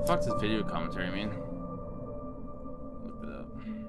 fuck's this video commentary mean? Look it up.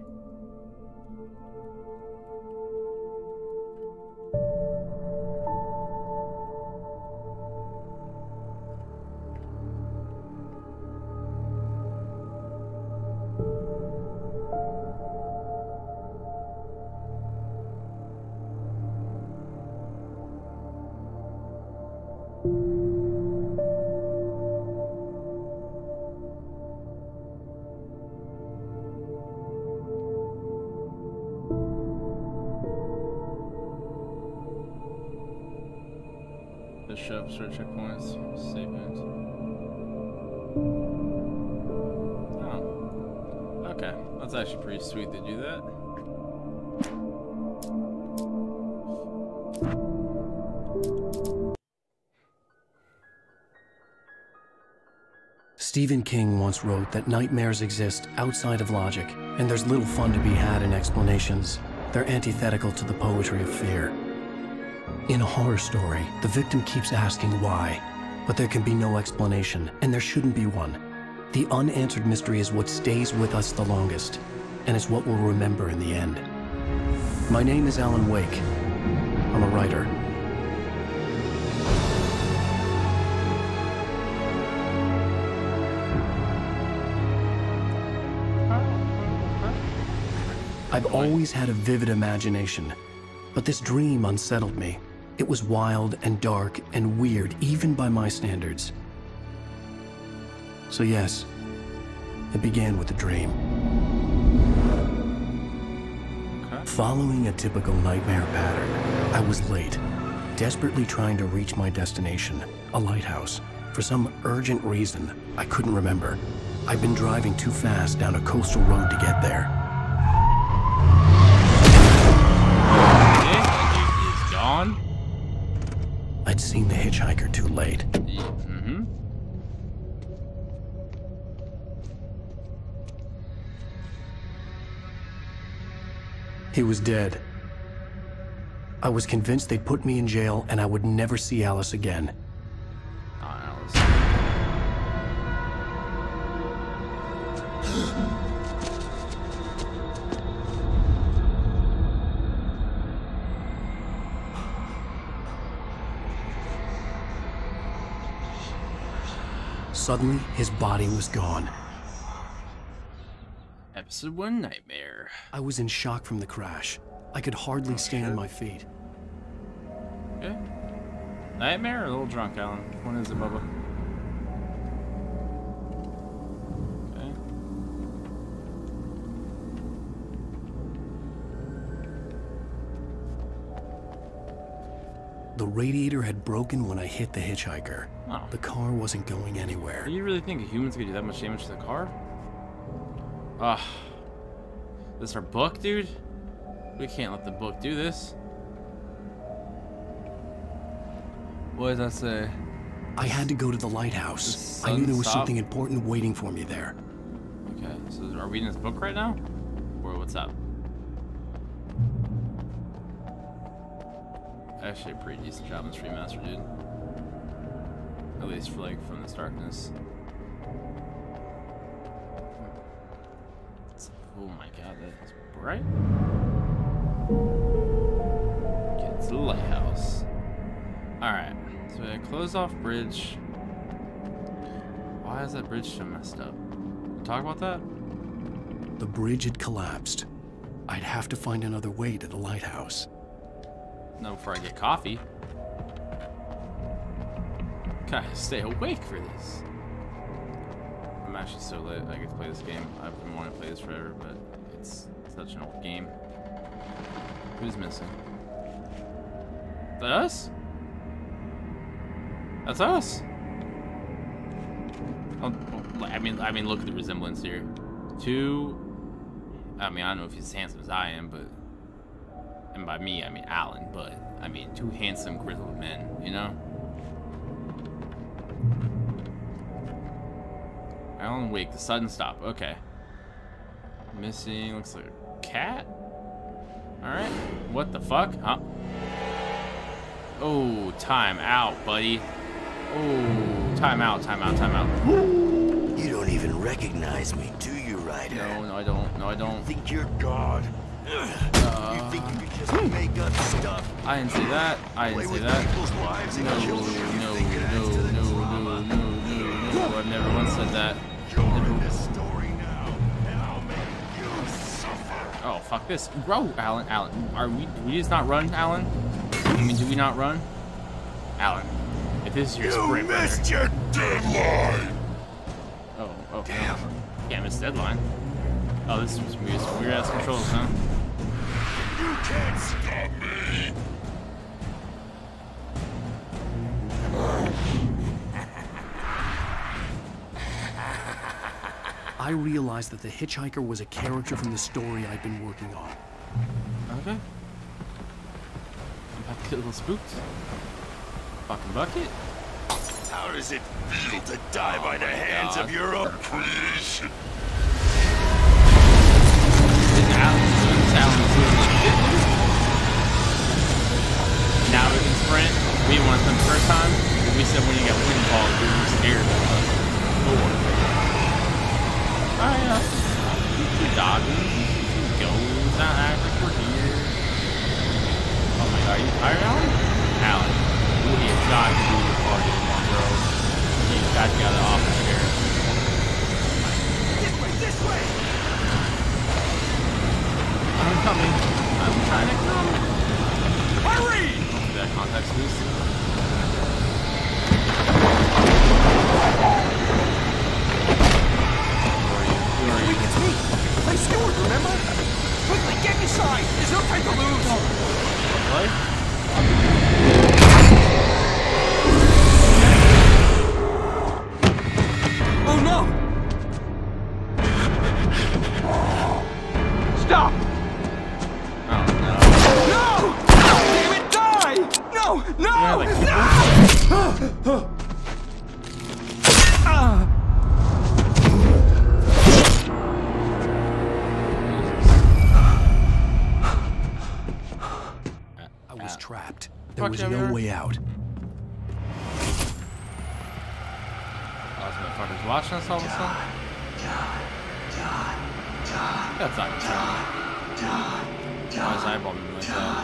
Bishop, search checkpoints, statement. Oh. Okay. That's actually pretty sweet to do that. Stephen King once wrote that nightmares exist outside of logic, and there's little fun to be had in explanations. They're antithetical to the poetry of fear. In a horror story, the victim keeps asking why, but there can be no explanation, and there shouldn't be one. The unanswered mystery is what stays with us the longest, and it's what we'll remember in the end. My name is Alan Wake. I'm a writer. I've always had a vivid imagination, but this dream unsettled me. It was wild and dark and weird, even by my standards. So yes, it began with a dream. Okay. Following a typical nightmare pattern, I was late, desperately trying to reach my destination, a lighthouse. For some urgent reason, I couldn't remember. I'd been driving too fast down a coastal road to get there. He's gone? I'd seen the hitchhiker too late. Yeah. Mm-hmm. He was dead. I was convinced they'd put me in jail and I would never see Alice again. Alice. Suddenly, his body was gone. Episode 1 Nightmare. I was in shock from the crash. I could hardly stand on my feet. Okay. Nightmare or a little drunk, Alan? When is it, Bubba? Okay. The radiator had broken when I hit the hitchhiker. Oh. The car wasn't going anywhere. Do you really think humans could do that much damage to the car? Ah. This our book, dude? We can't let the book do this. What does that say? I had to go to the lighthouse. I knew there was something important waiting for me there. Okay, so are we in this book right now? Or what's up? Actually, a pretty decent job in this remaster, dude. At least for like From This Darkness. Oh my god, that's bright. Get to the lighthouse. Alright, so I closed off bridge. Why is that bridge so messed up? Talk about that? The bridge had collapsed. I'd have to find another way to the lighthouse. No, before I get coffee. Gotta stay awake for this. I'm actually so lit. I get to play this game. I've been wanting to play this forever, but it's such an old game. Who's missing? Is that us? That's us. Oh, I mean, look at the resemblance here. I don't know if he's as handsome as I am, but, and by me, I mean Alan, but, I mean, two handsome, grizzled men, you know? Alan Wake, the sudden stop, okay. Missing, looks like a cat? Alright, what the fuck? Huh? Oh, time out, buddy. Oh, time out, time out, time out. You don't even recognize me, do you, Ryder? No, I don't. No, I don't. Think you're God? You think you could just make up stuff? I didn't say that. I didn't say that. No, I've never once said that. Oh, fuck this. Bro, Alan. Do we just not run, Alan? I mean, do we not run? Alan, if this is your sprint, You missed your deadline! Oh, damn. Yeah, missed deadline. Oh, this is weird ass controls, huh? You can't stop me! I realized that the hitchhiker was a character from the story I'd been working on. Okay. I'm about to get a little spooked. Fucking bucket. How does it feel to die by the hands of your own creation? Now we can sprint. We didn't want to sprint the first time, but we said when you got wind balls, we were scared. Keep dodging. Keep going. It's not act like we're here. Oh my god, you tired, Alan? Alan, we have got to do the party tomorrow, bro. You've got to get out of the office here. This way! I'm coming. I'm trying to come. Hurry! That context boost. Who are you? It's me! I'm Stewart, remember? Quickly, get inside! There's no time to lose! What? Oh no! Stop! Oh no. No! Damn it, die! No! No! Yeah, like, No! I was trapped. There was no way out. Oh, so the fucker's watching us all of a sudden? That's not good. Why is eyeball moving like that?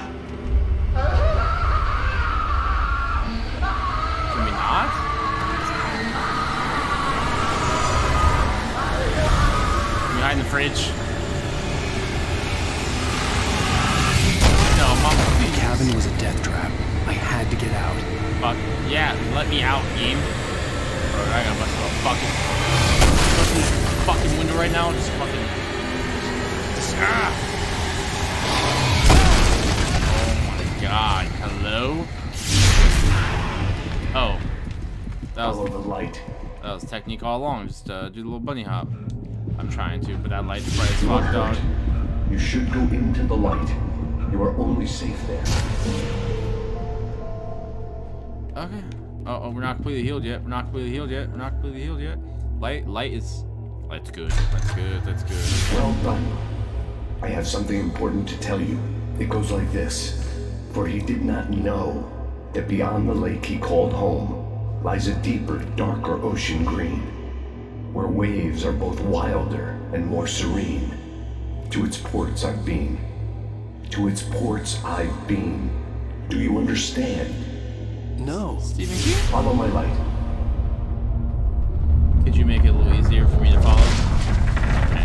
Can we not? Can we hide in the fridge? No, Mom, The please. cabin was a death trap. I had to get out. Fuck. Yeah, let me out, game. Bro, I gotta bust a fucking window right now. Just fucking. Ah! Oh my god. Hello? Oh. Follow the light. That was technique all along. Just do the little bunny hop. I'm trying to, but that light's bright as fuck, dog. You should go into the light. You are only safe there. Okay. Oh, we're not completely healed yet. We're not completely healed yet. We're not completely healed yet. Light is. Light's good. That's good. That's good. Well done. I have something important to tell you. It goes like this. For he did not know that beyond the lake he called home lies a deeper, darker ocean green, where waves are both wilder and more serene. To its ports I've been. To its ports I've been. Do you understand? No. Stephen King? Follow my light. Could you make it a little easier for me to follow? Okay.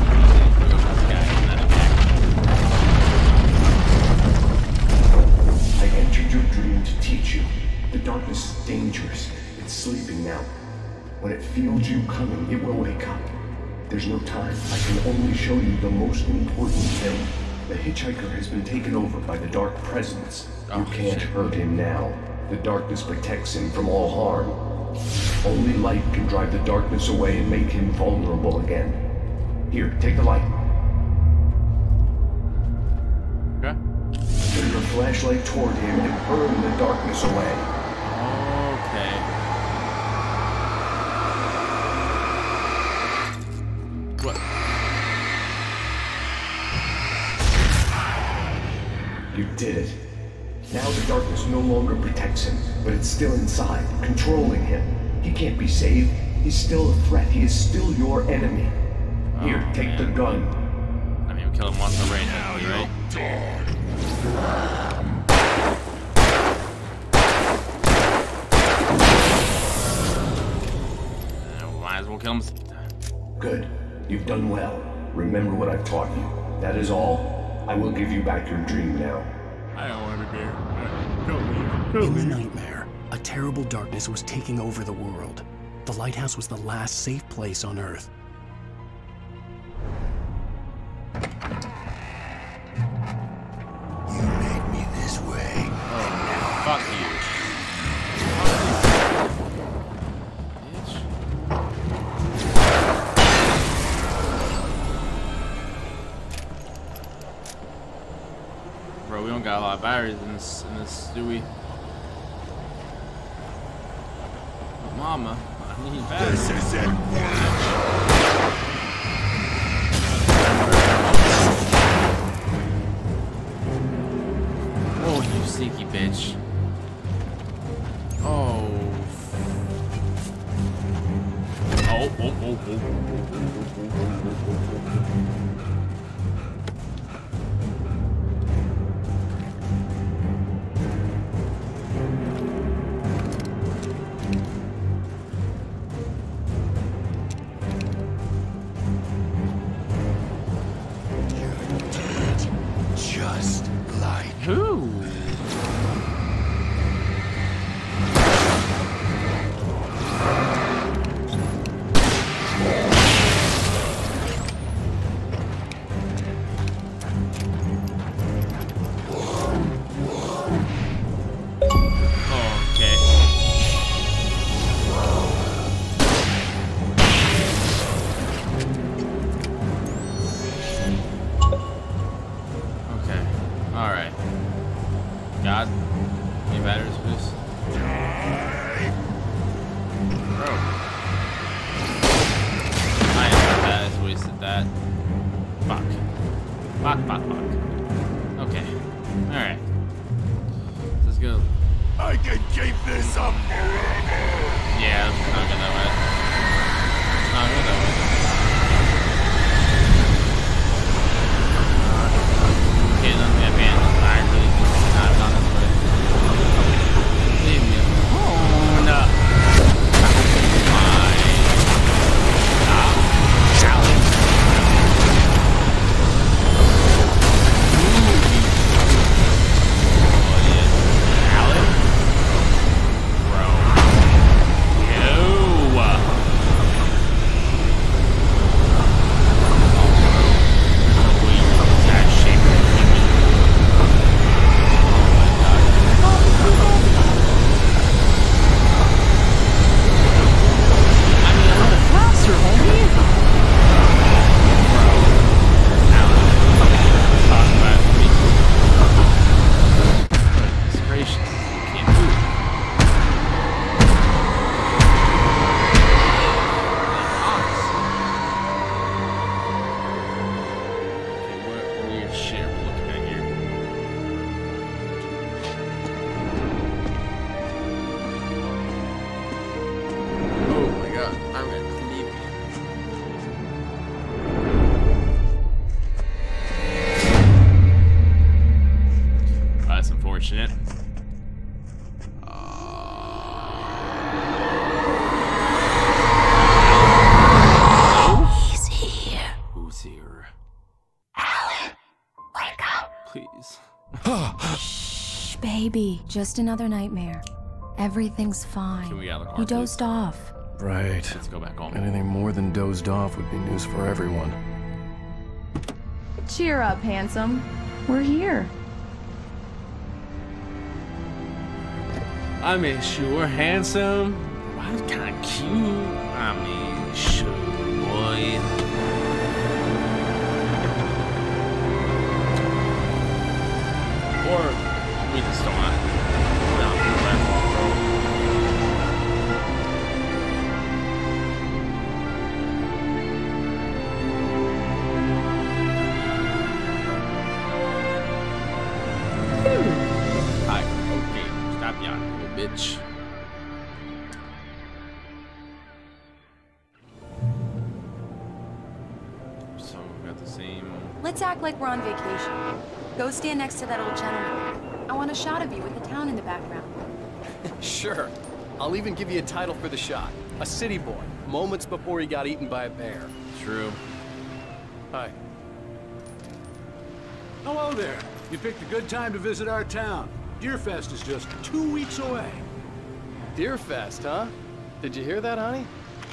I entered your dream to teach you. The darkness is dangerous. It's sleeping now. When it feels you coming, it will wake up. There's no time. I can only show you the most important thing. The hitchhiker has been taken over by the dark presence. You can't hurt him now. The darkness protects him from all harm. Only light can drive the darkness away and make him vulnerable again. Here, take the light. Okay. Turn your flashlight toward him and burn the darkness away. Okay. What? You did it. Now the darkness no longer protects him, but it's still inside, controlling him. He can't be saved. He's still a threat. He is still your enemy. Here, Oh, take the man. gun. I mean, we kill him once already, right? Might as well kill him. Good. You've done well. Remember what I've taught you. That is all. I will give you back your dream now. I don't want to be here. In the nightmare, a terrible darkness was taking over the world. The lighthouse was the last safe place on Earth. You made me this way. Fuck you. Bitch. Bro, we don't got a lot of batteries in this, do we? Mama, I need batteries. This is it. Oh, you sneaky bitch. Oh. Oh. Just like Who? Okay. Okay. All right. God, any batteries, please? Bro. I am that. I just wasted that. Fuck. Fuck. Okay. All right. Let's go. I can keep this up forever. Yeah, it's not good that way. It's not good that way. Okay, then we have bandits. I really think not done this way. Leave me alone. Fine. Stop. Challenge. What is Alan? Bro. No. unfortunate. He's here. Who's here? Alan, wake up. Please. Shh, baby. Just another nightmare. Everything's fine. Can we get out of the car, You please? dozed off. Right. Let's go back home. Anything more than dozed off would be news for everyone. Cheer up, handsome. We're here. I mean, sure, handsome. Why is kind of cute? I mean, sure, boy. Or we just don't want to. Hi. Okay. Stop yawning, little bitch. like we're on vacation. Go stand next to that old gentleman. I want a shot of you with the town in the background. Sure. I'll even give you a title for the shot. A city boy, moments before he got eaten by a bear. True. Hi. Hello there. You picked a good time to visit our town. Deerfest is just 2 weeks away. Deerfest, huh? Did you hear that, honey?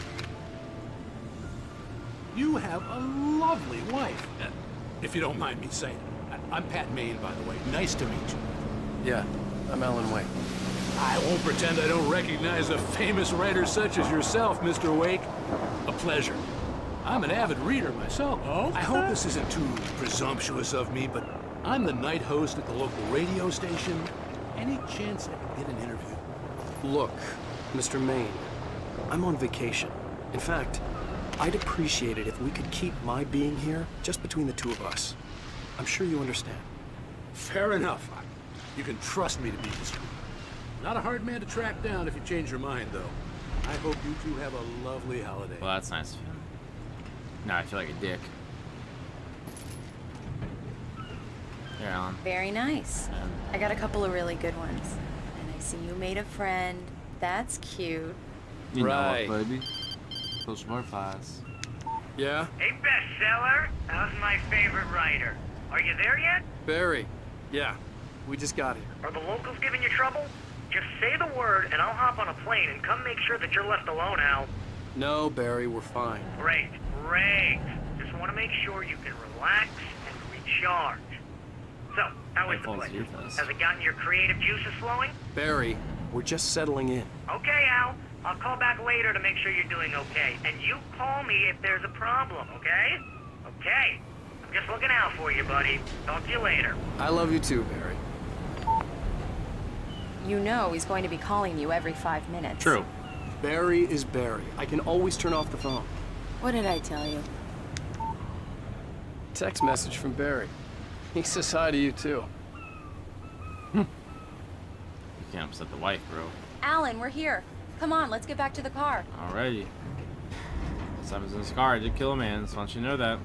You have a lovely wife. If you don't mind me saying. I'm Pat Maine, by the way. Nice to meet you. Yeah, I'm Alan Wake. I won't pretend I don't recognize a famous writer such as yourself, Mr. Wake. A pleasure. I'm an avid reader myself. I hope this isn't too presumptuous of me, but I'm the night host at the local radio station. Any chance I could get an interview? Look, Mr. Maine, I'm on vacation. In fact, I'd appreciate it if we could keep my being here just between the two of us. I'm sure you understand. Fair enough. You can trust me to be discreet. Not a hard man to track down if you change your mind, though. I hope you two have a lovely holiday. Well, that's nice of him. Now I feel like a dick. Here, Alan. Very nice. Yeah. I got a couple of really good ones. And I see you made a friend. That's cute. You Right. know what, baby? Social butterflies. Yeah? Hey, bestseller. How's my favorite writer? Are you there yet? Barry. Yeah, we just got here. Are the locals giving you trouble? Just say the word and I'll hop on a plane and come make sure that you're left alone, Al. No, Barry, we're fine. Great, great. Just want to make sure you can relax and recharge. So, how is the Falls place? Deerfest. Has it gotten your creative juices flowing? Barry, we're just settling in. Okay, Al. I'll call back later to make sure you're doing okay. And you call me if there's a problem, okay? Okay. I'm just looking out for you, buddy. Talk to you later. I love you too, Barry. You know he's going to be calling you every 5 minutes. True. Barry is Barry. I can always turn off the phone. What did I tell you? Text message from Barry. He says hi to you too. You can't upset the wife, bro. Alan, we're here. Come on, let's get back to the car. Alrighty. Simon's in his car. I did kill a man, just want you to know that.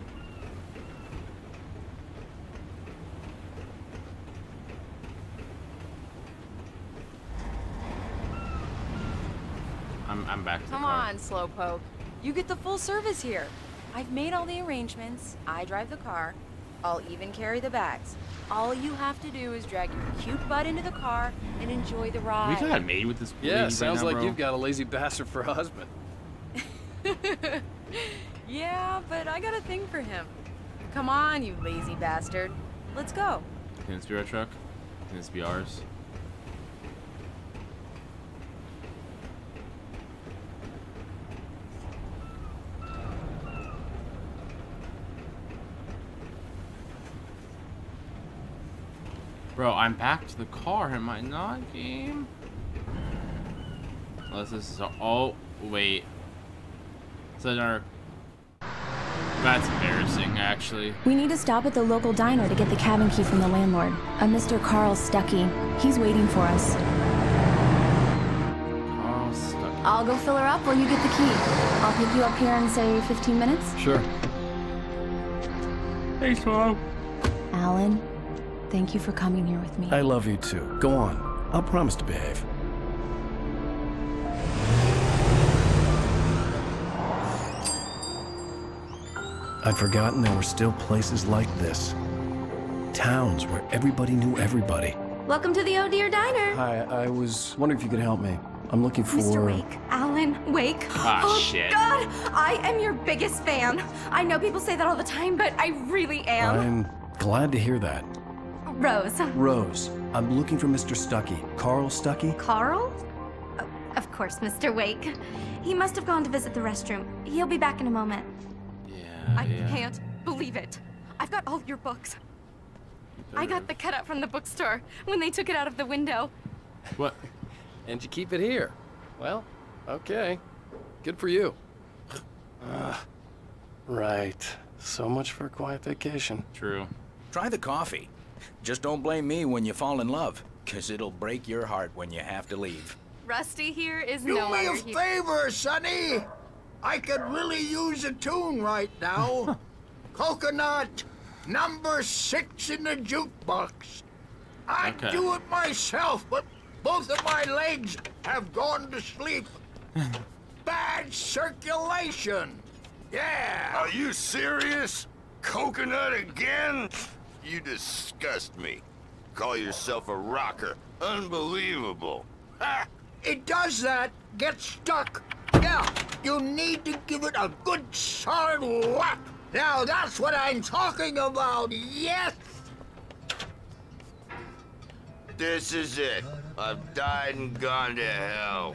I'm back to the Come car. on, Slowpoke. You get the full service here. I've made all the arrangements. I drive the car. I'll even carry the bags. All you have to do is drag your cute butt into the car and enjoy the We ride. got it made with this. Yeah, lady sounds right now, like bro. you've got a lazy bastard for a husband. Yeah, but I got a thing for him. Come on, you lazy bastard. Let's go. Can this be our truck? Can this be ours? Bro, I'm back to the car, am I not, game? Unless this is oh, wait. Is that our... That's embarrassing, actually. We need to stop at the local diner to get the cabin key from the landlord, a Mr. Carl Stuckey. He's waiting for us. Carl stuck. I'll go fill her up while you get the key. I'll pick you up here in, say, 15 minutes. Sure. Thanks, Mom. Alan, thank you for coming here with me. I love you too. Go on. I'll promise to behave. I'd forgotten there were still places like this. Towns where everybody knew everybody. Welcome to the Oh Dear Diner. Hi, I was wondering if you could help me. I'm looking for... Mr. Wake. Alan Wake. Ah, oh, shit. God! I am your biggest fan. I know people say that all the time, but I really am. I'm glad to hear that. Rose. Rose, I'm looking for Mr. Stuckey. Carl Stuckey? Carl? Oh, of course, Mr. Wake. He must have gone to visit the restroom. He'll be back in a moment. Yeah, I yeah. can't believe it. I've got all your books. I got the cutout from the bookstore when they took it out of the window. What? And you keep it here. Well, okay. Good for you. Right. So much for a quiet vacation. True. Try the coffee. Just don't blame me when you fall in love, 'cause it'll break your heart when you have to leave. Rusty here is Do no me a longer here. favor, Sonny. I could really use a tune right now. Coconut, number 6 in the jukebox. I'd Okay. do it myself, but both of my legs have gone to sleep. Bad circulation. Yeah. Are you serious? Coconut again? You disgust me. Call yourself a rocker. Unbelievable. Ha! It does that. Get stuck. Yeah, you need to give it a good solid whack. Now that's what I'm talking about. Yes. This is it. I've died and gone to hell.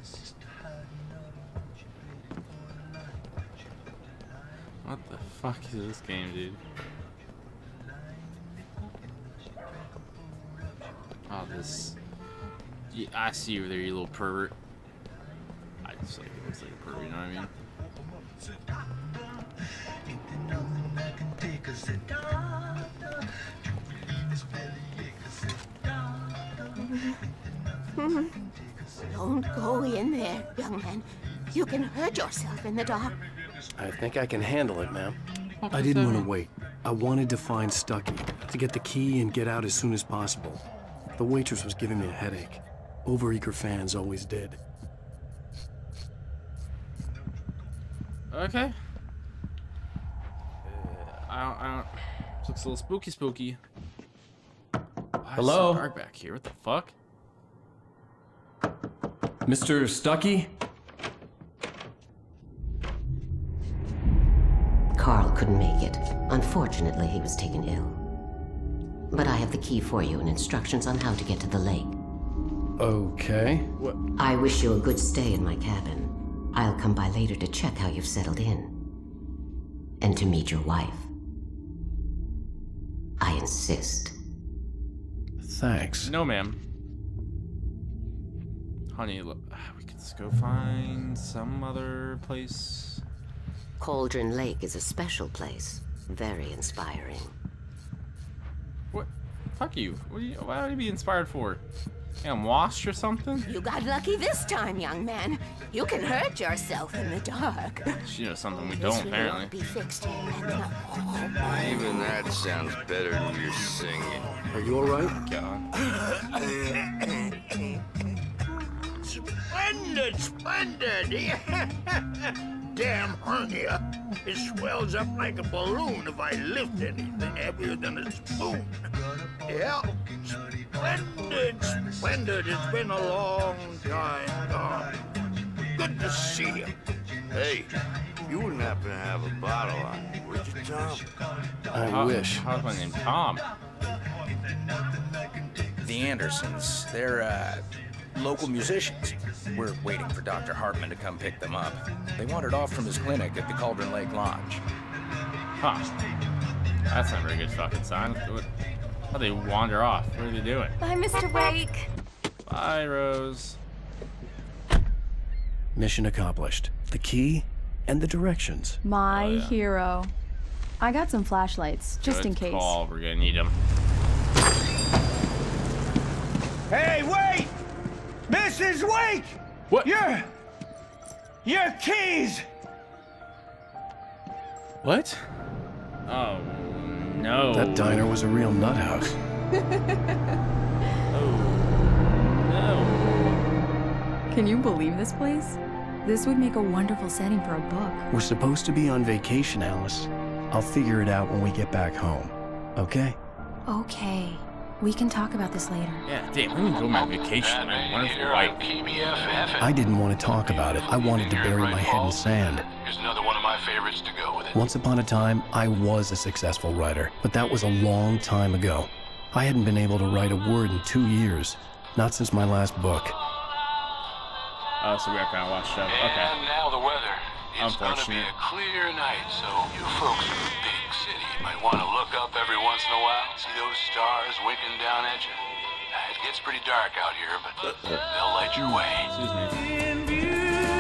What the fuck is this game, dude? Oh, this. Yeah, I see you there, you little pervert. I just like it looks like a pervert, you know what I mean? Don't go in there, young man. You can hurt yourself in the dark. I think I can handle it, ma'am. I didn't want to wait. I wanted to find Stucky, to get the key and get out as soon as possible. The waitress was giving me a headache. Overeager fans always did. Okay. I don't. This looks a little spooky. Why is it so dark back here? What the fuck? Mr. Stucky? Carl couldn't make it. Unfortunately, he was taken ill. But I have the key for you and instructions on how to get to the lake. Okay. What? I wish you a good stay in my cabin. I'll come by later to check how you've settled in. And to meet your wife. I insist. Thanks. No, ma'am. Honey, look, we could just go find some other place. Cauldron Lake is a special place. Very inspiring. What? Fuck you. Why would you be inspired for? I'm washed or something? You got lucky this time, young man. You can hurt yourself in the dark. She knows something we don't, apparently. Be fixed in Even that sounds better than your singing. Are you alright? God. Splendid. Damn hernia. It swells up like a balloon if I lift anything heavier than a spoon. Yeah, splendid. It's been a long time gone. Good to see you. Hey, you wouldn't happen to have a bottle on you, would you, Tom? I wish. How's my name? Tom. The Andersons, they're, local musicians. We're waiting for Dr. Hartman to come pick them up. They wandered off from his clinic at the Cauldron Lake Lodge. Huh. That's not a very good fucking sign. How'd they wander off? What are they doing? Bye, Mr. Wake. Bye, Rose. Mission accomplished. The key and the directions. My hero. I got some flashlights, just in Good case. call. We're gonna need them. Hey, wait! Mrs. Wake! What? Your keys! What? Oh, no. That diner was a real nut house. Can you believe this place? This would make a wonderful setting for a book. We're supposed to be on vacation, Alice. I'll figure it out when we get back home. Okay? Okay. We can talk about this later. Yeah, damn, let me go on my vacation. My wonderful wife. I didn't want to talk about it. I wanted to bury my head in sand. Here's another one of my favorites to go with it. Once upon a time, I was a successful writer, but that was a long time ago. I hadn't been able to write a word in 2 years. Not since my last book. Oh, so we are kind of washed up. Okay. And now the weather. It's gonna be Unfortunate. a clear night, so you folks in the big city might want to look up every once in a while, see those stars winking down at you. It gets pretty dark out here, but they'll light your way. Excuse me.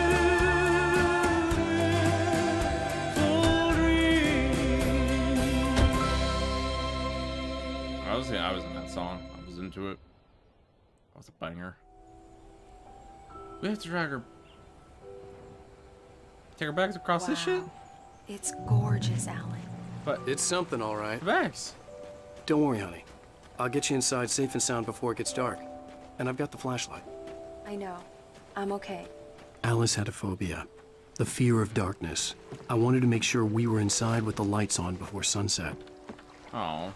I was in that song. I was into it. That was a banger. We have to drag her. Take her back across this shit? It's gorgeous, Alan. But it's something, all right. Vex. Don't worry, honey. I'll get you inside safe and sound before it gets dark. And I've got the flashlight. I know. I'm okay. Alice had a phobia. The fear of darkness. I wanted to make sure we were inside with the lights on before sunset. Oh.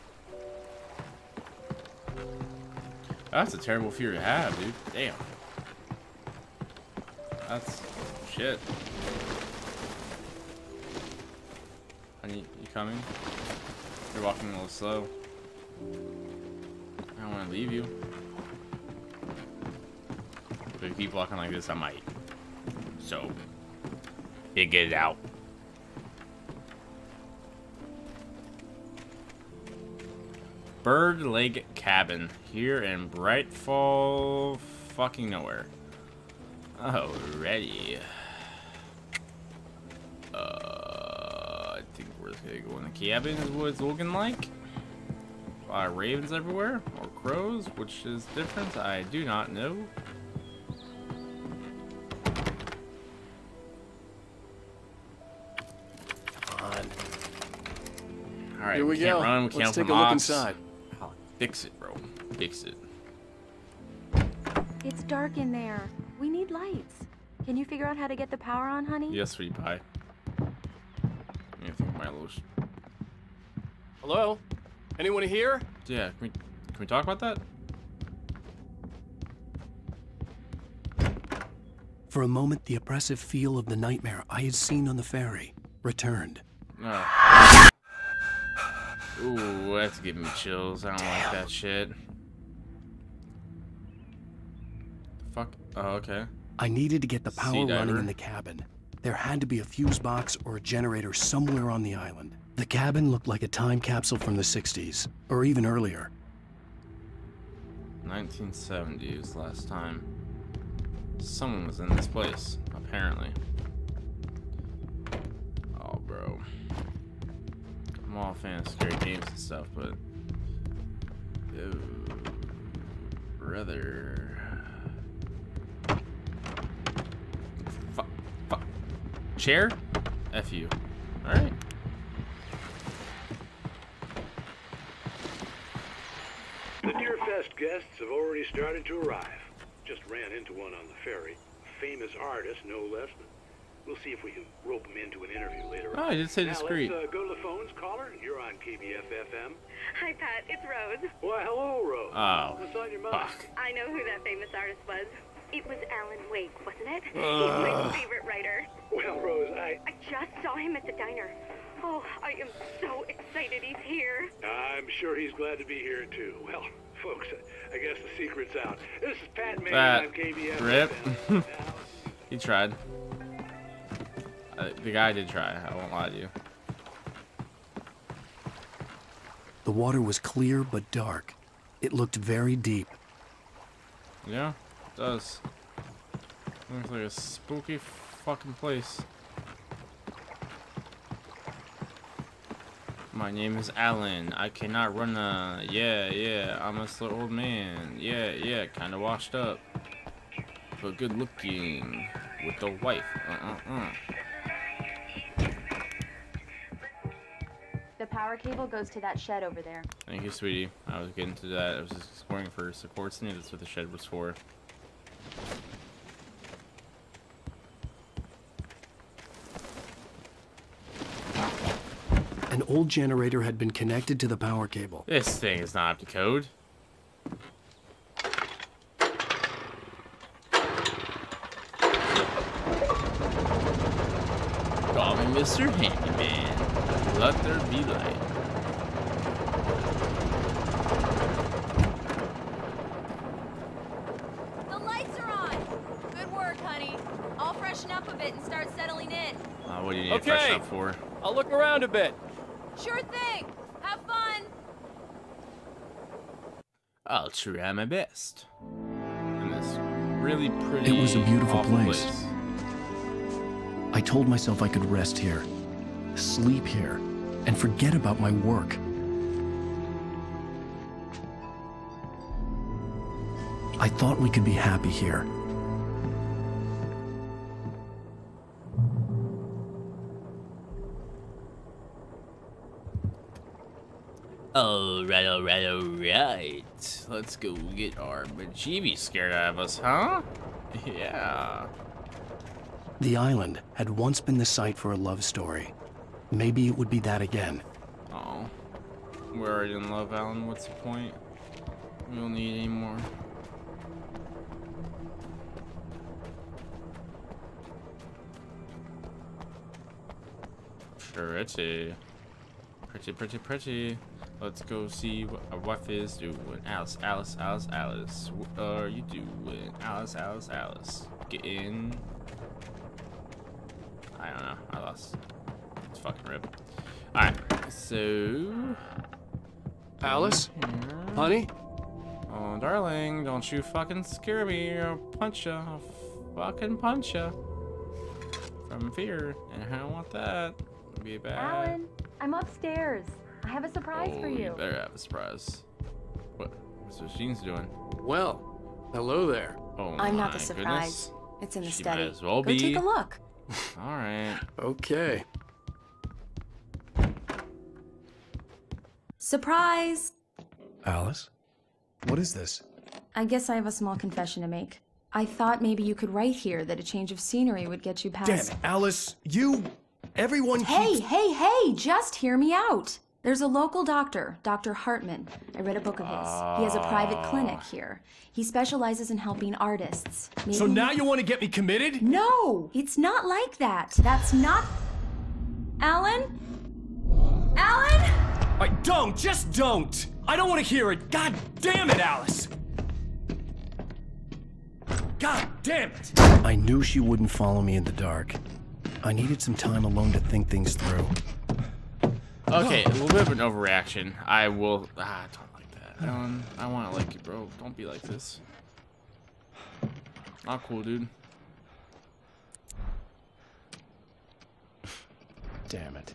That's a terrible fear to have, dude. Damn. That's shit. Honey, you coming? You're walking a little slow. I don't want to leave you. If you keep walking like this, I might. So, you get it out. Bird Lake Cabin here in Brightfall, fucking nowhere. Alrighty. I think we're just gonna go in the cabin. Is what it's looking like. Ravens everywhere or crows, which is different. I do not know. All right, here we go. Run. We can't Let's take a look inside. Fix it, bro. Fix it. It's dark in there. We need lights. Can you figure out how to get the power on, honey? Yes, sweetie pie. I think my little. Hello? Anyone here? Yeah. Can we talk about that? For a moment, the oppressive feel of the nightmare I had seen on the ferry returned. No. Ooh, that's giving me chills. I don't like that shit. The fuck? Oh, okay. I needed to get the power Sea diver. running in the cabin. There had to be a fuse box or a generator somewhere on the island. The cabin looked like a time capsule from the 60s, or even earlier. 1970 was the last time someone was in this place, apparently. Oh, bro. I'm all a fan of scary games and stuff, but... Ew, brother... Fuck. Chair? F you. Alright. The Deerfest guests have already started to arrive. Just ran into one on the ferry. Famous artist, no less. We'll see if we can rope him into an interview later on. Oh, I did say discreet. Now let's go to the phones. Caller, you're on KBF-FM. Hi, Pat. It's Rose. Why, hello, Rose. Oh, what's on your mind? fuck. I know who that famous artist was. It was Alan Wake, wasn't it? He's my favorite writer. Well, Rose, I just saw him at the diner. Oh, I am so excited he's here. I'm sure he's glad to be here, too. Well, folks, I guess the secret's out. This is Pat Manning on KBF. Rip. He tried. The guy did try, I won't lie to you. The water was clear but dark. It looked very deep. Yeah, it does. Looks like a spooky fucking place. My name is Alan. I cannot run yeah, I'm a slow old man. Yeah, kinda washed up. But good looking. With a wife. The power cable goes to that shed over there. Thank you, sweetie. I was getting to that. I was just exploring for supports and that's what the shed was for. An old generator had been connected to the power cable. This thing is not up to code. Call me Mr. Handyman. Let there be light. The lights are on. Good work, honey. I'll freshen up a bit and start settling in. What do you need to freshen up for? I'll look around a bit. Sure thing. Have fun. I'll try my best. In this really pretty, It was a beautiful awful place. I told myself I could rest here, sleep here, and forget about my work. I thought we could be happy here. Alright. Let's go get our bejeebies scared out of us, huh? Yeah. The island had once been the site for a love story. Maybe it would be that again. Oh. We're already in love, Alan. What's the point? We don't need any more. Pretty. Pretty. Let's go see what our wife is doing. Alice. What are you doing? Alice. Get in. I don't know. I lost. It's fucking rip. Alright. So. Alice? Honey? Oh, darling. Don't you fucking scare me. I'll punch ya. I'll fucking punch ya. From fear. And I don't want that. Be bad. Alan, I'm upstairs. I have a surprise for you. You better have a surprise. What? What's Jean's doing? Well, hello there. Oh I'm not my the surprise. goodness. It's in the She study. might as well Go be. take a look. All right. Okay. Surprise! Alice? What is this? I guess I have a small confession to make. I thought maybe you could write here that a change of scenery would get you past... Damn it, Alice, everyone keeps... Hey, just hear me out. There's a local doctor, Dr. Hartman. I read a book of his. He has a private clinic here. He specializes in helping artists. So now you want to get me committed? No, it's not like that. That's not... Alan? Just don't! I don't want to hear it! God damn it, Alice! God damn it! I knew she wouldn't follow me in the dark. I needed some time alone to think things through. Okay, a little bit of an overreaction. I will... I don't like that. Alan, I want to like you, bro. Don't be like this. Not cool, dude. Damn it.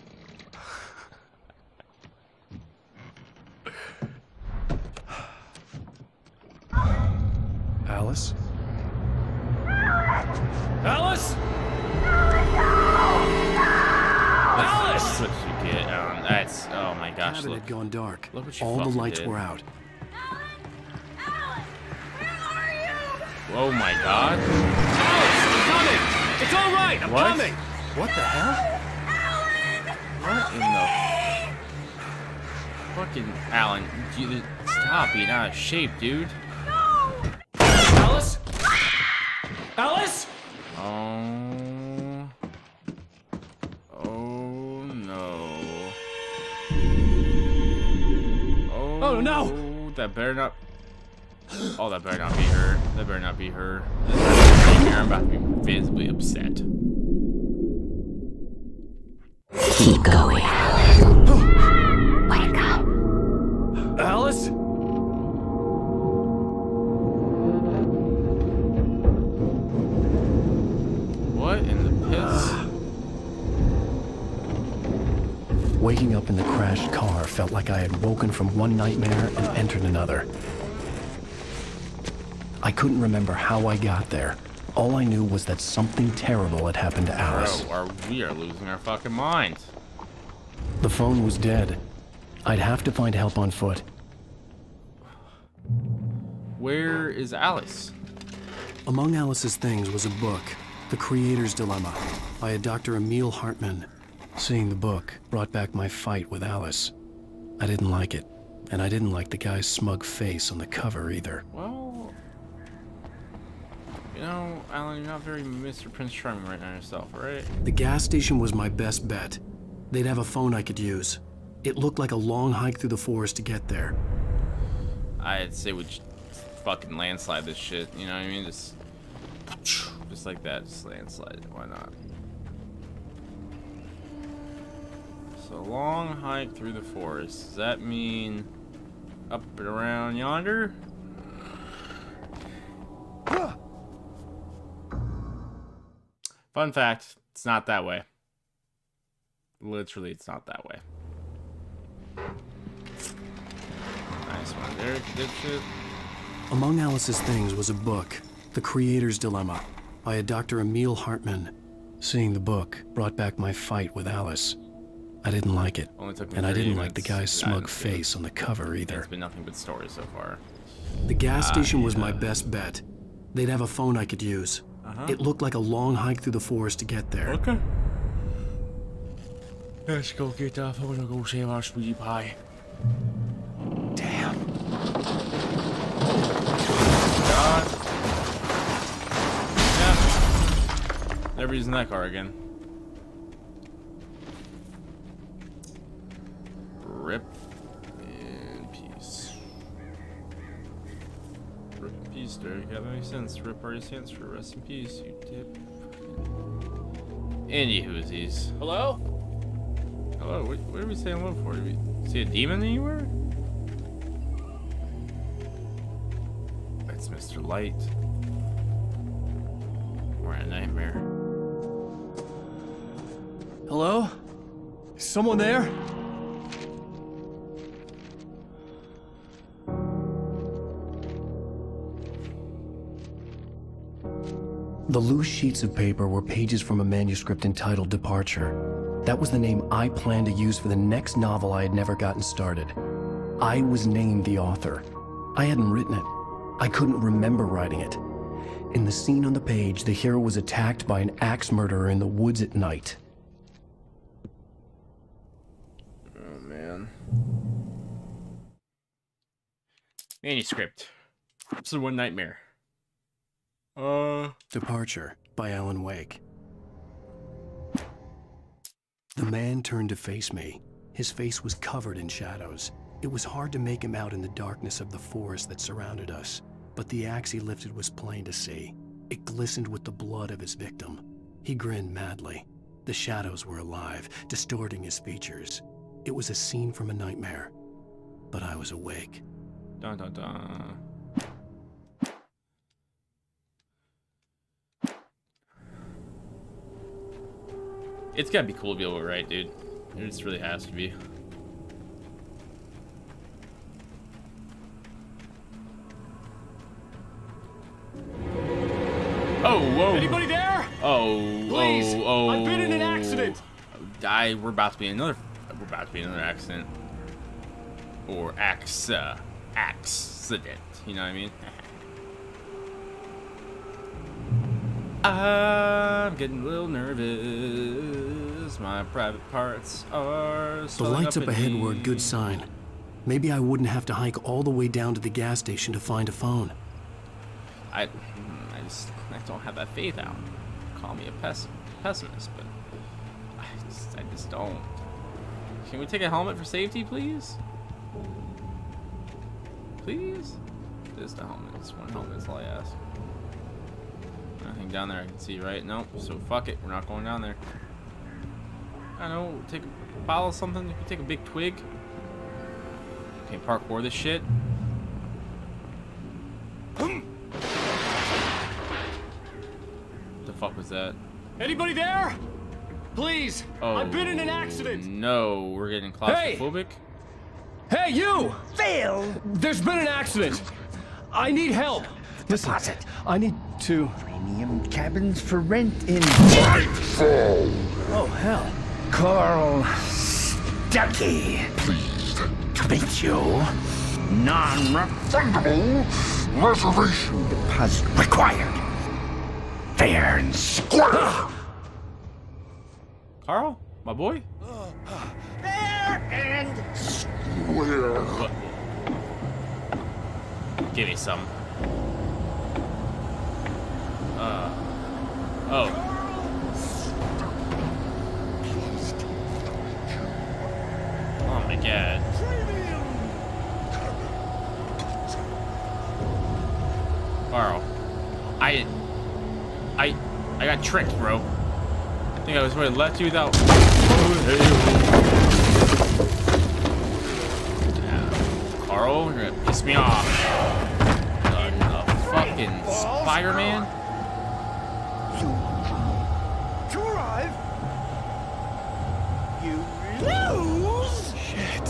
Alice? Alice? That's what you get. That's... Oh my gosh, The cabin look. had gone dark. Look what you All the fucking lights did. were out. Oh my god. I'm coming! It's all right, I'm What? coming! What the hell? What in the... Fucking... Alan, you, stop being out of shape, dude. Alice? Alice? Oh... Oh no. Oh no! That better not... Oh, that better not be her. That better not be her. I'm about to be visibly upset. Keep going, Alan. Wake up. Alice? What in the piss? Waking up in the crashed car felt like I had woken from one nightmare and entered another. I couldn't remember how I got there. All I knew was that something terrible had happened to Alice. Bro, we are losing our fucking minds. The phone was dead. I'd have to find help on foot. Where is Alice? Among Alice's things was a book, The Creator's Dilemma, by a Dr. Emil Hartman. Seeing the book brought back my fight with Alice. I didn't like it, and I didn't like the guy's smug face on the cover either. Well... You know, Alan, you're not very Mr. Prince Charming right now yourself, right? The gas station was my best bet. They'd have a phone I could use. It looked like a long hike through the forest to get there. I'd say we just fucking landslide this shit, you know what I mean? Just like that, just landslide it, why not? So long hike through the forest. Does that mean up and around yonder? Fun fact, it's not that way. Literally, it's not that way. Nice one there, good shit. Among Alice's things was a book, The Creator's Dilemma, by a Dr. Emil Hartman. Seeing the book brought back my fight with Alice. I didn't like it. Only took me And I 30 didn't like the minutes. guy's smug face on the cover either. It's been nothing but stories so far. The gas station was my best bet. They'd have a phone I could use. It looked like a long hike through the forest to get there. Okay. Let's go get that phone and go save our sweetie pie. Damn. God. Yeah. Never using that car again. Rip in peace. Rip in peace, Derek. That makes sense. Rip already stands for rest in peace, you dip. Any whoosies. Hello? Hello, what are we saying hello for? Did we see a demon anywhere? That's Mr. Light. We're in a nightmare. Hello? Is someone there? The loose sheets of paper were pages from a manuscript entitled Departure. That was the name I planned to use for the next novel I had never gotten started. I was named the author. I hadn't written it. I couldn't remember writing it. In the scene on the page, the hero was attacked by an axe murderer in the woods at night. Oh, man. Manuscript. Episode 1 Nightmare. Departure by Alan Wake. The man turned to face me. His face was covered in shadows. It was hard to make him out in the darkness of the forest that surrounded us, but the axe he lifted was plain to see. It glistened with the blood of his victim. He grinned madly. The shadows were alive, distorting his features. It was a scene from a nightmare, but I was awake. Dun dun dun. It's gotta be cool to be able to write, dude. It just really has to be. Oh, whoa. Anybody there? Oh, Please, oh. I've been in an accident. We're about to be in another accident. Or accident. You know what I mean? I'm getting a little nervous. My private parts are The lights up ahead were a good sign. Maybe I wouldn't have to hike all the way down to the gas station to find a phone. I don't have that faith out. Call me a pessimist, but I just don't. Can we take a helmet for safety, please? Please? Just a helmet. Just one helmet. That's all I ask. Nothing down there I can see, right? Nope. So fuck it. We're not going down there. I don't know. Take a bottle of something. You can take a big twig. Okay, parkour this shit. The fuck was that? Anybody there? Please, Oh, I've been in an accident. No, we're getting claustrophobic. Hey, you! Phil! There's been an accident. I need help. Deposit. I need to... Premium cabins for rent in... Nightfall! Oh, hell. Carl Stuckey. Pleased to meet you. Non-refundable reservation deposit required. Fair and square. Carl? My boy? Fair and square. Give me some. Oh. Oh my god. Carl. I got tricked, bro. I think I was going to let you without. Carl, you're gonna piss me off. The fucking Spider-Man. to arrive. You lose. Shit.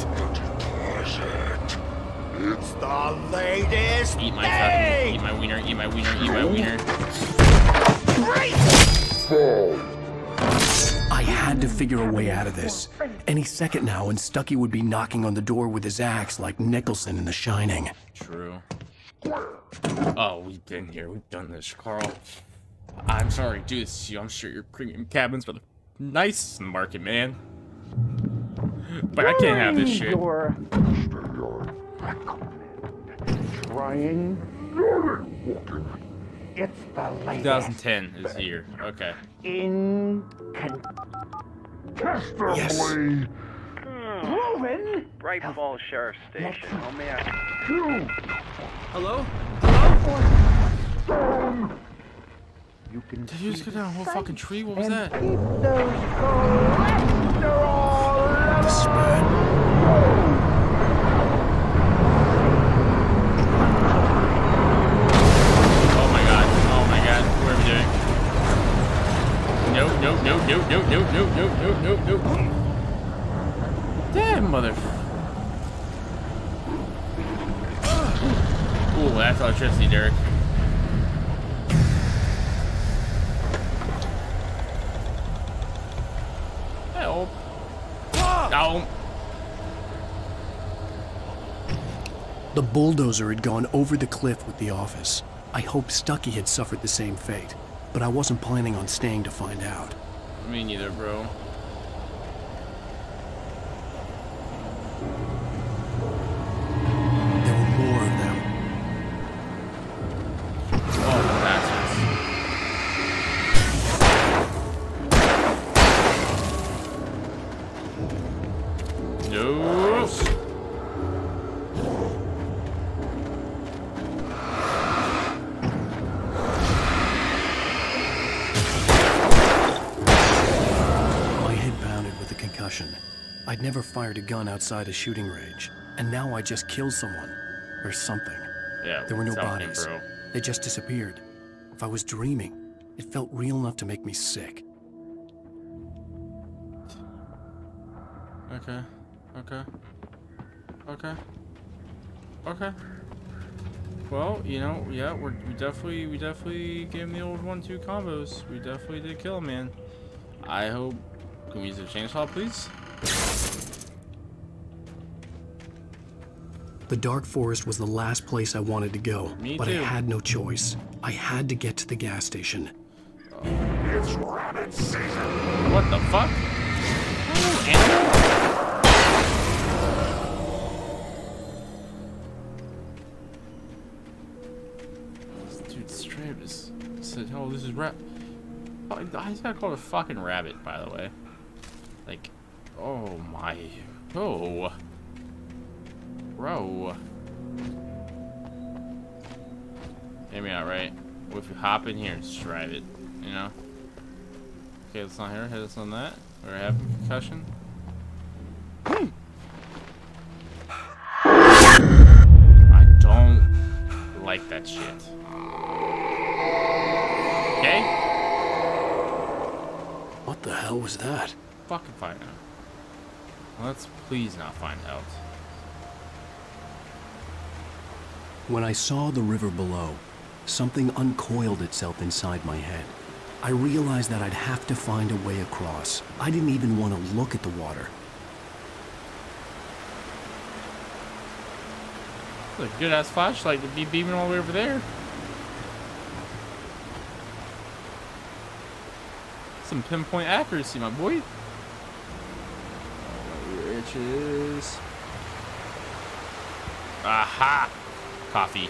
It's the latest Eat my thing. fucking, eat my wiener, eat my wiener, eat my wiener. Great. I I had to figure a way out of this. Any second now, and Stucky would be knocking on the door with his axe like Nicholson in The Shining. True. Oh, we've been here. We've done this, Carl. I'm sorry to do this to you. I'm sure your premium cabins are the nice in the market, man. But I can't have this shit. Trying. It's the latest. 2010 is here. Okay. Incontestably proven. Bright Falls Sheriff Station. How may I? Hello? You can Did you just cut down a whole fucking tree? What was that? Oh my god. Oh my god. What are we doing? Nope, nope, nope, nope, nope, nope, nope, nope, nope, nope, nope. Damn, mother. Ooh, that's electricity, Derek. Help. No. The bulldozer had gone over the cliff with the office. I hoped Stucky had suffered the same fate, but I wasn't planning on staying to find out. Me neither, bro. There were more of them. Oh, bastards. No. My head pounded with a concussion. I'd never fired a gun outside a shooting range, and now I just killed someone. Or something. Yeah, there were no something, bodies. bro. They just disappeared. If I was dreaming, it felt real enough to make me sick. Okay. Okay. Okay. Okay. Well, you know, yeah, we definitely gave him the old 1-2 combos. We definitely did kill him, man. I hope. Can we use a chainsaw, please? The Dark Forest was the last place I wanted to go, but I had no choice. I had to get to the gas station. It's rabbit season. What the fuck? Ooh, animal. This dude straight up just said, "Oh, this is rap." I just got called a fucking rabbit, by the way. Like, oh my, oh. Bro. Hear me out, right? Well, if you hop in here and just drive it, you know? Okay, let's not here. Hit us on that. We're having concussion. I don't like that shit. Okay? What the hell was that? Fucking find out. Let's please not find out. When I saw the river below, something uncoiled itself inside my head. I realized that I'd have to find a way across. I didn't even want to look at the water. It's a good ass flashlight to be beaming all the way over there. Some pinpoint accuracy, my boy. Riches. Aha! Coffee.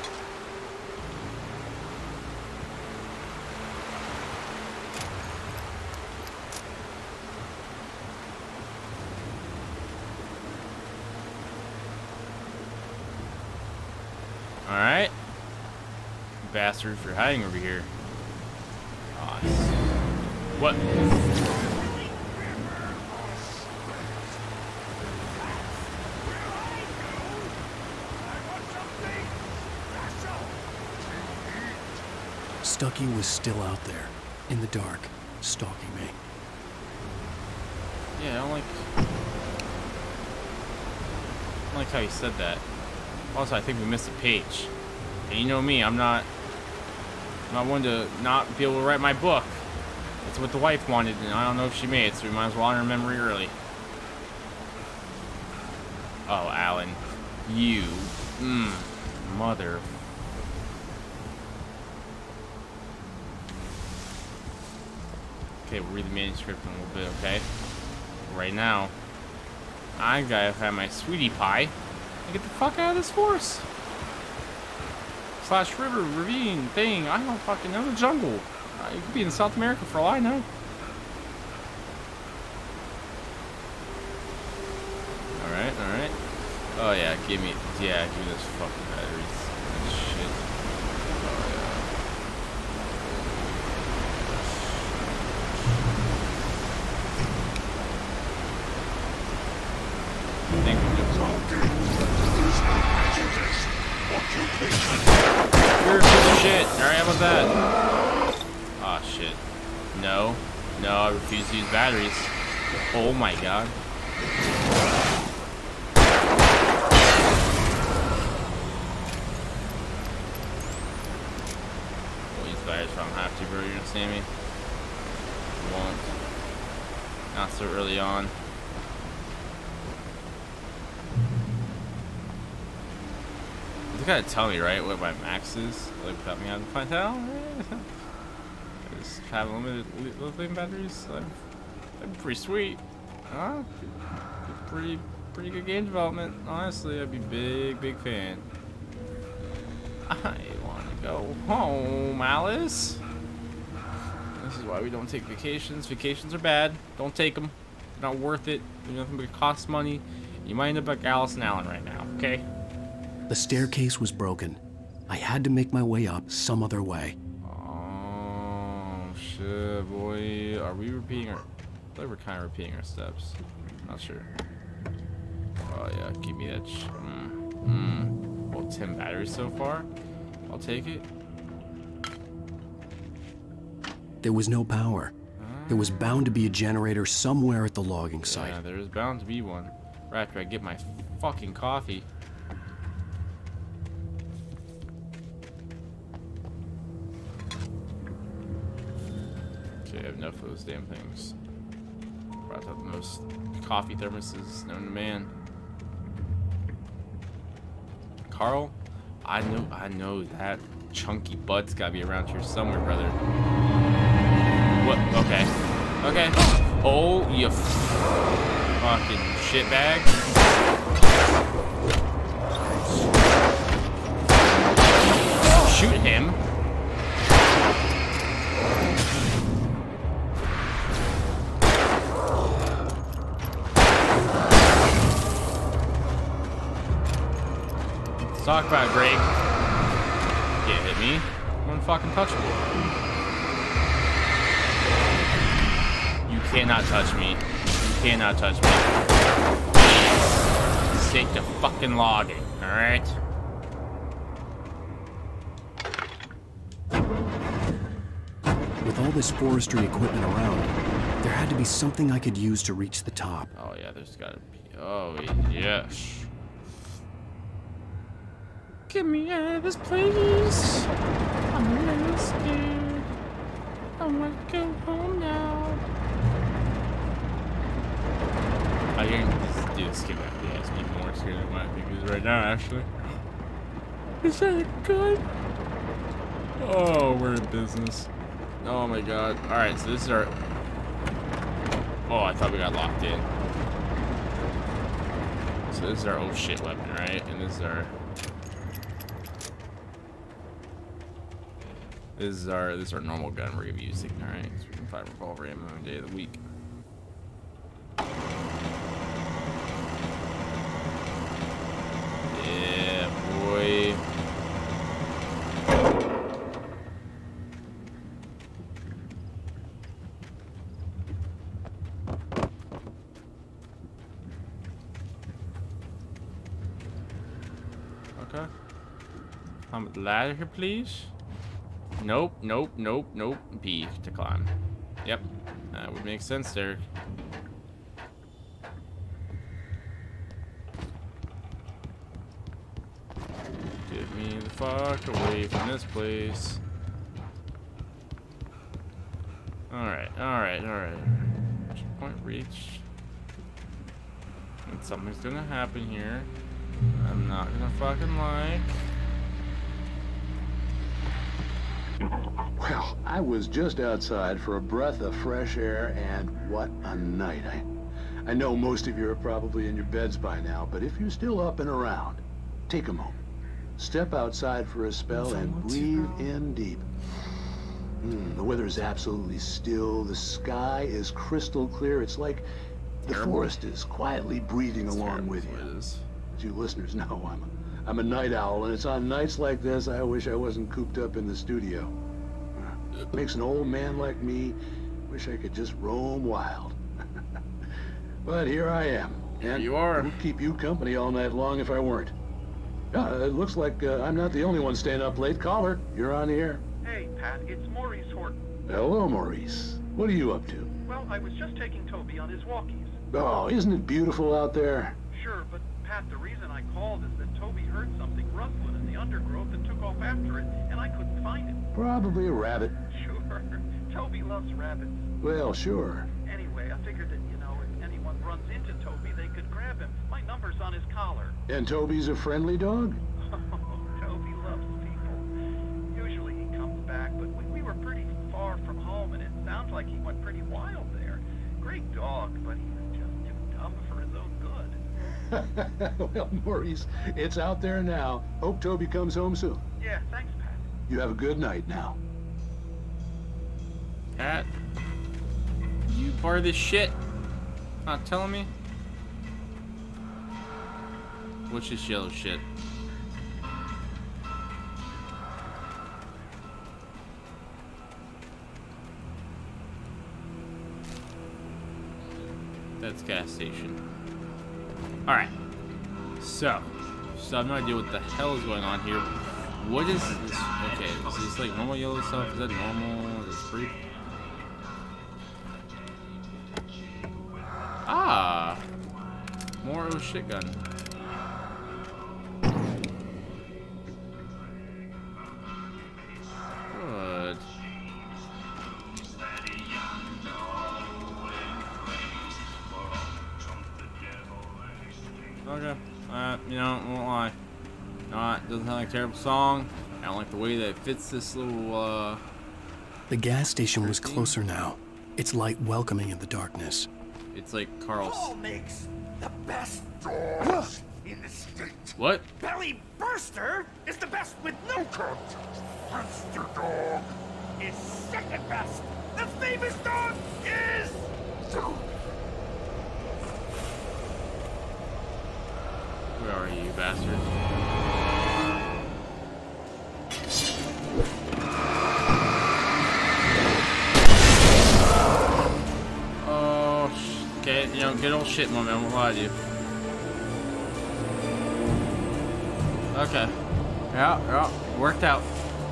Alright. Bastards for hiding over here. Oh, what? Stucky was still out there, in the dark, stalking me. Yeah, I don't like how you said that. Also, I think we missed a page. And you know me, I'm not one to not be able to write my book. That's what the wife wanted, and I don't know if she made it, so we might as well honor her memory early. Oh, Alan. You. Mother. Okay, we'll read the manuscript in a little bit, okay? Right now, I gotta have my sweetie pie and get the fuck out of this forest. Slash river, ravine, thing, I don't fucking know, the jungle. It could be in South America for all I know. Alright, alright. Oh yeah, give me those fucking batteries. Shit. Oh yeah. I think we're good. You're a piece of shit. Alright, how about that? Oh shit. No. No, I refuse to use batteries. Oh my god. If I don't have to, bro, you're gonna see me. You won't. Not so early on. You gotta tell me, right, what my max is? Like, without me having to find out? I just have limited lithium batteries. That'd be pretty sweet. Huh? Pretty good game development. Honestly, I'd be big fan. I want to go home, Alice. This is why we don't take vacations. Vacations are bad. Don't take them. They're not worth it. They're nothing but cost money. You might end up like Alice and Alan right now, okay? The staircase was broken. I had to make my way up some other way. Oh, shit, boy. Are we repeating our... I thought we're kind of repeating our steps. Not sure. Oh, yeah. Give me that Well, 10 batteries so far. I'll take it. There was no power. There was bound to be a generator somewhere at the logging site. Yeah, there's bound to be one. Right after I get my fucking coffee. Okay, I have enough of those damn things. Brought out the most coffee thermoses known to man. Carl, I know that chunky butt's gotta be around here somewhere, brother. What? Okay. Okay. Oh, you fucking shitbag. Shoot him. Let's talk about it, Greg. You can't hit me. I'm untouchable. You cannot touch me. You cannot touch me. Stick to fucking logging, alright? With all this forestry equipment around, there had to be something I could use to reach the top. Oh yeah, there's gotta be. Oh yes. Get me out of this place. I'm a little scared. I want to go home now. I can do skip after the ask me more scared than what I think it is right now, actually. Is that good? Oh, we're in business. Oh my god. Alright, so this is our... Oh, I thought we got locked in. So this is our oh shit weapon, right? And this is our... This is our normal gun we're gonna be using, alright? So we can find revolver ammo every day of the week. Yeah, boy. Okay. Climb the ladder here, please. Nope, nope, nope, nope. B to climb. Yep, that would make sense there. Get me the fuck away from this place. Alright. Checkpoint reached. And something's gonna happen here. I'm not gonna fucking like. Well, I was just outside for a breath of fresh air, and what a night. I know most of you are probably in your beds by now, but if you're still up and around, take a moment. Step outside for a spell and breathe in deep. The weather is absolutely still. The sky is crystal clear. It's like the forest is quietly breathing along with you. As you listeners know, I'm a night owl, and it's on nights like this I wish I wasn't cooped up in the studio. It makes an old man like me wish I could just roam wild. But here I am. And you are. I would keep you company all night long if I weren't. It looks like I'm not the only one staying up late. Caller, you're on the air. Hey, Pat, it's Maurice Horton. Hello, Maurice. What are you up to? Well, I was just taking Toby on his walkies. Oh, isn't it beautiful out there? Sure, but Pat, the reason I called is that Toby heard something rustling in the undergrowth and took off after it, and I couldn't find it. Probably a rabbit. Sure. Toby loves rabbits. Well, sure. Anyway, I figured that, you know, if anyone runs into Toby, they could grab him. My number's on his collar. And Toby's a friendly dog? Toby loves people. Usually he comes back, but we were pretty far from home, and it sounds like he went pretty wild there. Great dog, but he was just too dumb for his own good. Well, Maurice, it's out there now. Hope Toby comes home soon. Yeah, thanks, Pat. You have a good night now. Pat, you part of this shit? Not telling me? What's this yellow shit? That's gas station. Alright. So I have no idea what the hell is going on here. What is this? Okay, is this like normal yellow stuff? Is that normal? Is this free? Ah! More oh shit gun. Good. Okay. You know, I won't lie. No, it doesn't sound like a terrible song. I don't like the way that it fits this little, The gas station was closer now, its light welcoming in the darkness. It's like Carl's. Paul makes the best dogs in the state. What? Belly Burster is the best with no coat. Monster Dog is second best. The famous dog is... Where are you, bastard? Oh, okay, you know, good old shit moment, I won't lie to you. Okay. Yeah, worked out.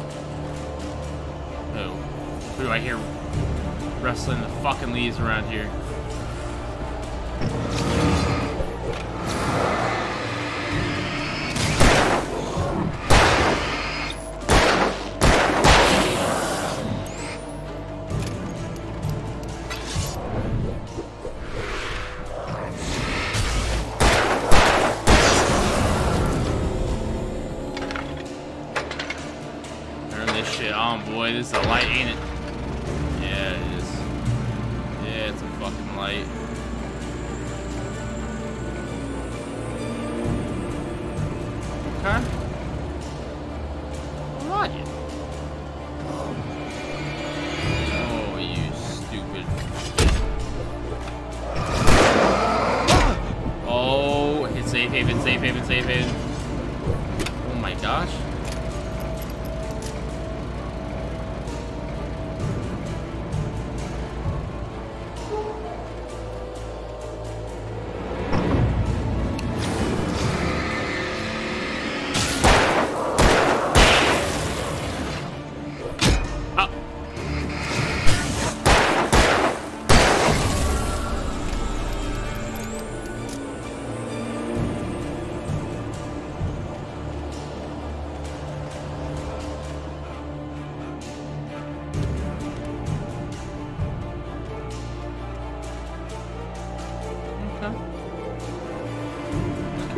Oh, who do I hear rustling the fucking leaves around here? Boy, this is a light, ain't it? Yeah, it is. Yeah, it's a fucking light. Okay. What? Oh, you stupid. Oh, it's safe haven, safe haven, safe haven. Oh my gosh.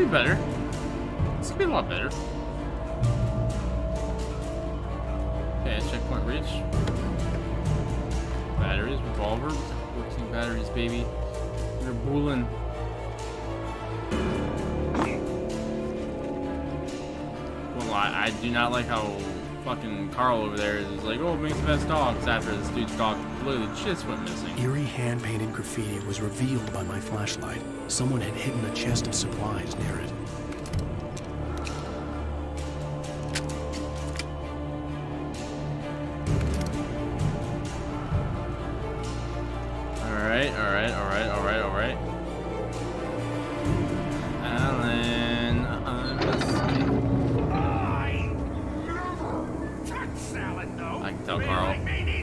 be better. This could be a lot better. Okay, checkpoint reach. Batteries, revolver, 14 batteries, baby. You're bulling. Well, I do not like how fucking Carl over there is like, oh, it makes the best dogs after this dude's dog literally just went missing. Eerie hand-painted graffiti was revealed by my flashlight. Someone had hidden a chest of supplies near it. Alright. Alan, I can tell Carl.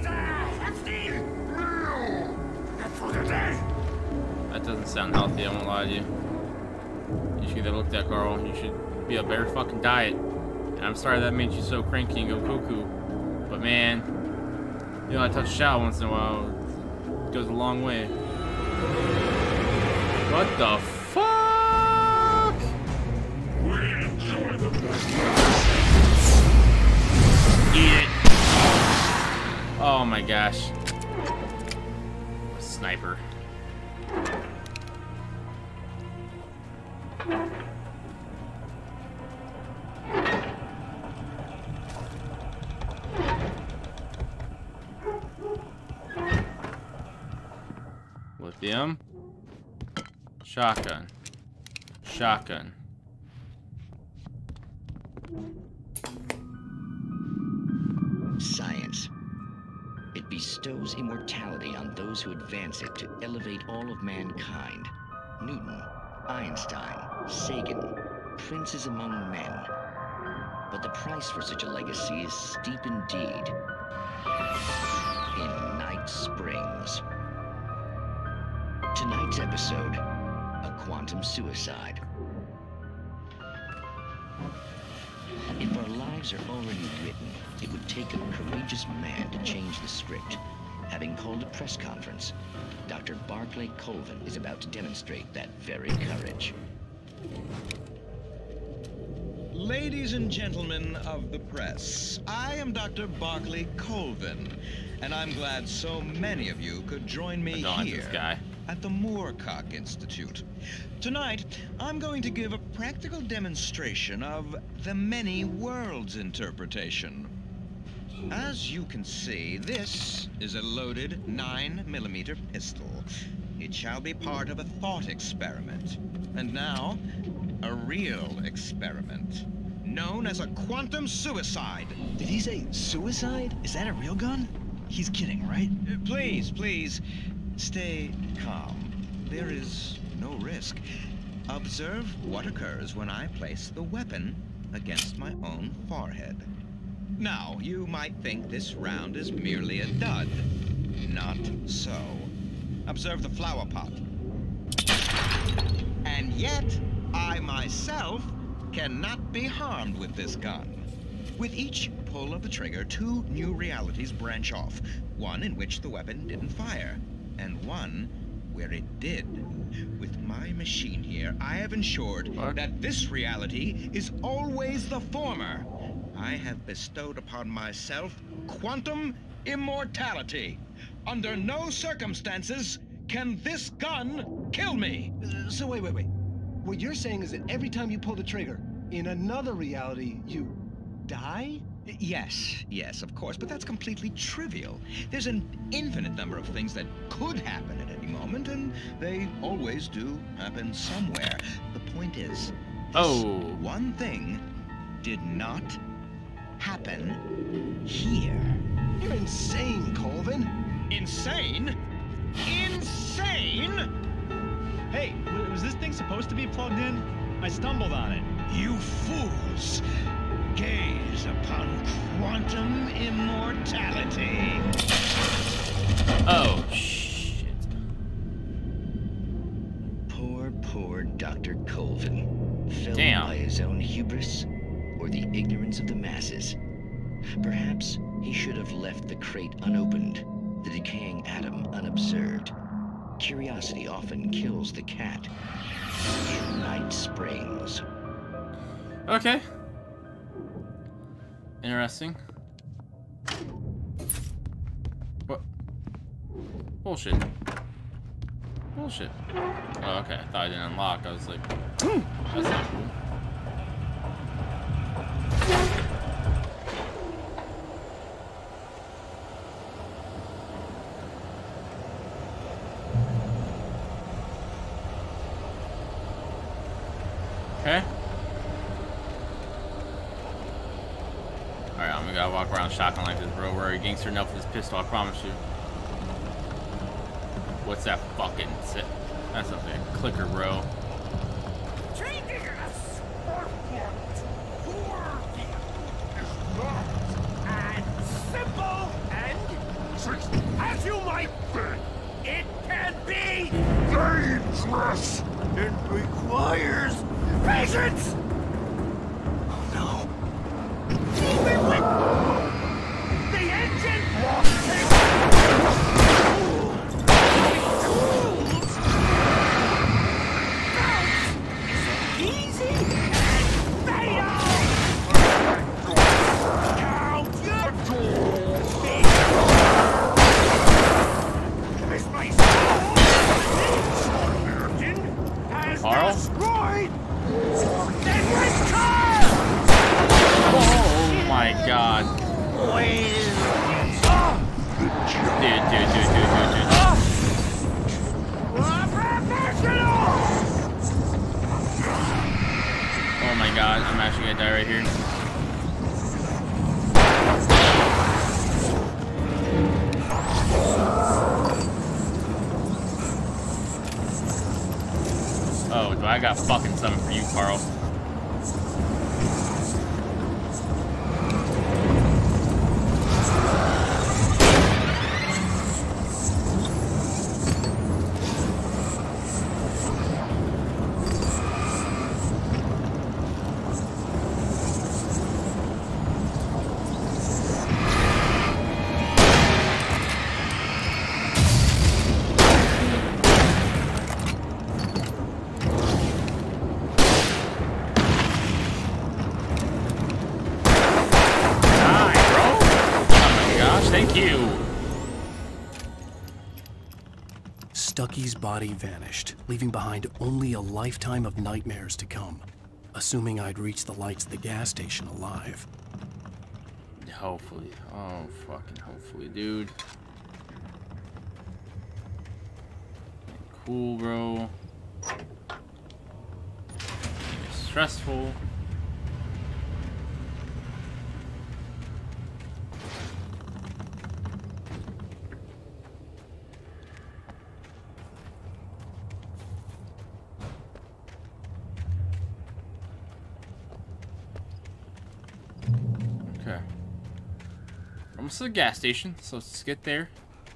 That doesn't sound healthy, I won't lie to you. You should either look at Carl, you should be a better fucking diet. And I'm sorry that made you so cranky and go cuckoo. But man, you know, I touch a shower once in a while. It goes a long way. What the fuck? Eat it. Oh my gosh. Sniper. Lithium. Shotgun. Shotgun. Science. It bestows immortality on those who advance it to elevate all of mankind. Newton, Einstein, Sagan, princes among men. But the price for such a legacy is steep indeed. In Night Springs. Tonight's episode, a quantum suicide. If our lives are already written, it would take a courageous man to change the script. Having called a press conference, Dr. Barclay Colvin is about to demonstrate that very courage. Ladies and gentlemen of the press, I am Dr. Barclay Colvin, and I'm glad so many of you could join me here at the Moorcock Institute. Tonight, I'm going to give a practical demonstration of the many worlds interpretation. As you can see, this is a loaded 9mm pistol. It shall be part of a thought experiment. And now, a real experiment, known as a quantum suicide. Did he say suicide? Is that a real gun? He's kidding, right? Please, please, stay calm. There is no risk. Observe what occurs when I place the weapon against my own forehead. Now, you might think this round is merely a dud. Not so. Observe the flower pot. And yet, I myself cannot be harmed with this gun. With each pull of the trigger, two new realities branch off. One in which the weapon didn't fire, and one where it did. With my machine here, I have ensured that this reality is always the former. I have bestowed upon myself quantum immortality. Under no circumstances can this gun kill me. So wait. What you're saying is that every time you pull the trigger, in another reality, you die? Yes, of course, but that's completely trivial. There's an infinite number of things that could happen at any moment, and they always do happen somewhere. The point is, this one thing did not happen here. You're insane, Colvin. Insane? Insane? Hey, was this thing supposed to be plugged in? I stumbled on it. You fools! Gaze upon quantum immortality. Oh, shit. Poor Dr. Colvin. Felled by his own hubris or the ignorance of the masses. Perhaps he should have left the crate unopened, the decaying atom unobserved. Curiosity often kills the cat. Night Springs. Okay. Interesting. What? Bullshit. Bullshit. Oh, okay. I thought I didn't unlock. I was like, that's not cool. Okay. Alright, I'm gonna walk around shotgun like this, bro. We're a gangster enough with this pistol, I promise you. What's that fucking sit? That's something. A clicker, bro. Changing a smartphone to working is not as simple and as you might think. It can be dangerous. It requires patience. Oh no! Even with the engine easy and fatal. Count your as my soul Carl? destroyed. Oh my god. Dude. Oh my god, I'm actually gonna die right here. Oh, do I got fucking something for you, Carl? Stucky's body vanished, leaving behind only a lifetime of nightmares to come. Assuming I'd reach the lights of the gas station alive. Hopefully. Oh, fucking hopefully, dude. Cool, bro. It's stressful. Almost to the gas station, so let's get there.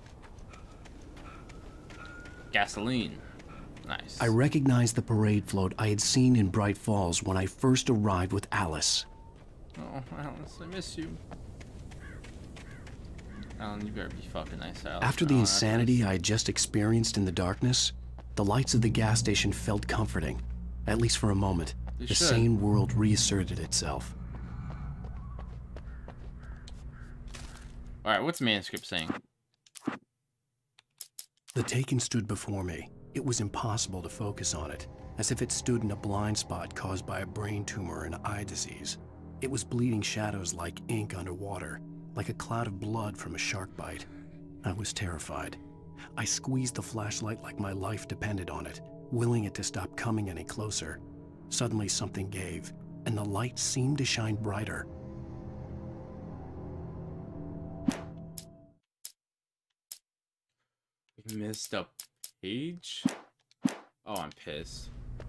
Gasoline. Nice. I recognized the parade float I had seen in Bright Falls when I first arrived with Alice. Oh, Alice, I miss you. Alan, you better be fucking nice, Alice. After the insanity I had just experienced in the darkness, the lights of the gas station felt comforting. At least for a moment. The sane world reasserted itself. Alright, what's the manuscript saying? The Taken stood before me. It was impossible to focus on it, as if it stood in a blind spot caused by a brain tumor and eye disease. It was bleeding shadows like ink underwater, like a cloud of blood from a shark bite. I was terrified. I squeezed the flashlight like my life depended on it, willing it to stop coming any closer. Suddenly something gave, and the light seemed to shine brighter. We missed a page? Oh, I'm pissed.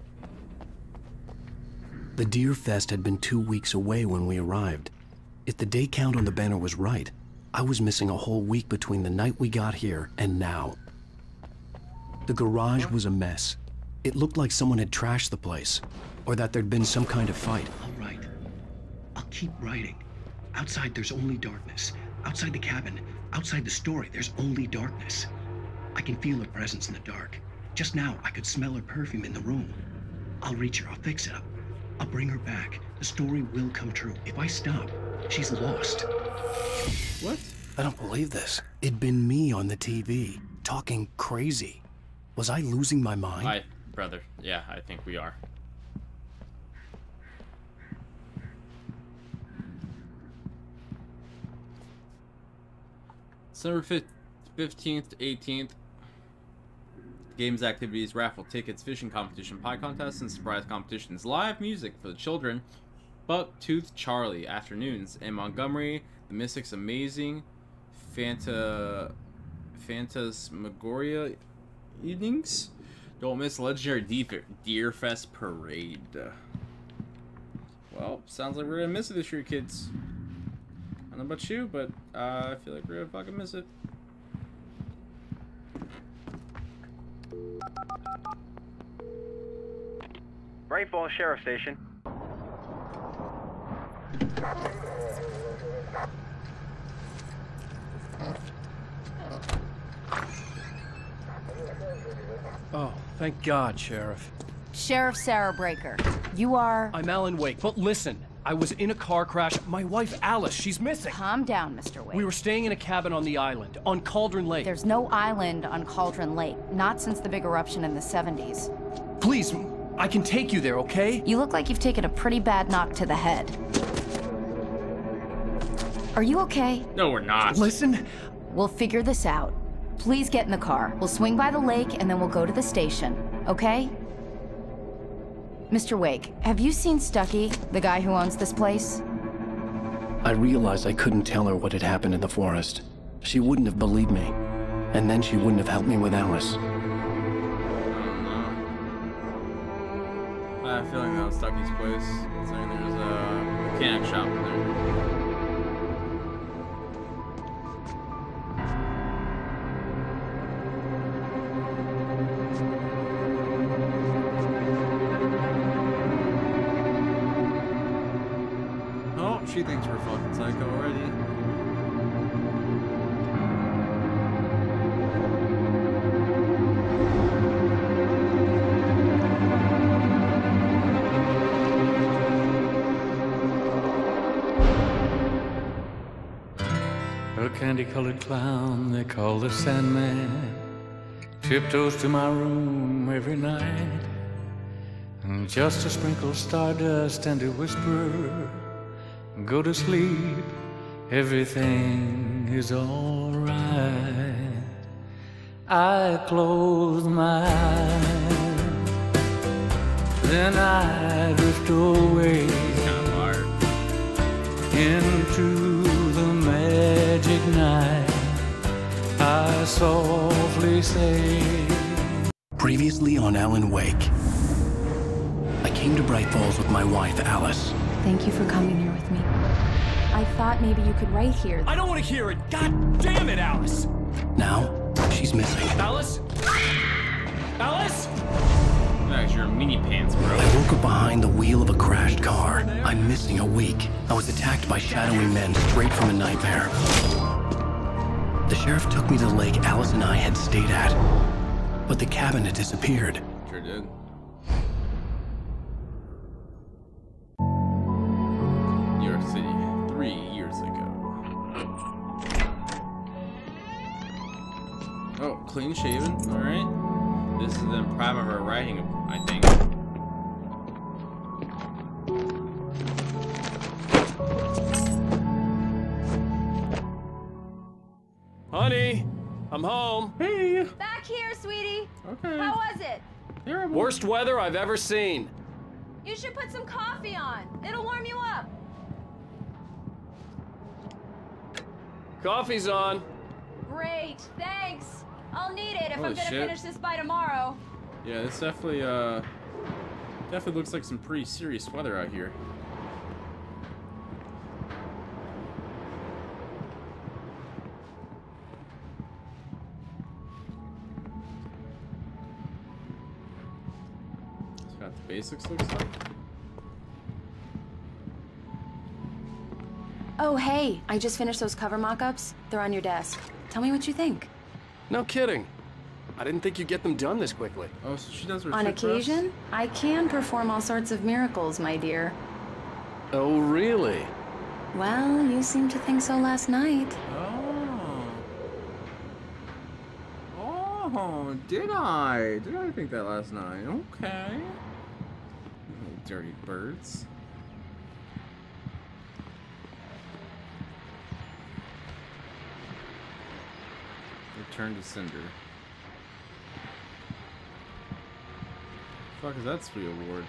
The Deer Fest had been 2 weeks away when we arrived. If the day count on the banner was right, I was missing a whole week between the night we got here and now. The garage was a mess. It looked like someone had trashed the place, or that there'd been some kind of fight. All right. I'll keep writing. Outside, there's only darkness. Outside the cabin, outside the story, there's only darkness. I can feel her presence in the dark. Just now, I could smell her perfume in the room. I'll reach her. I'll fix it. I'll bring her back. The story will come true. If I stop, she's lost. What? I don't believe this. It'd been me on the TV, talking crazy. Was I losing my mind? Hi, brother. Yeah, I think we are. December 15th to 18th. Games, activities, raffle tickets, fishing competition, pie contests, and surprise competitions. Live music for the children. Bucktooth Charlie. Afternoons. In Montgomery, the Mystics Amazing Phantasmagoria evenings. Don't miss Legendary Deer Fest Parade. Well, sounds like we're gonna miss it this year, kids. I don't know about you, but I feel like we're gonna fucking miss it. Bright Falls Sheriff Station. Oh, thank God, Sheriff. Sheriff Sarah Breaker. You are... I'm Alan Wake, but listen. I was in a car crash. My wife, Alice, she's missing. Calm down, Mr. Wake. We were staying in a cabin on the island, on Cauldron Lake. There's no island on Cauldron Lake. Not since the big eruption in the 70s. Please, I can take you there, okay? You look like you've taken a pretty bad knock to the head. Are you okay? No, we're not. Listen. We'll figure this out. Please get in the car. We'll swing by the lake and then we'll go to the station, okay? Mr. Wake, have you seen Stucky, the guy who owns this place? I realized I couldn't tell her what had happened in the forest. She wouldn't have believed me. And then she wouldn't have helped me with Alice. I have a feeling that was Stucky's place. Considering there's a mechanic shop in there. She thinks we're fucking psycho already. A candy-colored clown they call the Sandman tiptoes to my room every night, and just to sprinkle stardust and to whisper, go to sleep, everything is alright. I close my eyes, then I drift away into the magic night. I softly say. Previously on Alan Wake. I came to Bright Falls with my wife, Alice. Thank you for coming here with me. I thought maybe you could write here. I don't want to hear it! God damn it, Alice! Now, she's missing. Alice? Alice? That's your mini pants, bro. I woke up behind the wheel of a crashed car. I'm missing a week. I was attacked by shadowy men straight from a nightmare. The sheriff took me to the lake Alice and I had stayed at. But the cabin had disappeared. Sure did. New York City, 3 years ago. Oh, clean shaven, alright. This is the prime of her writing, I think. Honey, I'm home. Hey. Back here, sweetie. Okay. How was it? Terrible. Worst weather I've ever seen. You should put some coffee on. It'll warm you up. Coffee's on. Great, thanks. I'll need it if Holy I'm gonna shit. finish this by tomorrow. Yeah, this definitely looks like some pretty serious weather out here. It's got the basics, looks like. Oh, hey, I just finished those cover mock-ups. They're on your desk. Tell me what you think. No kidding. I didn't think you'd get them done this quickly. Oh, so she does On occasion, I can perform all sorts of miracles, my dear. Oh, really? Well, you seemed to think so last night. Oh, did I? Did I think that last night? Okay. Little dirty birds. Return to Cinder. Fuck is that sweet award?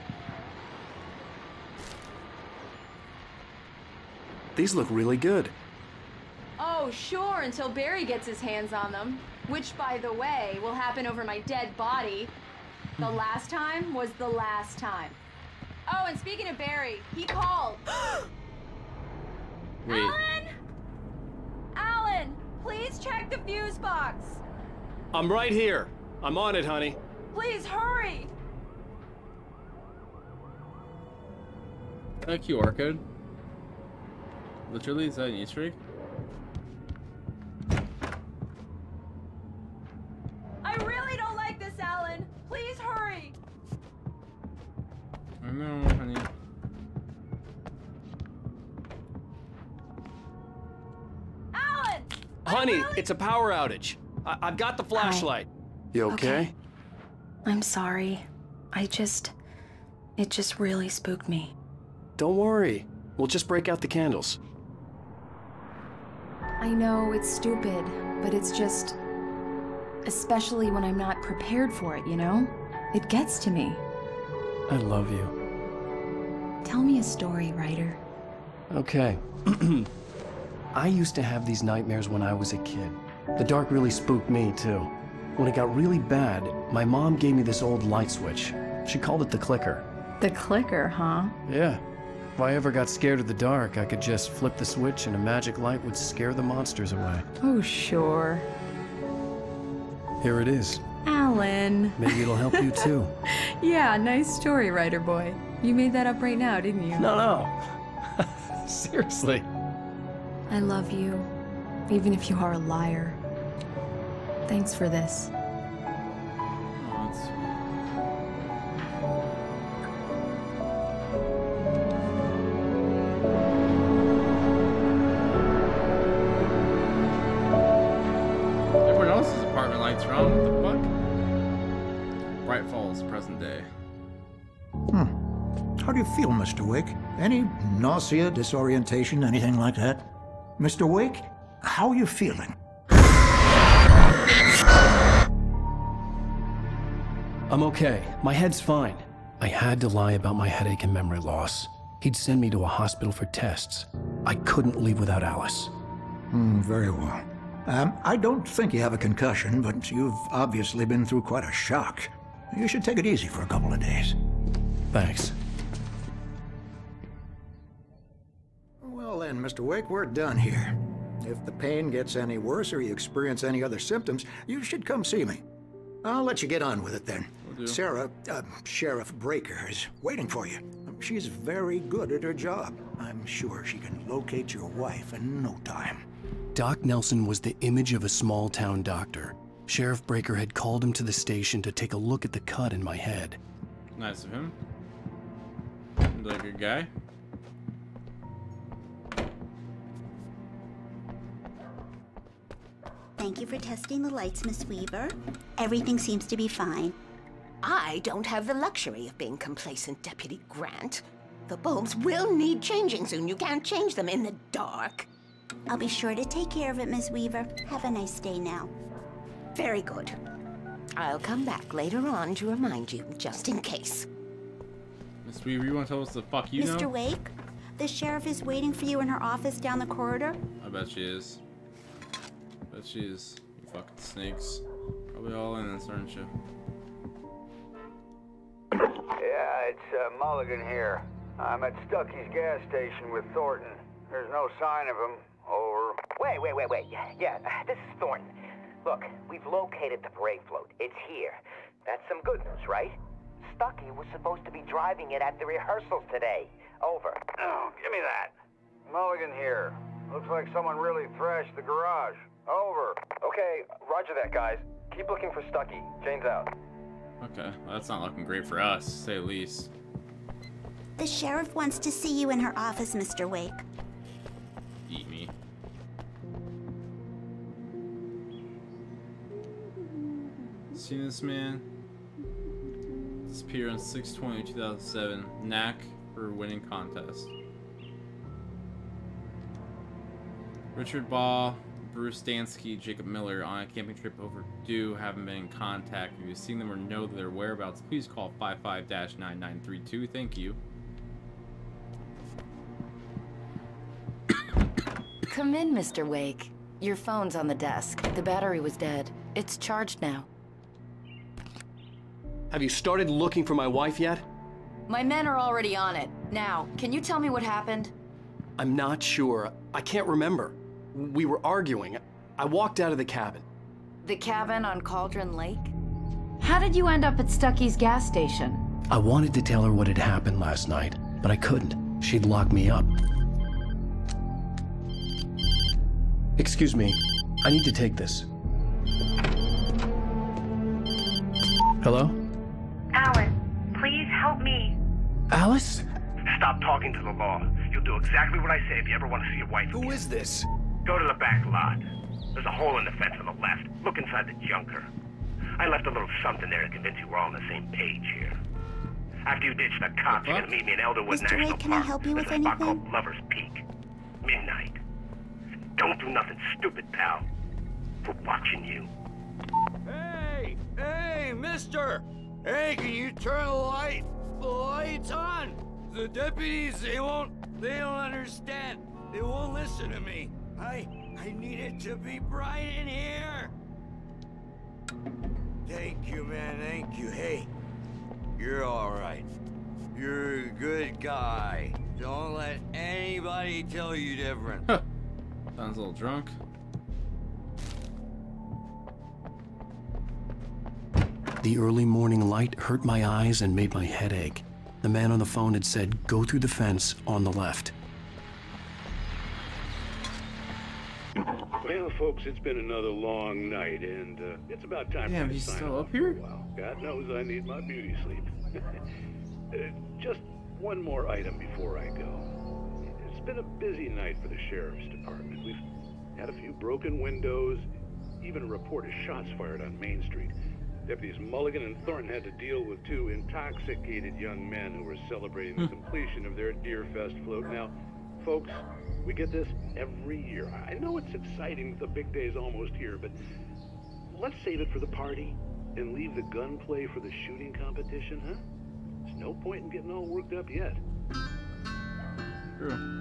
These look really good. Oh, sure, until Barry gets his hands on them. Which, by the way, will happen over my dead body. The last time was the last time. Oh, and speaking of Barry, he called. Wait. Alan! Alan, please check the fuse box. I'm right here. I'm on it, honey. Please hurry. That QR code? Literally, is that an Easter egg? I really don't like this, Alan. Please hurry. I know, honey. Alan! Honey, it's a power outage. I've got the flashlight. You okay? I'm sorry. It just really spooked me. Don't worry. We'll just break out the candles. I know it's stupid, but it's just... Especially when I'm not prepared for it, you know? It gets to me. I love you. Tell me a story, writer. Okay. I used to have these nightmares when I was a kid. The dark really spooked me, too. When it got really bad, my mom gave me this old light switch. She called it the clicker. The clicker, huh? Yeah. If I ever got scared of the dark, I could just flip the switch and a magic light would scare the monsters away. Oh, sure. Here it is. Alan. Maybe it'll help you too. Yeah, nice story, writer boy. You made that up right now, didn't you? No. Seriously. I love you, even if you are a liar. Thanks for this. Everyone else's apartment lights are on. What the fuck? Bright Falls, present day. How do you feel, Mr. Wake? Any nausea, disorientation, anything like that? Mr. Wake, how are you feeling? I'm okay. My head's fine. I had to lie about my headache and memory loss. He'd send me to a hospital for tests. I couldn't leave without Alice. Very well. I don't think you have a concussion, but you've obviously been through quite a shock. You should take it easy for a couple of days. Thanks. Well then, Mr. Wake, we're done here. If the pain gets any worse or you experience any other symptoms, you should come see me. I'll let you get on with it then. Sarah, Sheriff Breaker, is waiting for you. She's very good at her job. I'm sure she can locate your wife in no time. Doc Nelson was the image of a small-town doctor. Sheriff Breaker had called him to the station to take a look at the cut in my head. Nice of him. Seems like a good guy. Thank you for testing the lights, Miss Weaver. Everything seems to be fine. I don't have the luxury of being complacent, Deputy Grant. The bulbs will need changing soon. You can't change them in the dark. I'll be sure to take care of it, Miss Weaver. Have a nice day now. Very good. I'll come back later on to remind you, just in case. Miss Weaver, you want to tell us the fuck you know? Mr. Wake, the sheriff is waiting for you in her office down the corridor. I bet she is. Bet she is. You fucking snakes. Probably all in this, aren't you? Yeah, it's Mulligan here. I'm at Stucky's gas station with Thornton. There's no sign of him. Over. Wait. Yeah, this is Thornton. Look, we've located the parade float. It's here. That's some good news, right? Stucky was supposed to be driving it at the rehearsals today. Over. Oh, give me that. Mulligan here. Looks like someone really thrashed the garage. Over. Okay, roger that, guys. Keep looking for Stucky. Jane's out. Okay, well, that's not looking great for us, to say the least. The sheriff wants to see you in her office, Mr. Wake. Eat me. Seen this man? Disappeared on 6/20/2007. Knack for winning contest. Richard Ball, Bruce Dansky, Jacob Miller on a camping trip overdue, haven't been in contact. If you've seen them or know their whereabouts, please call 55-9932. Thank you. Come in, Mr. Wake. Your phone's on the desk. The battery was dead. It's charged now. Have you started looking for my wife yet? My men are already on it. Now, can you tell me what happened? I'm not sure. I can't remember. We were arguing. I walked out of the cabin. The cabin on Cauldron Lake? How did you end up at Stucky's gas station? I wanted to tell her what had happened last night, but I couldn't. She'd lock me up. Excuse me, I need to take this. Hello? Alice, please help me. Alice? Stop talking to the law. You'll do exactly what I say if you ever want to see your wife again. Who is this? Go to the back lot. There's a hole in the fence on the left. Look inside the junker. I left a little something there to convince you we're all on the same page here. After you ditch the cops, you're gonna meet me in Elderwood National Park. Can I help you with There's a spot anything? called Lover's Peak. Midnight. Don't do nothing stupid, pal. We're watching you. Hey! Hey, mister! Hey, can you turn the lights on? The deputies, they don't understand. They won't listen to me. I need it to be bright in here. Thank you, man, thank you. Hey, you're all right. You're a good guy. Don't let anybody tell you different. Sounds a little drunk. The early morning light hurt my eyes and made my head ache. The man on the phone had said, go through the fence on the left. Well, folks, it's been another long night, and it's about time Damn, for me to he's sign still off up here? for a while. God knows I need my beauty sleep. Just one more item before I go. It's been a busy night for the sheriff's department. We've had a few broken windows, even a report of shots fired on Main Street. Deputies Mulligan and Thornton had to deal with two intoxicated young men who were celebrating the completion of their Deerfest float. Now, folks, we get this every year. I know it's exciting that the big day's almost here, but let's save it for the party and leave the gunplay for the shooting competition, huh? There's no point in getting all worked up yet. True.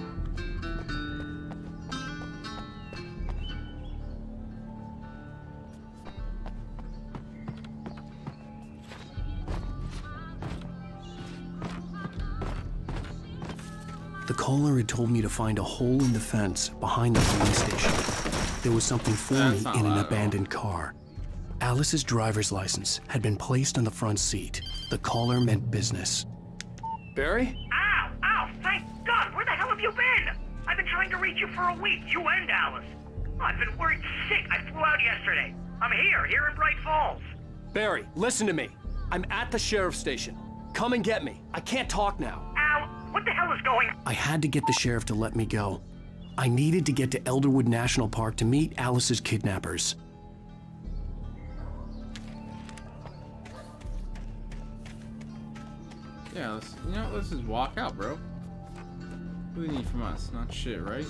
The caller had told me to find a hole in the fence behind the police station. There was something for me in an abandoned car. Alice's driver's license had been placed on the front seat. The caller meant business. Barry? Ow! Ow! Thank God! Where the hell have you been? I've been trying to reach you for a week, you and Alice. Oh, I've been worried sick. I flew out yesterday. I'm here in Bright Falls. Barry, listen to me. I'm at the sheriff's station. Come and get me. I can't talk now. Ow! What the hell is going on? I had to get the sheriff to let me go. I needed to get to Elderwood National Park to meet Alice's kidnappers. Yeah, let's just walk out, bro. What do they need from us? Not shit, right?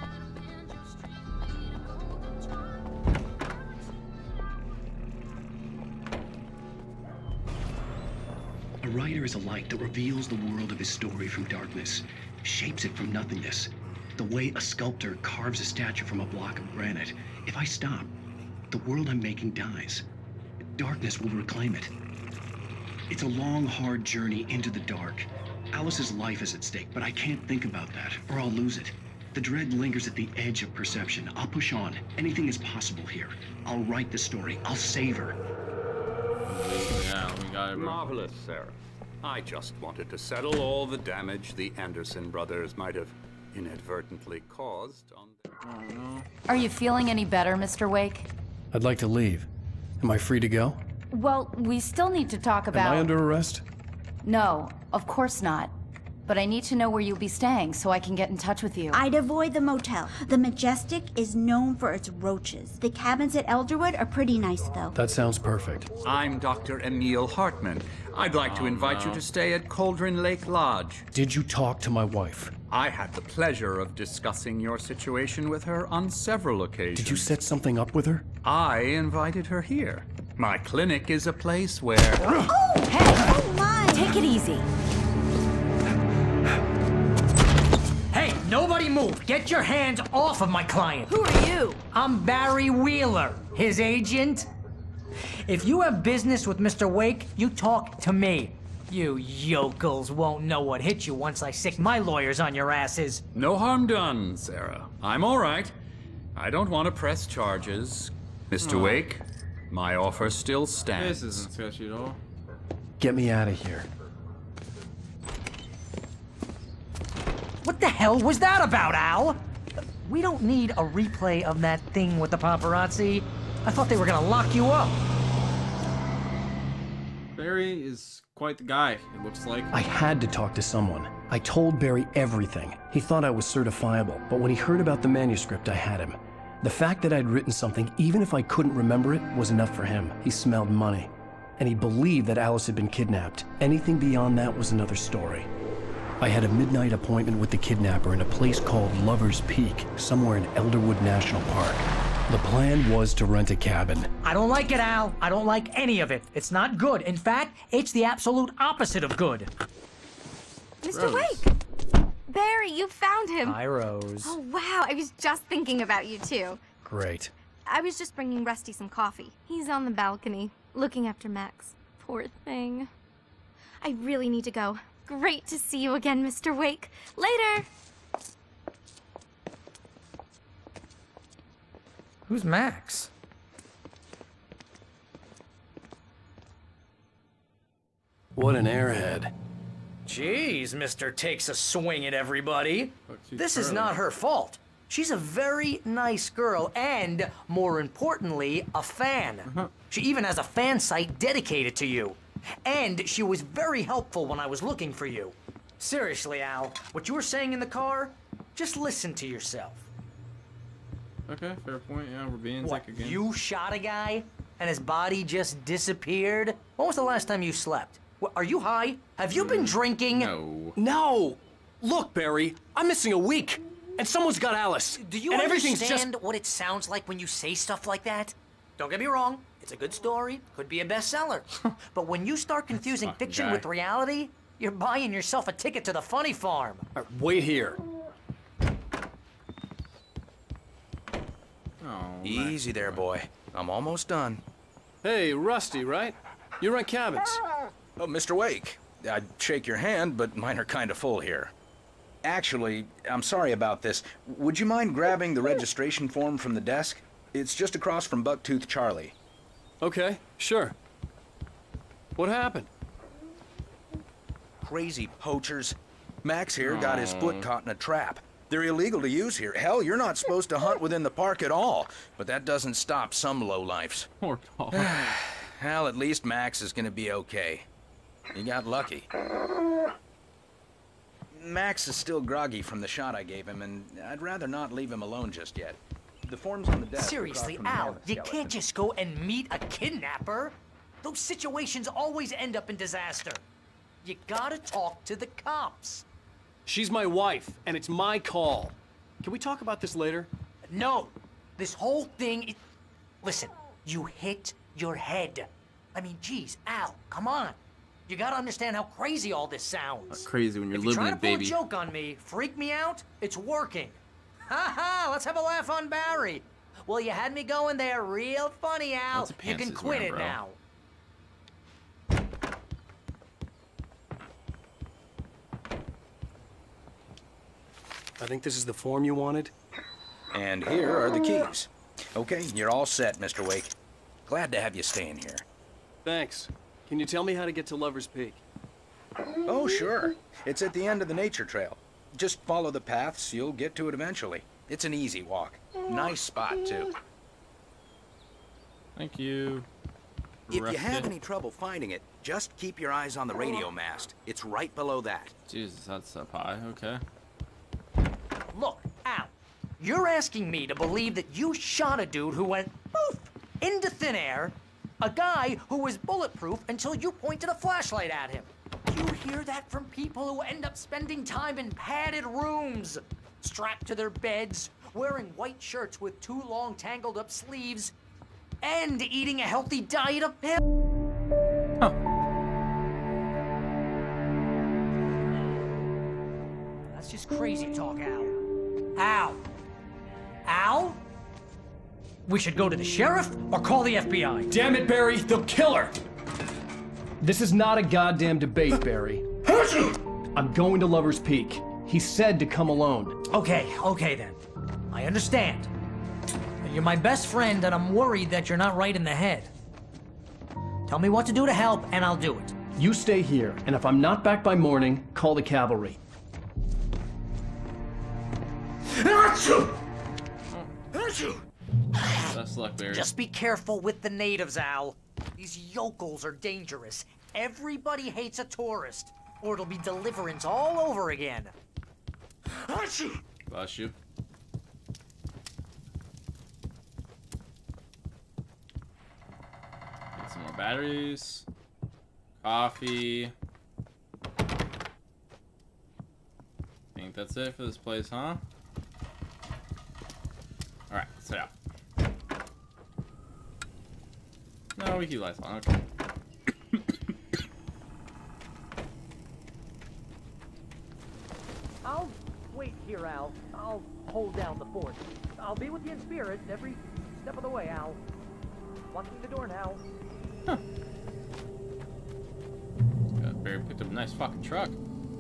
A writer is a light that reveals the world of his story from darkness, shapes it from nothingness. The way a sculptor carves a statue from a block of granite. If I stop, the world I'm making dies. Darkness will reclaim it. It's a long, hard journey into the dark. Alice's life is at stake, but I can't think about that, or I'll lose it. The dread lingers at the edge of perception. I'll push on. Anything is possible here. I'll write the story. I'll save her. Yeah, we got it, bro. Marvelous, Sarah. I just wanted to settle all the damage the Anderson brothers might have inadvertently caused on their... Are you feeling any better, Mr. Wake? I'd like to leave. Am I free to go? Well, we still need to talk about... Am I under arrest? No, of course not. But I need to know where you'll be staying so I can get in touch with you. I'd avoid the motel. The Majestic is known for its roaches. The cabins at Elderwood are pretty nice, though. That sounds perfect. I'm Dr. Emil Hartman. I'd like to invite you to stay at Cauldron Lake Lodge. Did you talk to my wife? I had the pleasure of discussing your situation with her on several occasions. Did you set something up with her? I invited her here. My clinic is a place where... Oh, hey! Oh, my! Take it easy. Hey, nobody move! Get your hands off of my client! Who are you? I'm Barry Wheeler, his agent. If you have business with Mr. Wake, you talk to me. You yokels won't know what hit you once I sick my lawyers on your asses. No harm done, Sarah. I'm all right. I don't want to press charges. Mr. Wake, my offer still stands. This isn't sketchy at all. Get me out of here. What the hell was that about, Al? We don't need a replay of that thing with the paparazzi. I thought they were gonna lock you up. Barry is quite the guy, it looks like. I had to talk to someone. I told Barry everything. He thought I was certifiable, but when he heard about the manuscript, I had him. The fact that I'd written something, even if I couldn't remember it, was enough for him. He smelled money. And he believed that Alice had been kidnapped. Anything beyond that was another story. I had a midnight appointment with the kidnapper in a place called Lover's Peak, somewhere in Elderwood National Park. The plan was to rent a cabin. I don't like it, Al. I don't like any of it. It's not good. In fact, it's the absolute opposite of good. Mr. Wake! Barry, you found him. Hi, Rose. Oh, wow. I was just thinking about you, too. Great. I was just bringing Rusty some coffee. He's on the balcony, looking after Max. Poor thing. I really need to go. Great to see you again, Mr. Wake. Later! Who's Max? What an airhead. Jeez, Mr. Takes a swing at everybody. This is not her fault. She's a very nice girl and, more importantly, a fan. She even has a fan site dedicated to you. And she was very helpful when I was looking for you. Seriously, Al, what you were saying in the car, just listen to yourself. Okay, fair point. Yeah, we're being What, sick again. you shot a guy and his body just disappeared? When was the last time you slept? What, are you high? Have you been drinking? No. No! Look, Barry, I'm missing a week, and someone's got Alice. Do you and everything's understand what it sounds like when you say stuff like that? Don't get me wrong, it's a good story, could be a bestseller. But when you start confusing fiction guy. with reality, you're buying yourself a ticket to the funny farm. Wait here. Easy there, boy. I'm almost done. Hey, Rusty, right? You rent cabins. Oh, Mr. Wake. I'd shake your hand, but mine are kind of full here. Actually, I'm sorry about this. Would you mind grabbing the registration form from the desk? It's just across from Bucktooth Charlie. Okay, sure. What happened? Crazy poachers. Max here got his foot caught in a trap. They're illegal to use here. Hell, you're not supposed to hunt within the park at all. But that doesn't stop some lowlifes. Poor dog. Hell, at least Max is gonna be okay. He got lucky. Max is still groggy from the shot I gave him, and I'd rather not leave him alone just yet. The form's on the desk. Seriously, across from the Al, mammoth you skeleton. can't just go and meet a kidnapper. Those situations always end up in disaster. You gotta talk to the cops. She's my wife, and it's my call. Can we talk about this later? No, this whole thing is... Listen, you hit your head. I mean, geez, Al, come on. You gotta understand how crazy all this sounds. Not crazy when you're If you're living trying it, to pull baby. a joke on me, freak me out, it's working. Ha ha, let's have a laugh on Barry. Well, you had me going there real funny, Al. Lots of You pants can he's quit wearing, it bro. now. I think this is the form you wanted. And here are the keys. Okay, you're all set, Mr. Wake. Glad to have you staying here. Thanks. Can you tell me how to get to Lover's Peak? Oh, sure. It's at the end of the nature trail. Just follow the paths, you'll get to it eventually. It's an easy walk. Nice spot, too. Thank you. If you have any trouble finding it, just keep your eyes on the radio mast. It's right below that. Jesus, that's up high. Okay. Look, Al, you're asking me to believe that you shot a dude who went poof into thin air, a guy who was bulletproof until you pointed a flashlight at him. You hear that from people who end up spending time in padded rooms, strapped to their beds, wearing white shirts with too long tangled up sleeves, and eating a healthy diet of pills. Huh. That's just crazy talk, Al. Al? Al? We should go to the sheriff or call the FBI. Damn it, Barry, they'll kill her! This is not a goddamn debate, Barry. I'm going to Lover's Peak. He said to come alone. Okay then. I understand. You're my best friend, and I'm worried that you're not right in the head. Tell me what to do to help, and I'll do it. You stay here, and if I'm not back by morning, call the cavalry. Best luck, Barry. Just be careful with the natives, Al. These yokels are dangerous. Everybody hates a tourist, or it'll be deliverance all over again. Bless you. Get some more batteries. Coffee. Think that's it for this place, huh? Alright, let's head out. No, we keep lights on, okay. I'll wait here, Al. I'll hold down the fort. I'll be with you in spirit every step of the way, Al. Locking the door now. Huh. Barry picked up a nice fucking truck.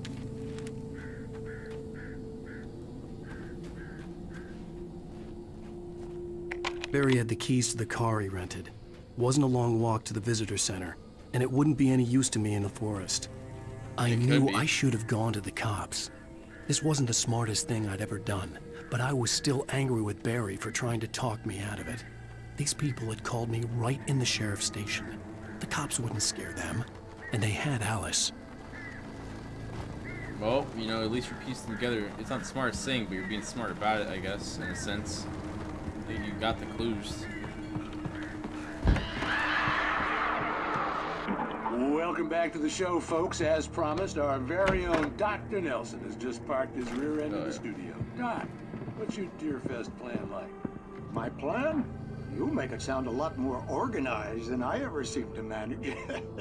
Barry had the keys to the car he rented. Wasn't a long walk to the visitor center, and it wouldn't be any use to me in the forest. I knew I should have gone to the cops. This wasn't the smartest thing I'd ever done, but I was still angry with Barry for trying to talk me out of it. These people had called me right in the sheriff's station. The cops wouldn't scare them, and they had Alice. Well, you know, at least you're piecing together. It's not the smartest thing, but you're being smart about it, I guess, in a sense. You got the clues. Welcome back to the show, folks. As promised, our very own Dr. Nelson has just parked his rear end in the studio. Doc, what's your Deerfest plan like? My plan? You make it sound a lot more organized than I ever seem to manage.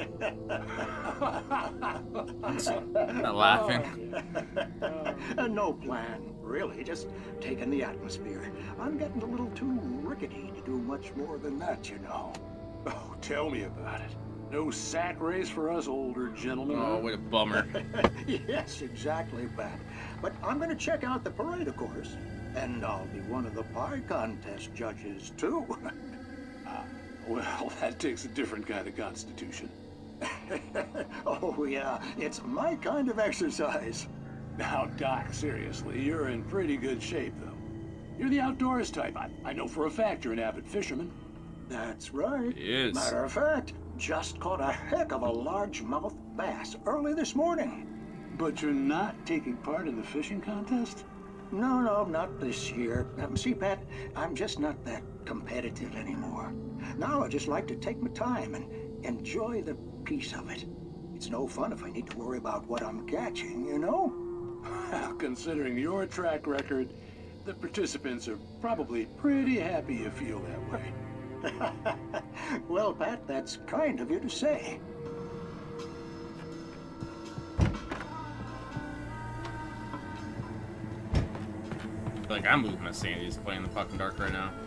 Not laughing. No plan, really. Just taking the atmosphere. I'm getting a little too rickety to do much more than that, you know. Oh, tell me about it. No sack race for us older gentlemen. Oh, what a bummer. Yes, exactly, Bat. But I'm going to check out the parade, of course. And I'll be one of the pie contest judges, too. Well, that takes a different kind of constitution. Oh, yeah. It's my kind of exercise. Now, Doc, seriously, you're in pretty good shape, though. You're the outdoors type. I know for a fact you're an avid fisherman. That's right. He is. Matter of fact, just caught a heck of a largemouth bass early this morning. But you're not taking part in the fishing contest? No, not this year. See, Pat, I'm just not that competitive anymore. Now I just like to take my time and enjoy the peace of it. It's no fun if I need to worry about what I'm catching, you know? Considering your track record, the participants are probably pretty happy you feel that way. Well, Pat, that's kind of you to say. Like, I'm moving my sandies playing in the fucking dark right now.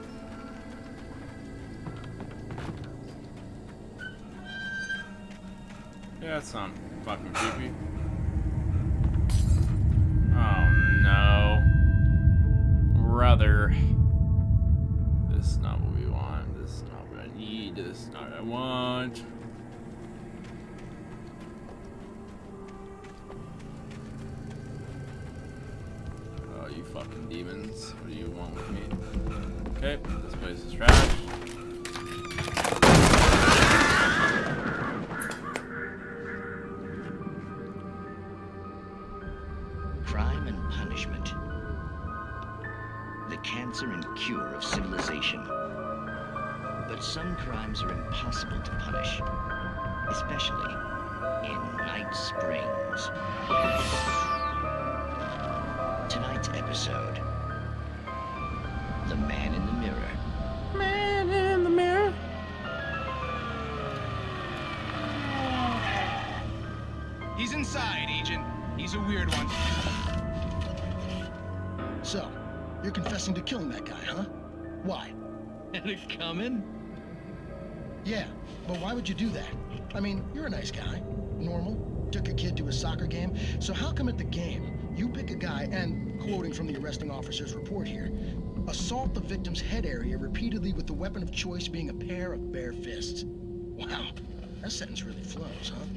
Yeah, that sounds fucking creepy. Oh no. Brother. This is not what we want. This is not what I need. This is not what I want. Oh, you fucking demons. What do you want with me? Okay, this place is trash. the cancer and cure of civilization. But some crimes are impossible to punish, especially in Night Springs. Tonight's episode, The Man in the Mirror. Man in the mirror. He's inside, Agent. He's a weird one. So, you're confessing to killing that guy, huh? Why? Had it coming? Yeah, but why would you do that? I mean, you're a nice guy. Normal. Took a kid to a soccer game. So how come at the game, you pick a guy and, quoting from the arresting officer's report here, assault the victim's head area repeatedly with the weapon of choice being a pair of bare fists? Wow, that sentence really flows, huh?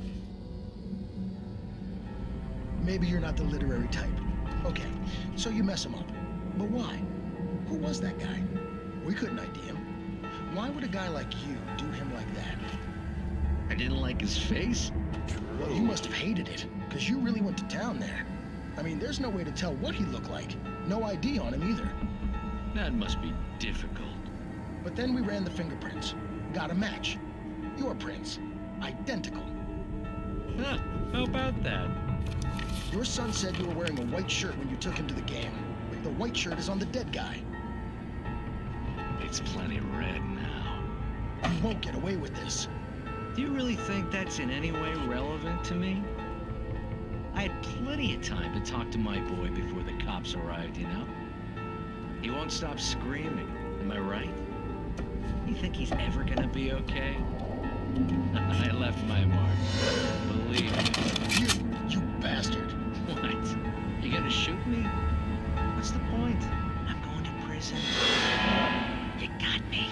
Maybe you're not the literary type. Okay, so you mess him up. But why? Who was that guy? We couldn't ID him. Why would a guy like you do him like that? I didn't like his face? Well, you must have hated it, because you really went to town there. I mean, there's no way to tell what he looked like. No ID on him either. That must be difficult. But then we ran the fingerprints. Got a match. Your prints. Identical. Huh, how about that? Your son said you were wearing a white shirt when you took him to the game. The white shirt is on the dead guy. It's plenty red now. You won't get away with this. Do you really think that's in any way relevant to me? I had plenty of time to talk to my boy before the cops arrived, you know? He won't stop screaming, am I right? You think he's ever gonna be okay? I left my mark. Believe me. You bastard. What? You gonna shoot me? What's the point? I'm going to prison. You got me.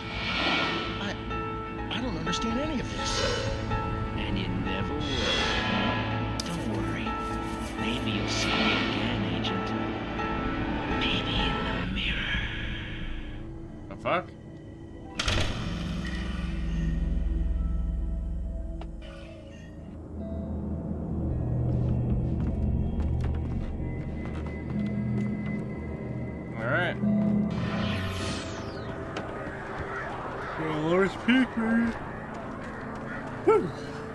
I don't understand any of this. And you never will. Don't worry. Maybe you'll see me again, Agent. Maybe in the mirror. The fuck? Alright. Well, Lord's Peak, baby. Whew.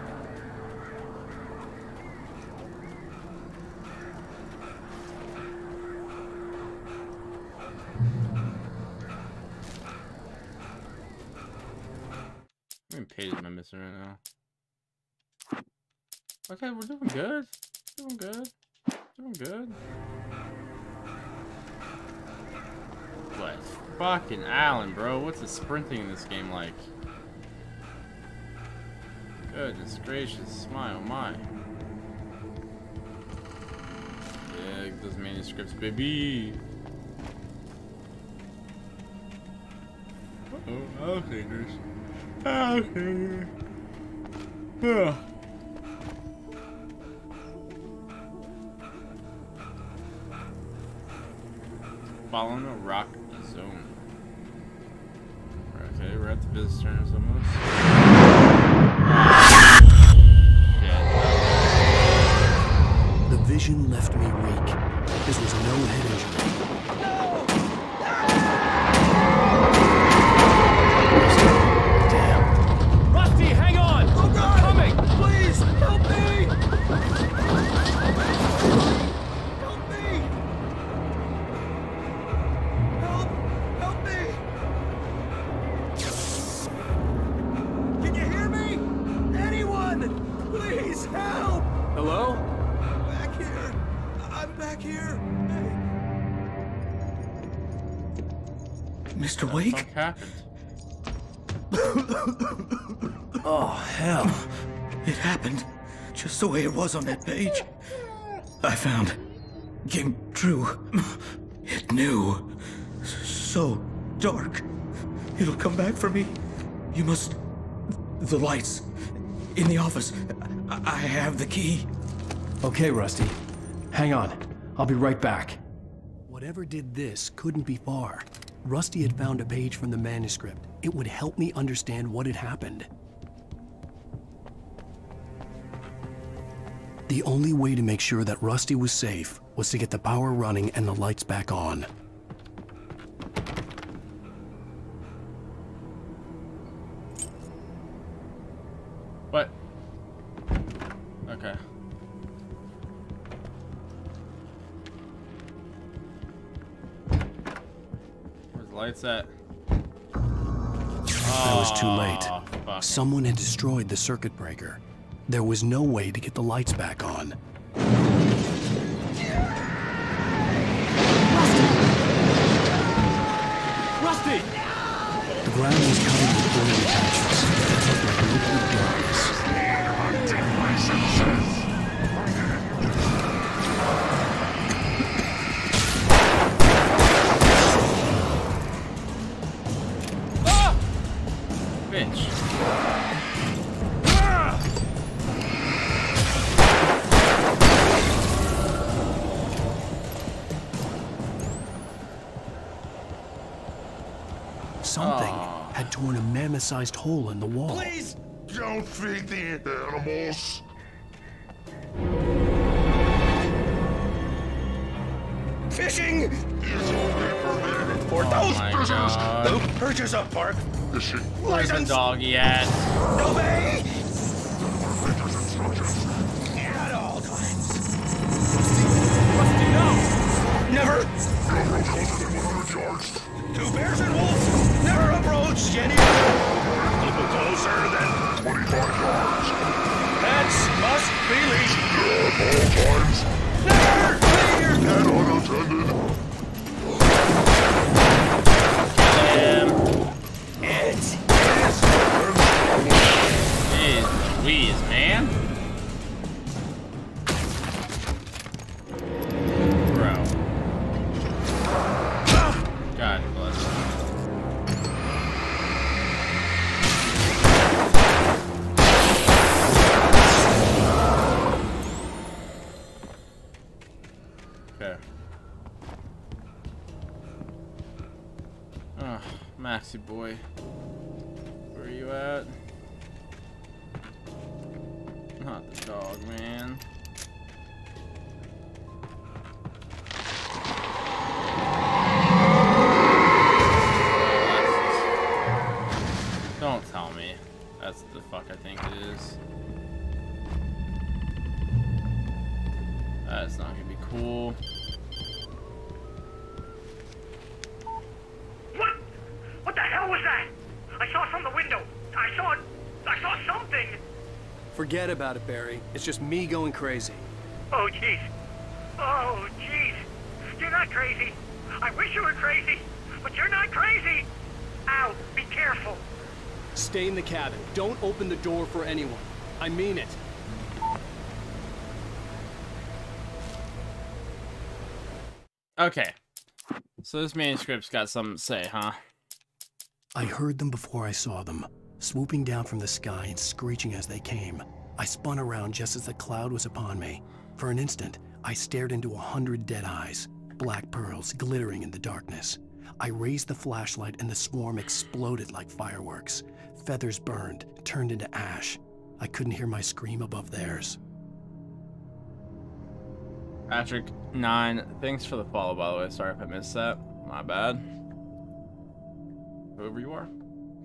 How many pages am I missing right now? Okay, we're doing good. Doing good. Doing good. What? Fucking Alan, bro. What's the sprinting in this game like? Goodness gracious. My oh my. Yeah, those manuscripts, baby. Uh-oh, alligators. Alligators. Ugh. Following a rock zone. Okay, we're at the business terminals almost. The vision left me weak. This was no head injury. Damn. Rusty, hang on! Oh God! I'm coming! Please, help me! Help me! Help me! Can you hear me? Anyone! Please help! Hello? Back here. I'm back here. Mr. Wake? What happened? Oh, hell. It happened just the way it was on that page. I found. Came true. It knew. So dark. It'll come back for me. You must. The lights. In the office. I have the key. Okay, Rusty. Hang on. I'll be right back. Whatever did this couldn't be far. Rusty had found a page from the manuscript. It would help me understand what had happened. The only way to make sure that Rusty was safe was to get the power running and the lights back on. lights at? I was too late. Fuck. Someone had destroyed the circuit breaker. There was no way to get the lights back on. Rusty! The ground was covered with oily patches. It looked like liquid darkness. Bitch. Something had torn a mammoth-sized hole in the wall. Please don't feed the animals. Fishing is only permitted for those prisoners who purchase a park fishing Where's the doggy at? Obey! At all times. Never. Two bears and wolves never approached any other. A little closer than 25 yards. Pets must be leashed. At all times. Never leave your And unattended. Jeez Louise, man. Bro. God bless you. Okay. Maxie boy. Where are you at? Not the dog, man. Don't tell me. That's the fuck I think it is. That's not gonna be cool. What the hell was that? I saw from the window. I saw something. Forget about it, Barry. It's just me going crazy. Oh, jeez. Oh, jeez. You're not crazy. I wish you were crazy, but you're not crazy. Ow, be careful. Stay in the cabin. Don't open the door for anyone. I mean it. Okay. So this manuscript's got something to say, huh? I heard them before I saw them, swooping down from the sky and screeching as they came. I spun around just as the cloud was upon me. For an instant, I stared into 100 dead eyes, black pearls glittering in the darkness. I raised the flashlight and the swarm exploded like fireworks. Feathers burned, turned into ash. I couldn't hear my scream above theirs. Patrick 9, thanks for the follow, by the way. Sorry if I missed that. My bad. Whoever you are.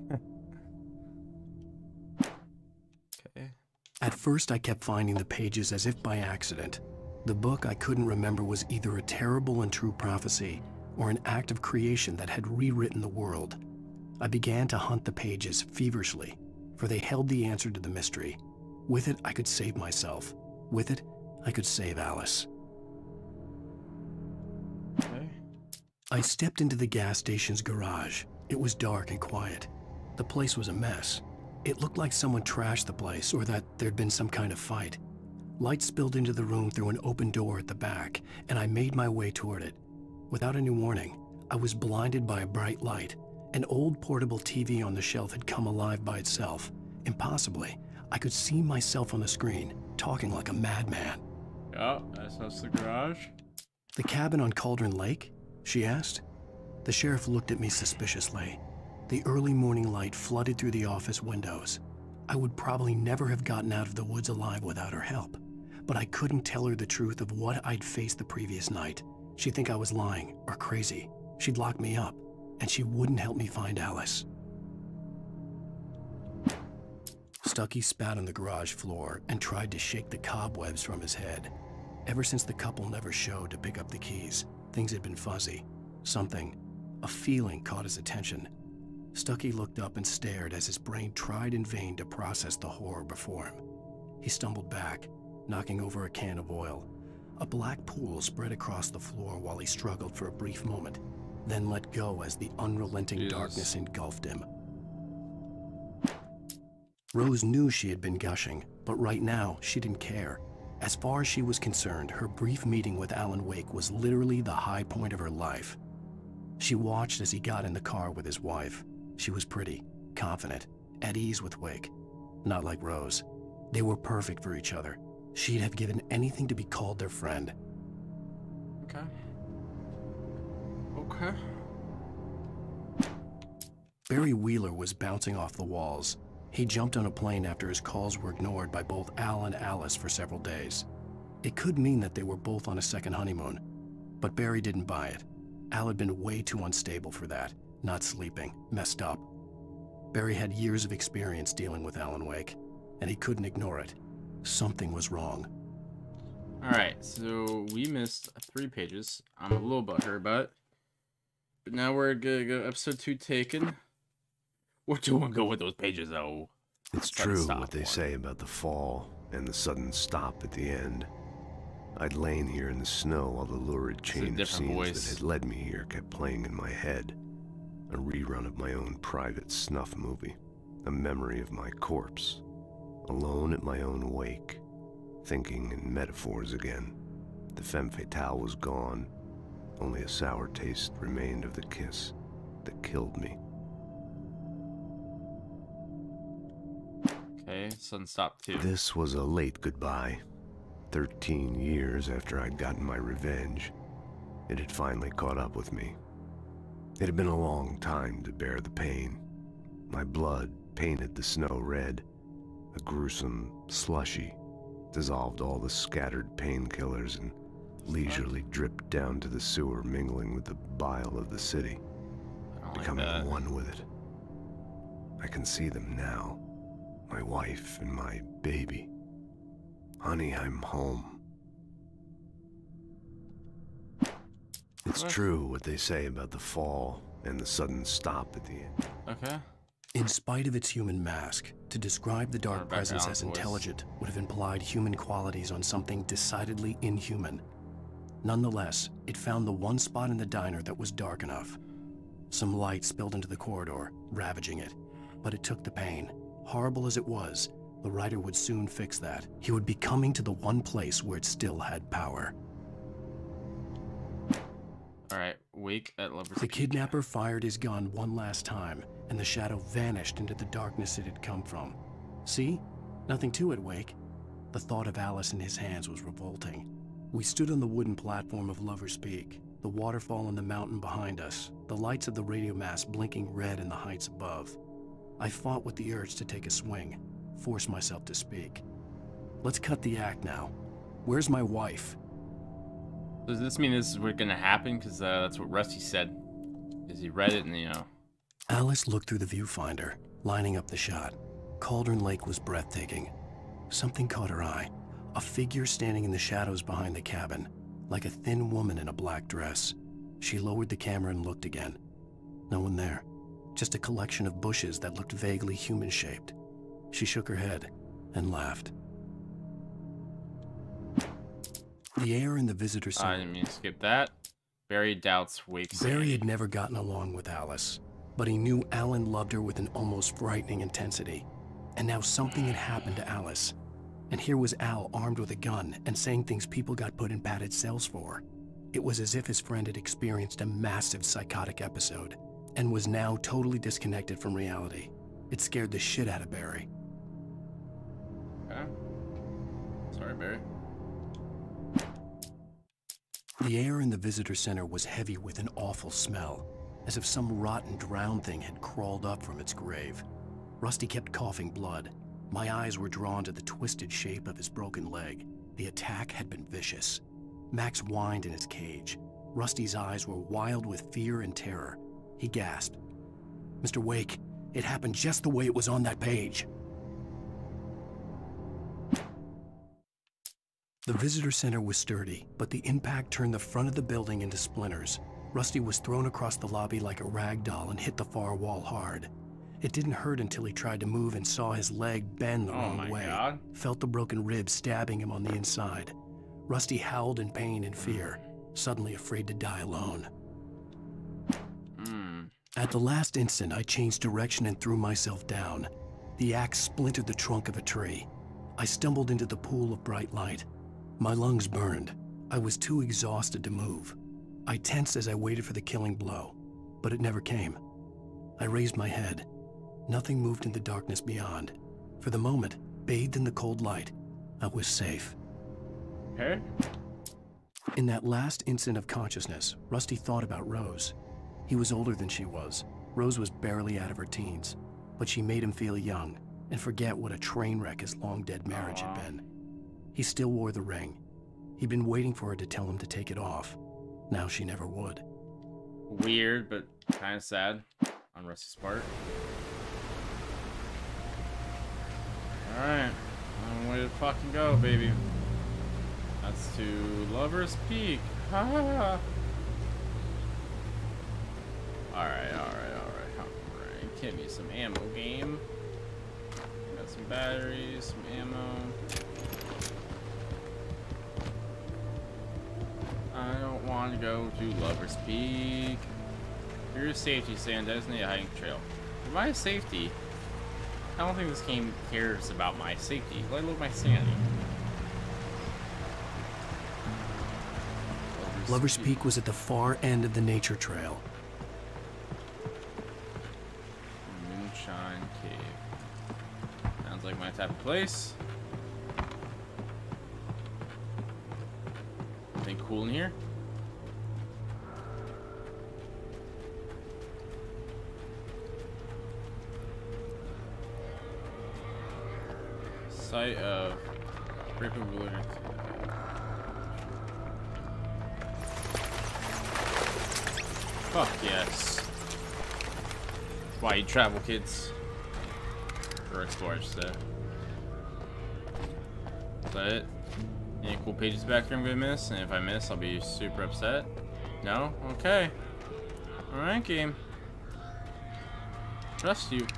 Okay. At first, I kept finding the pages as if by accident. The book I couldn't remember was either a terrible and true prophecy or an act of creation that had rewritten the world. I began to hunt the pages feverishly, for they held the answer to the mystery. With it, I could save myself. With it, I could save Alice. Okay. I stepped into the gas station's garage. It was dark and quiet. The place was a mess. It looked like someone trashed the place or that there'd been some kind of fight. Light spilled into the room through an open door at the back, and I made my way toward it. Without any warning, I was blinded by a bright light. An old portable TV on the shelf had come alive by itself. Impossibly, I could see myself on the screen, talking like a madman. Yeah, that's the garage. The cabin on Cauldron Lake? She asked. The sheriff looked at me suspiciously. The early morning light flooded through the office windows. I would probably never have gotten out of the woods alive without her help, but I couldn't tell her the truth of what I'd faced the previous night. She'd think I was lying or crazy. She'd lock me up, and she wouldn't help me find Alice. Stucky spat on the garage floor and tried to shake the cobwebs from his head. Ever since the couple never showed to pick up the keys, things had been fuzzy. Something A feeling caught his attention. Stuckey looked up and stared as his brain tried in vain to process the horror before him. He stumbled back, knocking over a can of oil. A black pool spread across the floor while he struggled for a brief moment, then let go as the unrelenting darkness engulfed him. Rose knew she had been gushing, but right now she didn't care. As far as she was concerned, her brief meeting with Alan Wake was literally the high point of her life. She watched as he got in the car with his wife. She was pretty, confident, at ease with Wake. Not like Rose. They were perfect for each other. She'd have given anything to be called their friend. Okay. Okay. Barry Wheeler was bouncing off the walls. He jumped on a plane after his calls were ignored by both Al and Alice for several days. It could mean that they were both on a second honeymoon, but Barry didn't buy it. Al had been way too unstable for that, not sleeping, messed up. Barry had years of experience dealing with Alan Wake, and he couldn't ignore it. Something was wrong. Alright, so we missed 3 pages. I'm a little butthurt about it. But now we're gonna go episode 2 taken. We're doing good with those pages, though. It's true what they say about the fall and the sudden stop at the end. I'd lain here in the snow while the lurid chain of scenes that had led me here kept playing in my head. A rerun of my own private snuff movie. A memory of my corpse. Alone at my own wake. Thinking in metaphors again. The femme fatale was gone. Only a sour taste remained of the kiss that killed me. Okay, sudden stop too. This was a late goodbye. 13 years after I'd gotten my revenge, it had finally caught up with me. It had been a long time to bear the pain. My blood painted the snow red. A gruesome slushy dissolved all the scattered painkillers and leisurely dripped down to the sewer, mingling with the bile of the city, becoming one with it. I can see them now. My wife and my baby. Honey, I'm home. It's true what they say about the fall and the sudden stop at the end. Okay. In spite of its human mask, to describe the dark presence as intelligent would have implied human qualities on something decidedly inhuman. Nonetheless, it found the one spot in the diner that was dark enough. Some light spilled into the corridor, ravaging it, but it took the pain. Horrible as it was, the writer would soon fix that. He would be coming to the one place where it still had power. Alright, Wake at Lover's The kidnapper fired his gun one last time, and the shadow vanished into the darkness it had come from. See? Nothing to it, Wake. The thought of Alice in his hands was revolting. We stood on the wooden platform of Lover's Peak, the waterfall on the mountain behind us, the lights of the radio mast blinking red in the heights above. I fought with the urge to take a swing, force myself to speak. Let's cut the act now. Where's my wife? Does this mean this is what's gonna happen? Because that's what Rusty said. Is he read it and, you know. Alice looked through the viewfinder, lining up the shot. Cauldron Lake was breathtaking. Something caught her eye. A figure standing in the shadows behind the cabin, like a thin woman in a black dress. She lowered the camera and looked again. No one there. Just a collection of bushes that looked vaguely human-shaped. She shook her head and laughed. The air in the visitor center... I didn't mean to skip that. Barry doubts Wake's... Barry had never gotten along with Alice, but he knew Alan loved her with an almost frightening intensity. And now something had happened to Alice. And here was Al armed with a gun and saying things people got put in padded cells for. It was as if his friend had experienced a massive psychotic episode and was now totally disconnected from reality. It scared the shit out of Barry. Okay. Sorry, Barry. The air in the visitor center was heavy with an awful smell, as if some rotten drowned thing had crawled up from its grave. Rusty kept coughing blood. My eyes were drawn to the twisted shape of his broken leg. The attack had been vicious. Max whined in his cage. Rusty's eyes were wild with fear and terror. He gasped. "Mr. Wake, it happened just the way it was on that page." The visitor center was sturdy, but the impact turned the front of the building into splinters. Rusty was thrown across the lobby like a rag doll and hit the far wall hard. It didn't hurt until he tried to move and saw his leg bend the wrong way. God. Felt the broken ribs stabbing him on the inside. Rusty howled in pain and fear, suddenly afraid to die alone. At the last instant, I changed direction and threw myself down. The axe splintered the trunk of a tree. I stumbled into the pool of bright light. My lungs burned. I was too exhausted to move. I tensed as I waited for the killing blow, but it never came. I raised my head. Nothing moved in the darkness beyond. For the moment, bathed in the cold light, I was safe. Okay. In that last instant of consciousness, Rusty thought about Rose. He was older than she was. Rose was barely out of her teens, but she made him feel young and forget what a train wreck his long-dead marriage had been. He still wore the ring. He'd been waiting for her to tell him to take it off. Now she never would. Weird, but kind of sad on Rusty's part. Alright, long way to fucking go, baby. That's to Lover's Peak. Ha ha ha. Alright. Give me some ammo, game. Got some batteries, some ammo. I don't want to go to Lover's Peak. Here's safety, stand designated hiding trail. For my safety, I don't think this game cares about my safety, let alone my sanity. Lover's Peak was at the far end of the nature trail. Moonshine Cave. Sounds like my type of place. Anything cool in here? Site of frequent wilderness. Fuck yes. Why you travel, kids? Or explorers, so. Is that it? Any cool pages back there I'm gonna miss? And if I miss, I'll be super upset. No? Okay. Alright, game. Trust you.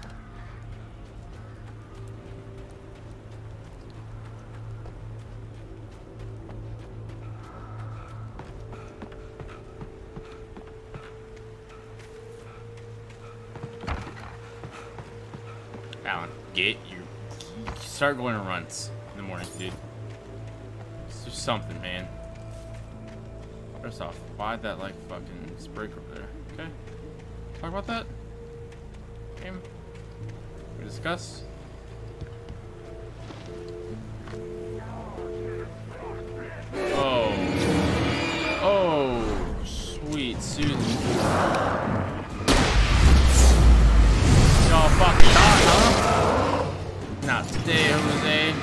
Alan, start going on runs in the morning, dude. It's just something, man. First off, why that like fucking break over there? Okay. Talk about that? Game. We discuss. Oh. Oh, sweet Susan. Y'all fucking hot, huh? Not today, Jose.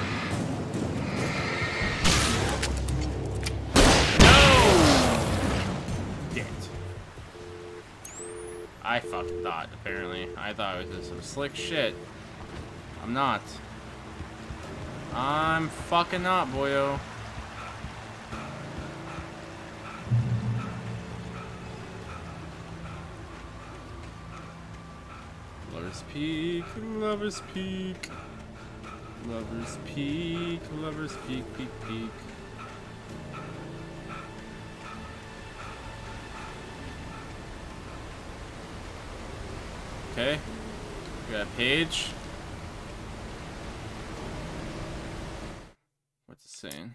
No! Damn it. I fucking thought, apparently. I thought it was just some slick shit. I'm not. I'm fucking not, boyo. Lover's Peak, Lover's Peak, Lover's Peak, Lover's Peak, peak, peak. Okay, we got a page. What's it saying?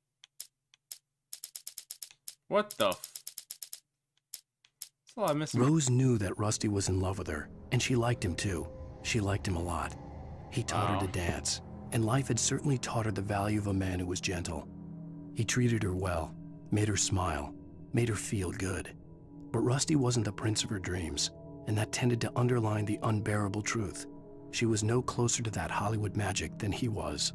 What the f? That's a lot missing. Rose knew that Rusty was in love with her, and she liked him too. She liked him a lot. He taught her to dance, and life had certainly taught her the value of a man who was gentle. He treated her well, made her smile, made her feel good. But Rusty wasn't the prince of her dreams, and that tended to underline the unbearable truth. She was no closer to that Hollywood magic than he was.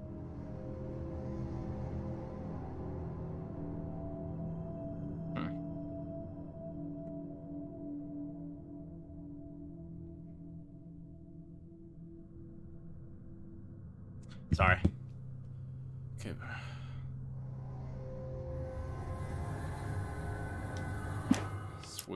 Sorry. Okay.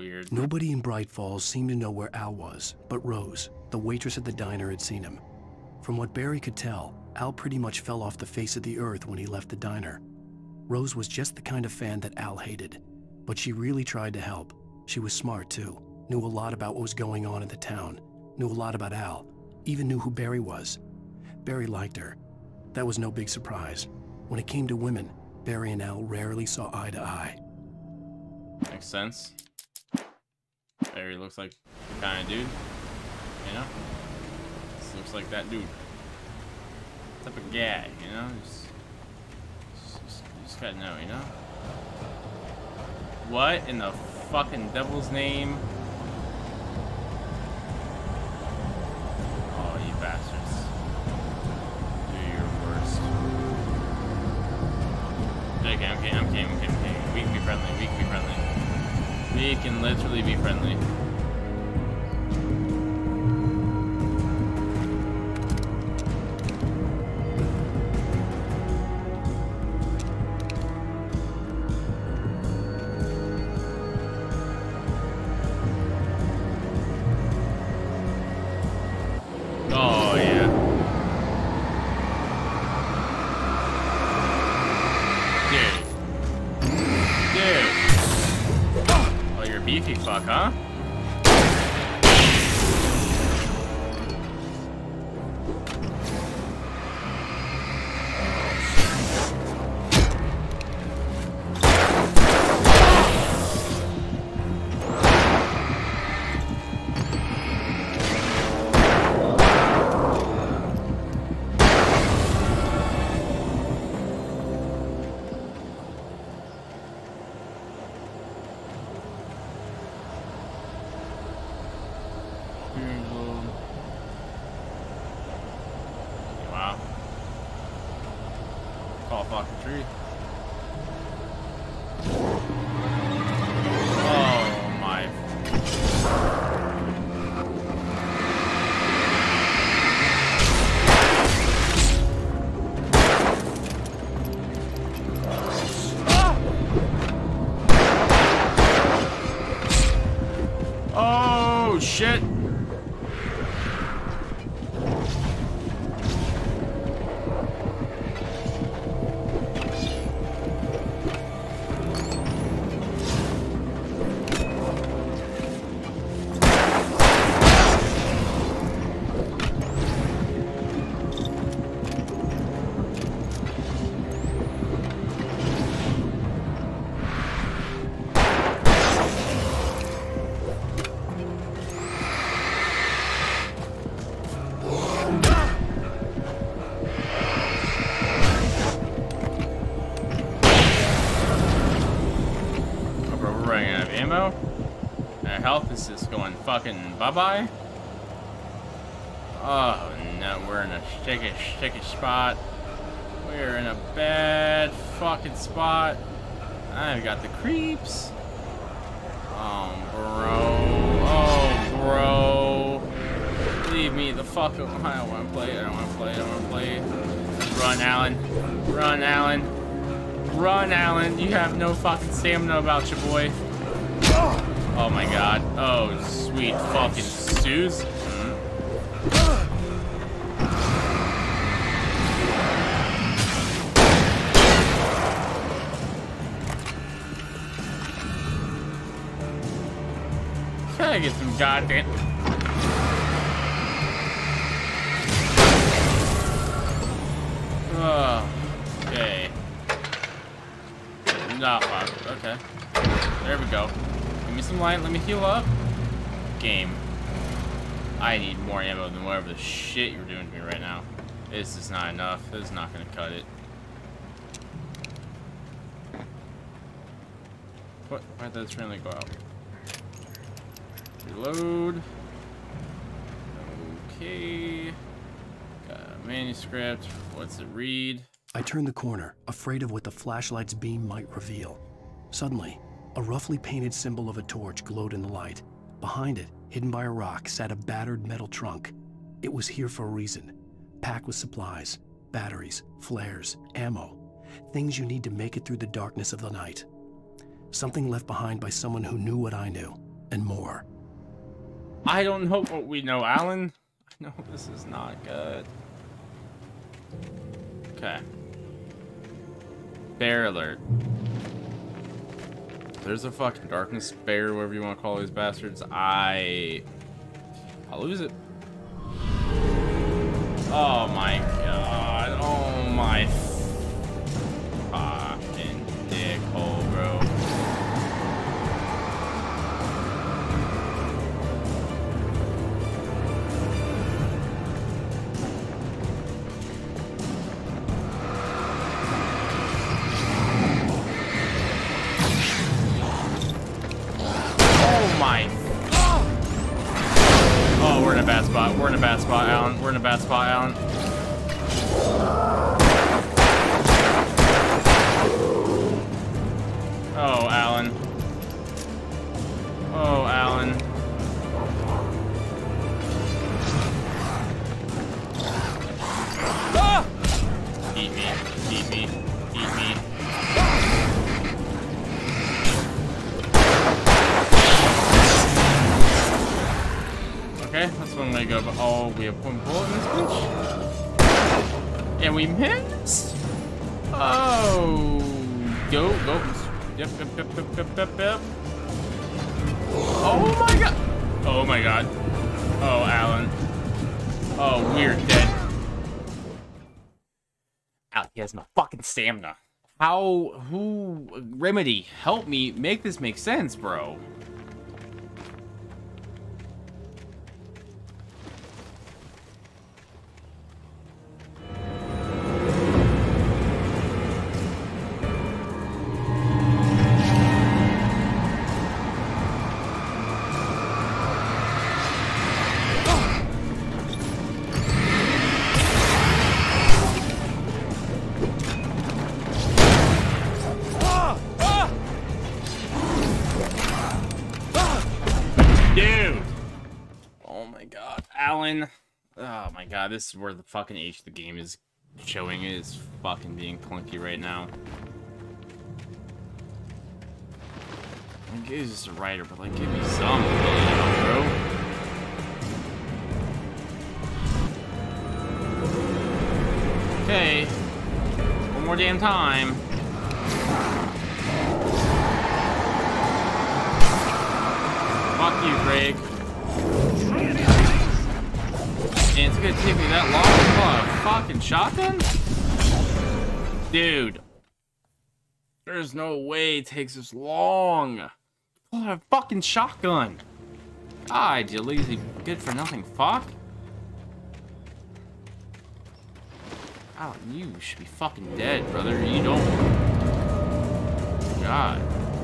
weird. Nobody in Bright Falls seemed to know where Al was, but Rose, the waitress at the diner, had seen him. From what Barry could tell, Al pretty much fell off the face of the earth when he left the diner. Rose was just the kind of fan that Al hated, but she really tried to help. She was smart too, knew a lot about what was going on in the town, knew a lot about Al, even knew who Barry was. Barry liked her. That was no big surprise. When it came to women, Barry and Al rarely saw eye to eye. Makes sense. Barry looks like the kind of dude, you know? This looks like that dude. Type of guy, you know? You just gotta know, you know? What in the fucking devil's name? Oh, you bastards. Do your worst. Okay, I'm kidding. We can be friendly. We can literally be friendly. Oh, yeah. Dude. Oh, you're a beefy fuck, huh? Wow. Tall fucking tree. Oh my. Oh shit. Ammo. Our health is just going fucking bye-bye. Oh no, we're in a sticky spot. We're in a bad fucking spot. I've got the creeps. Oh bro. Leave me the fuck alone. I don't want to play. Run, Alan. Run, Alan. You have no fucking stamina about you, boy. Oh my god. Oh, sweet fucking Suze. Gotta get some goddamn. Oh, okay. No, okay. There we go. Give me some light, let me heal up. Game. I need more ammo than whatever the shit you're doing to me right now. This is not enough. This is not gonna cut it. What? Why did this randomly go out? Reload. Okay. Got a manuscript. What's it read? I turned the corner, afraid of what the flashlight's beam might reveal. Suddenly, a roughly painted symbol of a torch glowed in the light. Behind it, hidden by a rock, sat a battered metal trunk. It was here for a reason. Packed with supplies, batteries, flares, ammo. Things you need to make it through the darkness of the night. Something left behind by someone who knew what I knew. and more. I don't know what we know, Alan. I know this is not good. Okay. Bear alert. There's a fucking darkness bear, whatever you want to call these bastards. I'll lose it. Oh my god. Oh my fucking dickhole, bro. Oh, we're in a bad spot. We're in a bad spot, Alan. We're in a bad spot, Alan. Oh, Alan. Oh, Alan. Ah! Eat me. Eat me. Eat me. Okay, that's one way to go, but oh, we have one bullet in this bitch. And we missed? Oh. Go. Yep. Oh my god. Oh my god. Oh, Alan. Oh, we're dead. Alan, he has no fucking stamina. Remedy, help me make this make sense, bro. Oh my god, this is where the fucking age of the game is showing. It is fucking being clunky right now. Like, it's just a writer, but like, give me some, bro. Okay. One more damn time. Fuck you, Greg. And it's gonna take me that long to pull a fucking shotgun? Dude. There's no way it takes this long. Pull a fucking shotgun. God, you lazy good for nothing fuck. Oh, you should be fucking dead, brother. You don't. God.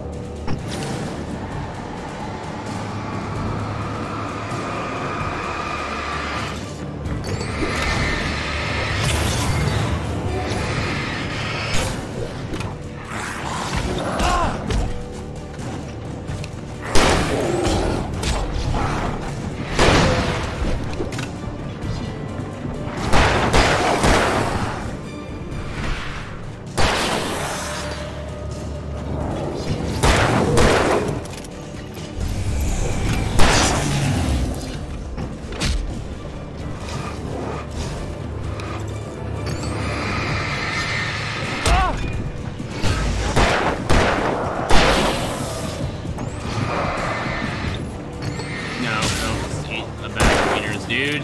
Dude.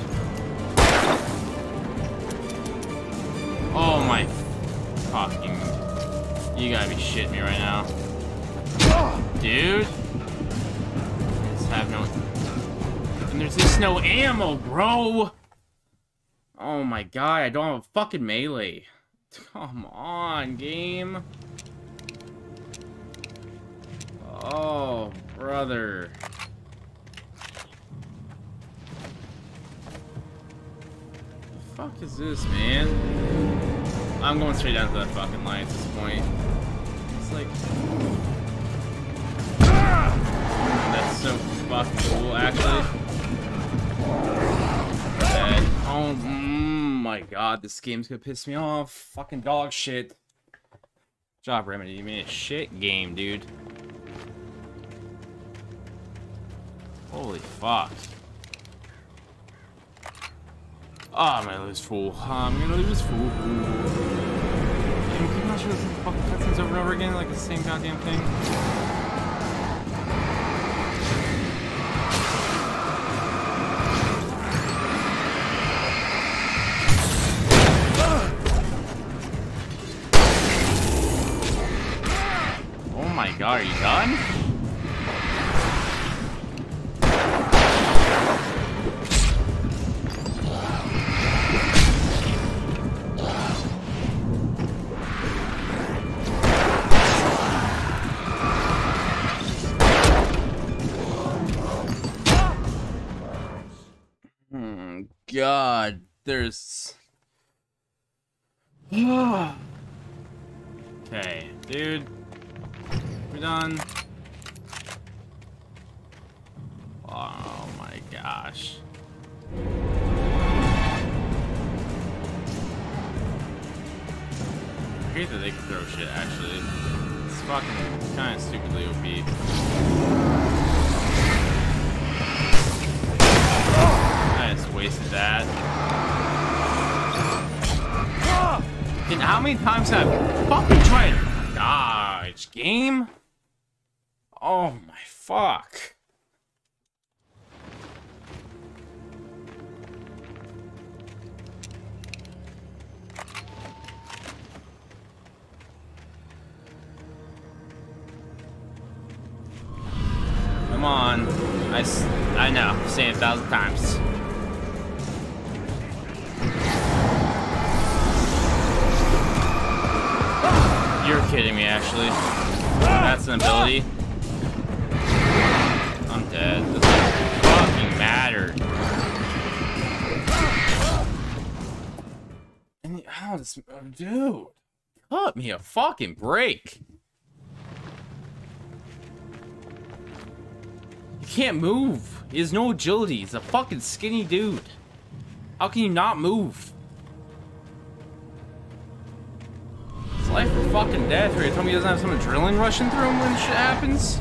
Oh my fucking... You gotta be shitting me right now. Dude. I just have no... And there's just no ammo, bro! Oh my god, I don't have a fucking melee. Come on, game. Oh, brother. What the fuck is this, man? I'm going straight down to that fucking line at this point. It's like... That's so fucking cool, actually. Dead. Oh my god, this game's gonna piss me off. Fucking dog shit. Good job, Remedy. You made a shit game, dude. Holy fuck. Oh, I'm gonna lose fool. I'm gonna lose fool. Damn, can you not show those fucking cutscenes over and over again, like the same goddamn thing? Oh my god, are you done? God, there's... Okay, dude. We're done. Oh my gosh. I hate that they can throw shit, actually. It's fucking kind of stupidly OP. I just wasted that. And how many times have I fucking tried? Gosh, game? Oh my fuck. Come on. I know, say it 1,000 times. You're kidding me, actually. That's an ability. I'm dead. This doesn't fucking matter. And how does... Dude. Cut me a fucking break. He can't move. He has no agility. He's a fucking skinny dude. How can you not move? It's life or fucking death. Are you telling me he doesn't have some adrenaline rushing through him when shit happens?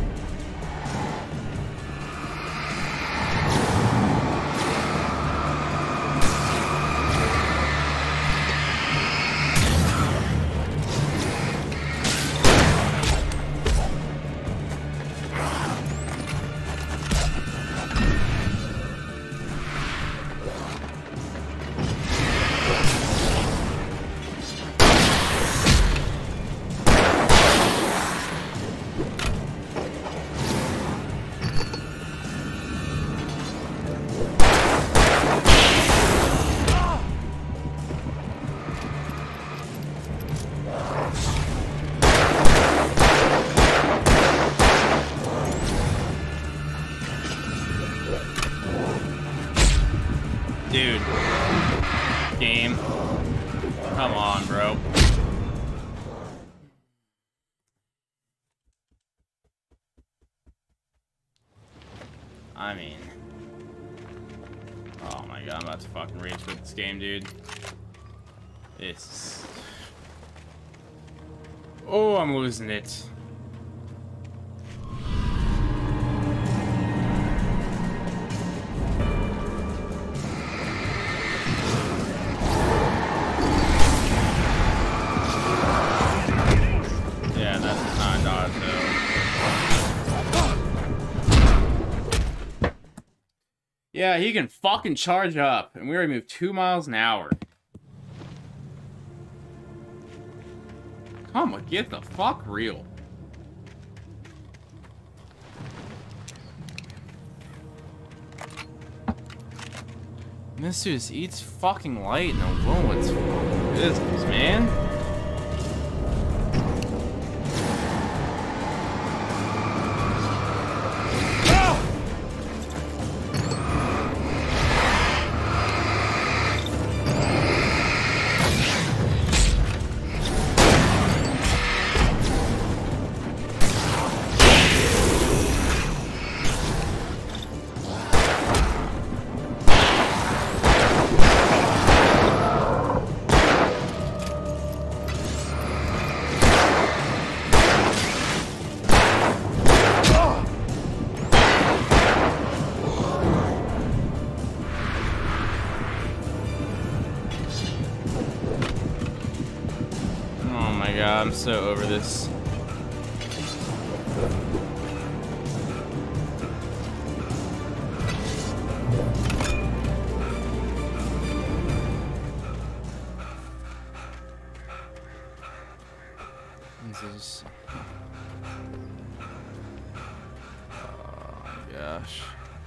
Dude. Game. Come on, bro. I mean... Oh my god, I'm about to fucking rage with this game, dude. It's... Oh, I'm losing it. Yeah, he can fucking charge up, and we already moved 2 miles an hour. Come on, get the fuck real. This dude just eats fucking light and alone. What's business, man? god, I'm so over this. Jesus. Oh my gosh.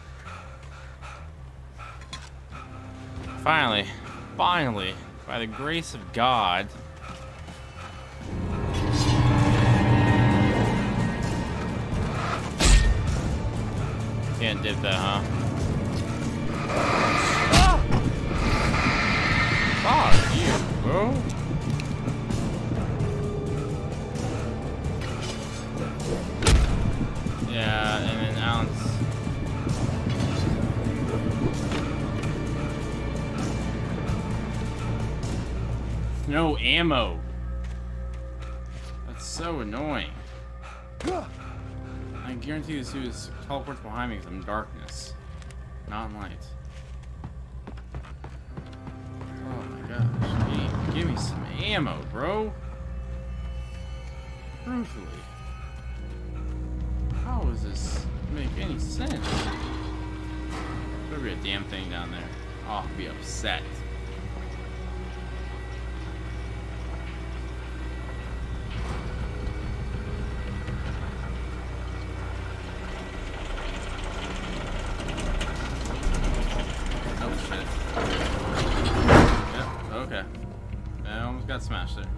Finally, by the grace of God. Can't dip that, huh? Fuck you, bro. Yeah, and then Alan's. No ammo. That's so annoying. I guarantee this dude teleports behind me because I'm in darkness, not in light. Oh my gosh. Give me some ammo, bro. Truthfully. How does this make any sense? There'll be a damn thing down there. I'll be upset. Got smashed there.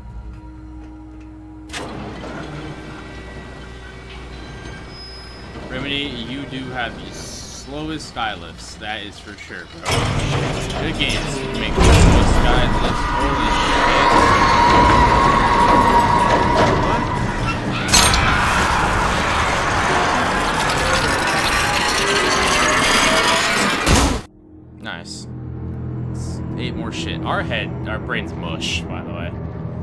Remedy, you do have the slowest skylifts, that is for sure, bro. Good games. You make the slowest skylifts. Holy shit. Nice. 8 more shit. Our brain's mush, by the way.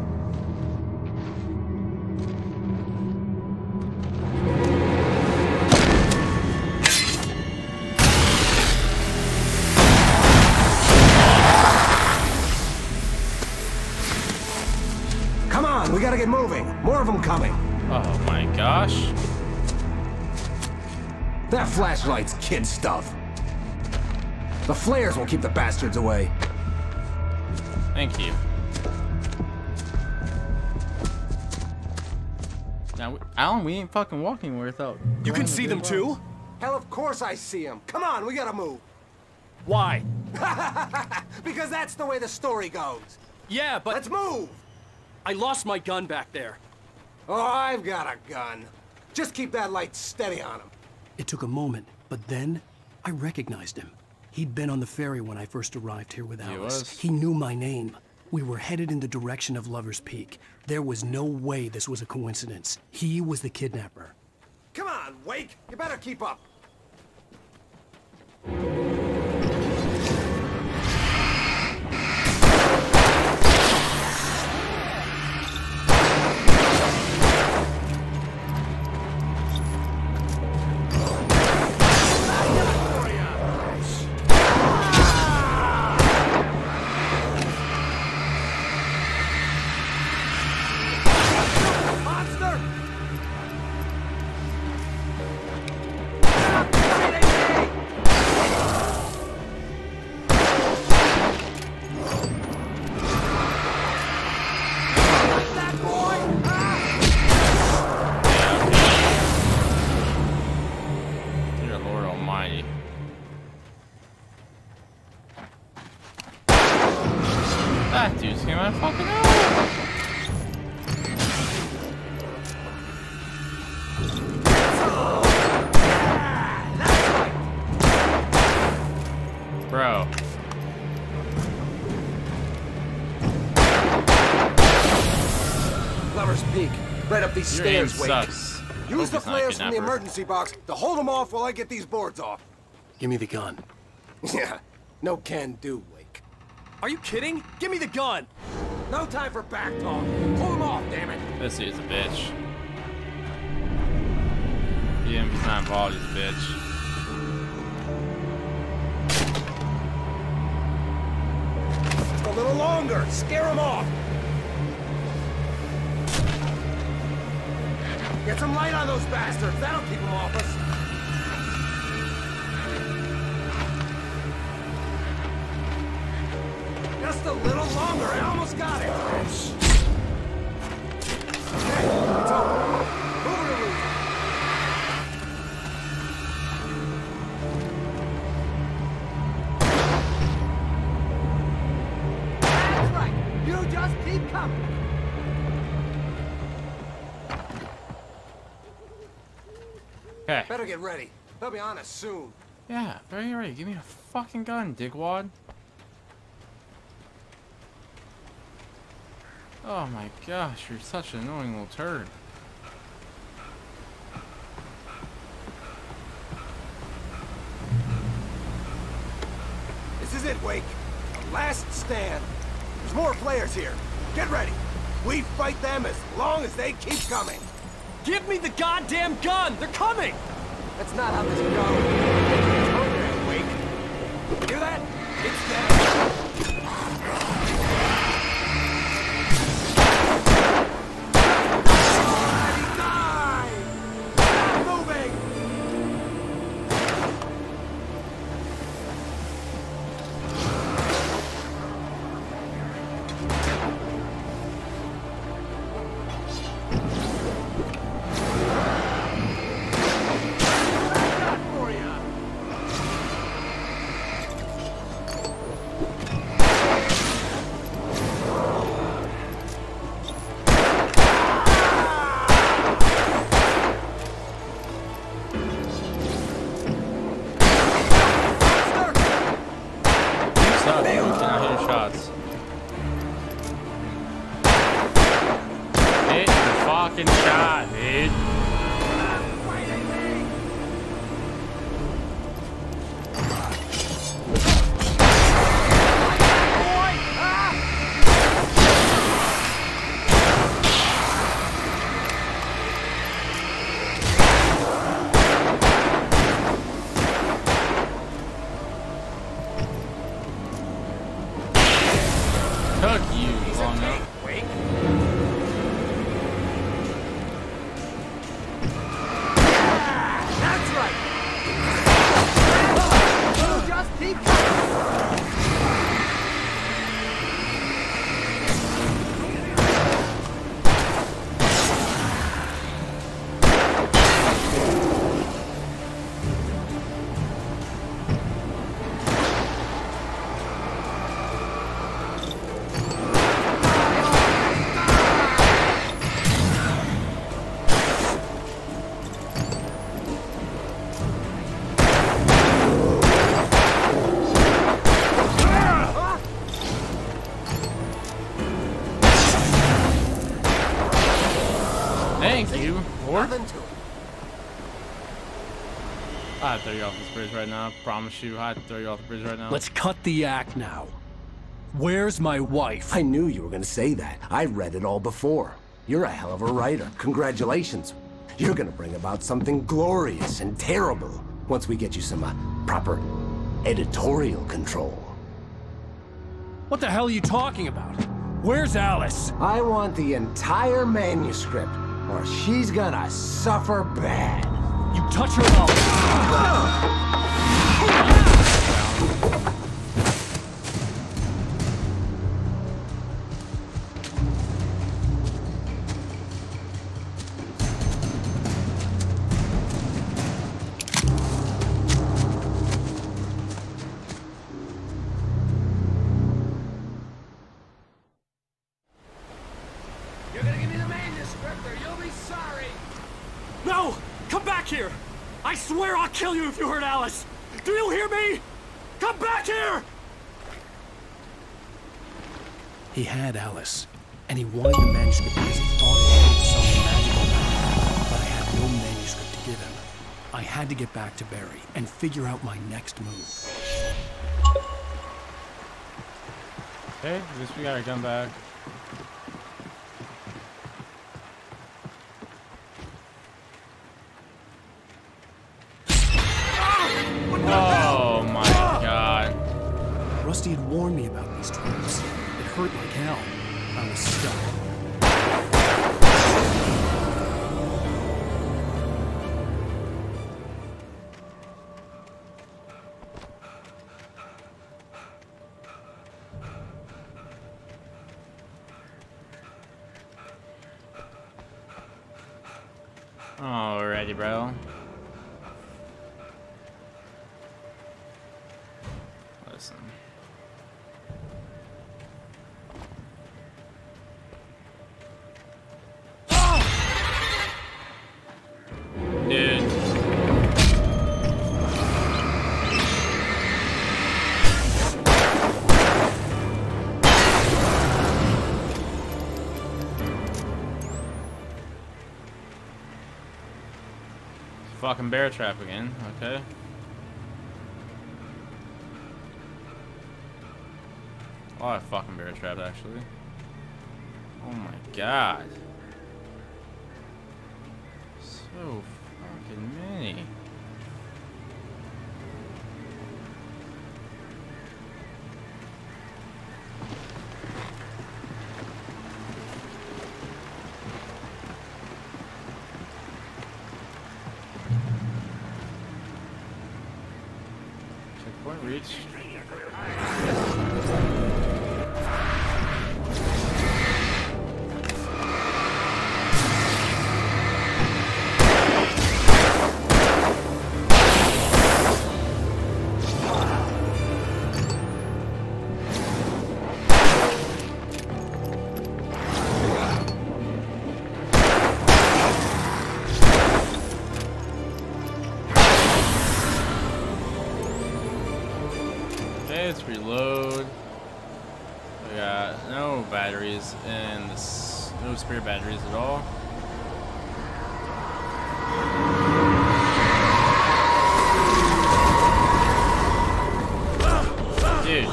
Come on, we gotta get moving. More of them coming. Oh my gosh. That flashlight's kid stuff. The flares will keep the bastards away. Thank you. Now, Alan, we ain't fucking walking without. You can see them too? Hell, of course I see them. Come on, we gotta move. Why? Because that's the way the story goes. Yeah, but... Let's move! I lost my gun back there. Oh, I've got a gun. Just keep that light steady on him. It took a moment, but then I recognized him. He'd been on the ferry when I first arrived here with Alice. He knew my name. We were headed in the direction of Lover's Peak. There was no way this was a coincidence. He was the kidnapper. Come on, Wake! You better keep up. That dude's came out of fucking nowhere. Bro. Lover's Peak. Right up these stairs, Wake. Sucks. Use the flares from the emergency box to hold them off while I get these boards off. Give me the gun. Yeah, no can do, Wake. Are you kidding? Give me the gun! No time for back talk. Pull them off, damn it. This dude's a bitch. Yeah, he's not involved, he's a bitch. A little longer. Scare them off. Get some light on those bastards. That'll keep them off us. Just a little longer. I almost got it. Okay, it's over. Move it or lose it. That's right. You just keep coming. Okay. Better get ready. They'll be on us soon. Yeah, very ready. Give me a fucking gun, dickwad. Oh my gosh, you're such an annoying little turd. This is it, Wake. The last stand. There's more players here. Get ready. We fight them as long as they keep coming. Give me the goddamn gun! They're coming! That's not how this goes. Turn there, Wake. Hear that? It's them. I'd throw you off this bridge right now. I promise you, I'd throw you off the bridge right now. Let's cut the act now. Where's my wife? I knew you were gonna say that. I read it all before. You're a hell of a writer. Congratulations. You're gonna bring about something glorious and terrible once we get you some proper editorial control. What the hell are you talking about? Where's Alice? I want the entire manuscript, or she's gonna suffer bad. You touch her up. You're gonna give me the manuscript or you'll be sorry. No! Come back here! I swear I'll kill you if you hurt Alice! Do you hear me? Come back here! He had Alice, and he wanted the manuscript because he thought it held something magical about it. But I had no manuscript to give him. I had to get back to Barry and figure out my next move. Okay, at least we got our gun back. Oh my god. Rusty had warned me about these traps. It hurt like hell. I was stuck. Alrighty, bro. Listen. Dude. Fucking bear trap again, okay. A lot of fucking bear traps, actually. Oh my god. So fucking many. Checkpoint reached. Let's reload. We got no batteries and no spare batteries at all. Dude.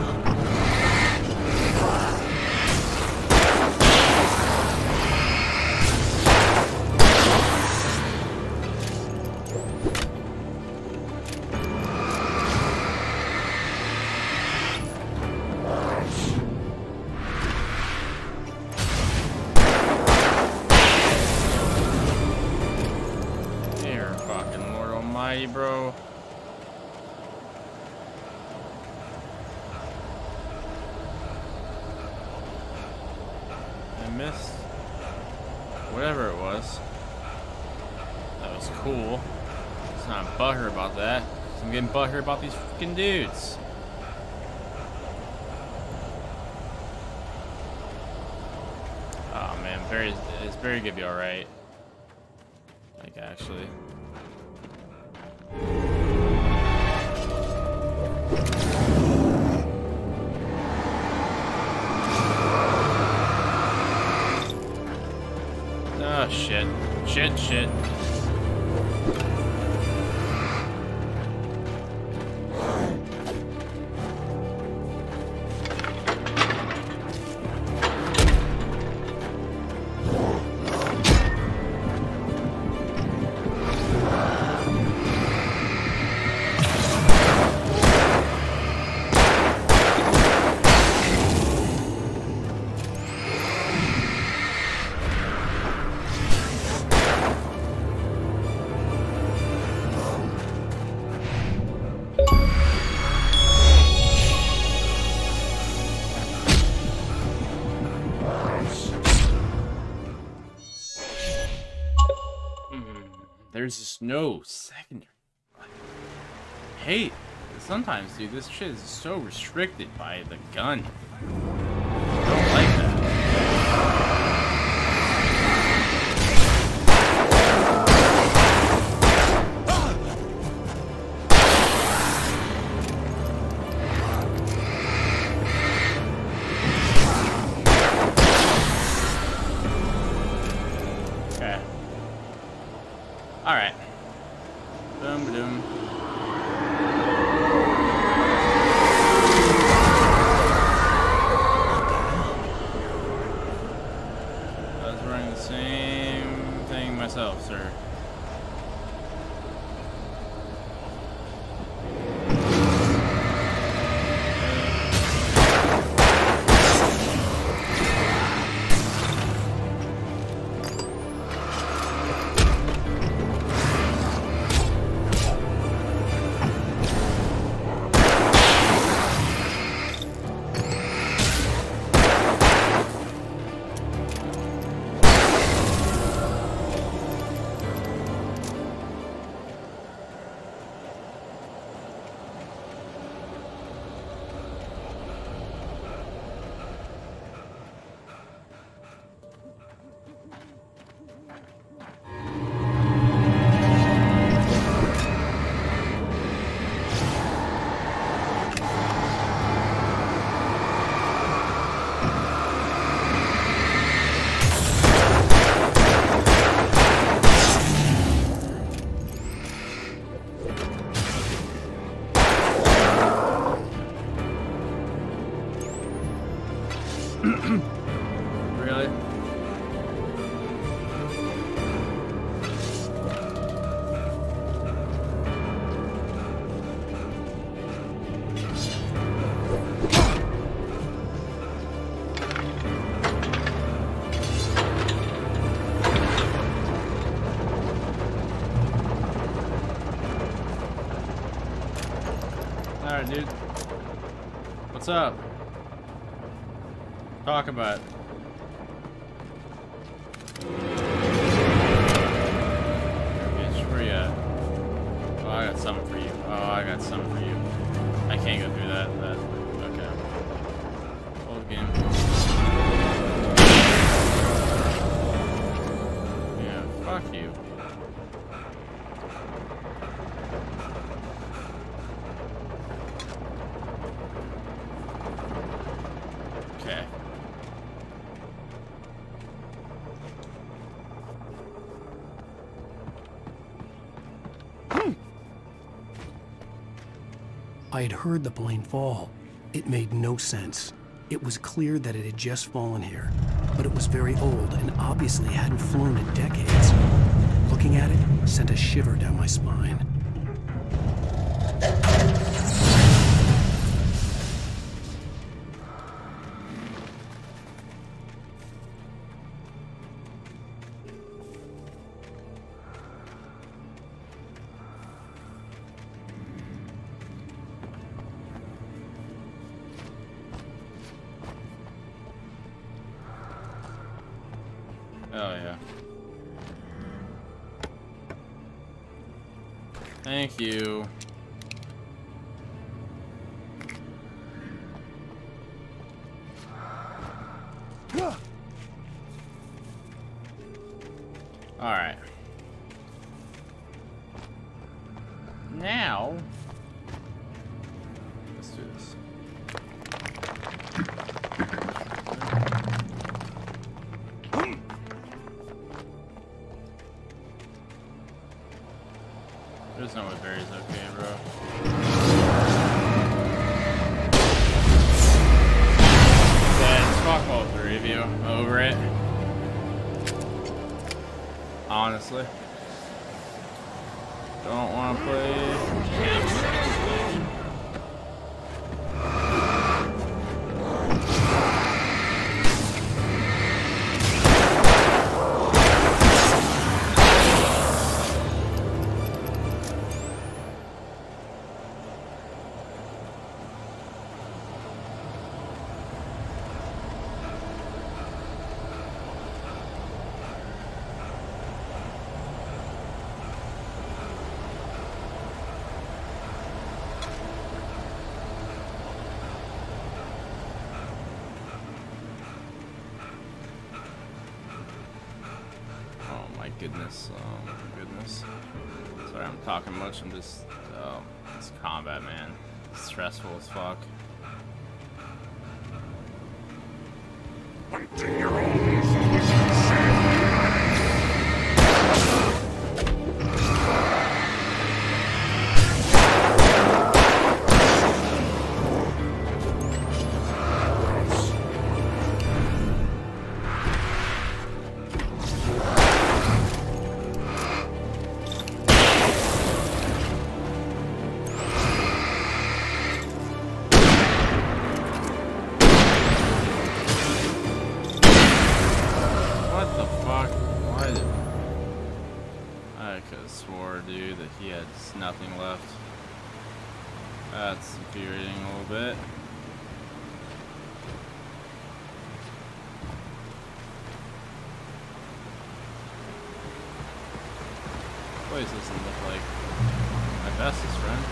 Bro. I missed whatever it was. That was cool. It's not butthurt about that. I'm getting butthurt about these fucking dudes. Oh man, it's very gonna be alright. Like actually. Oh shit. Shit. There's just no secondary. I hate sometimes, dude. This shit is so restricted by the gun. I don't like that. Alright. Boom, boom. Really? Alright, dude. What's up? Talk about it. Bitch, where you at? Oh, I got something for you. Oh, I got something for you. I can't go through that. Okay. Old game. Yeah, fuck you. Okay. I had heard the plane fall. It made no sense. It was clear that it had just fallen here, but it was very old and obviously hadn't flown in decades. Looking at it sent a shiver down my spine. Oh, yeah. Thank you. All right. Now, let's do this. There's no way Barry's okay, bro. Then fuck all three of you. Over it. Honestly. Don't want to play. Goodness, goodness. Sorry, I'm talking much. I'm just, it's combat, man. It's stressful as fuck. Dude, that he had nothing left. That's infuriating a little bit. Place doesn't look like my bestest friend.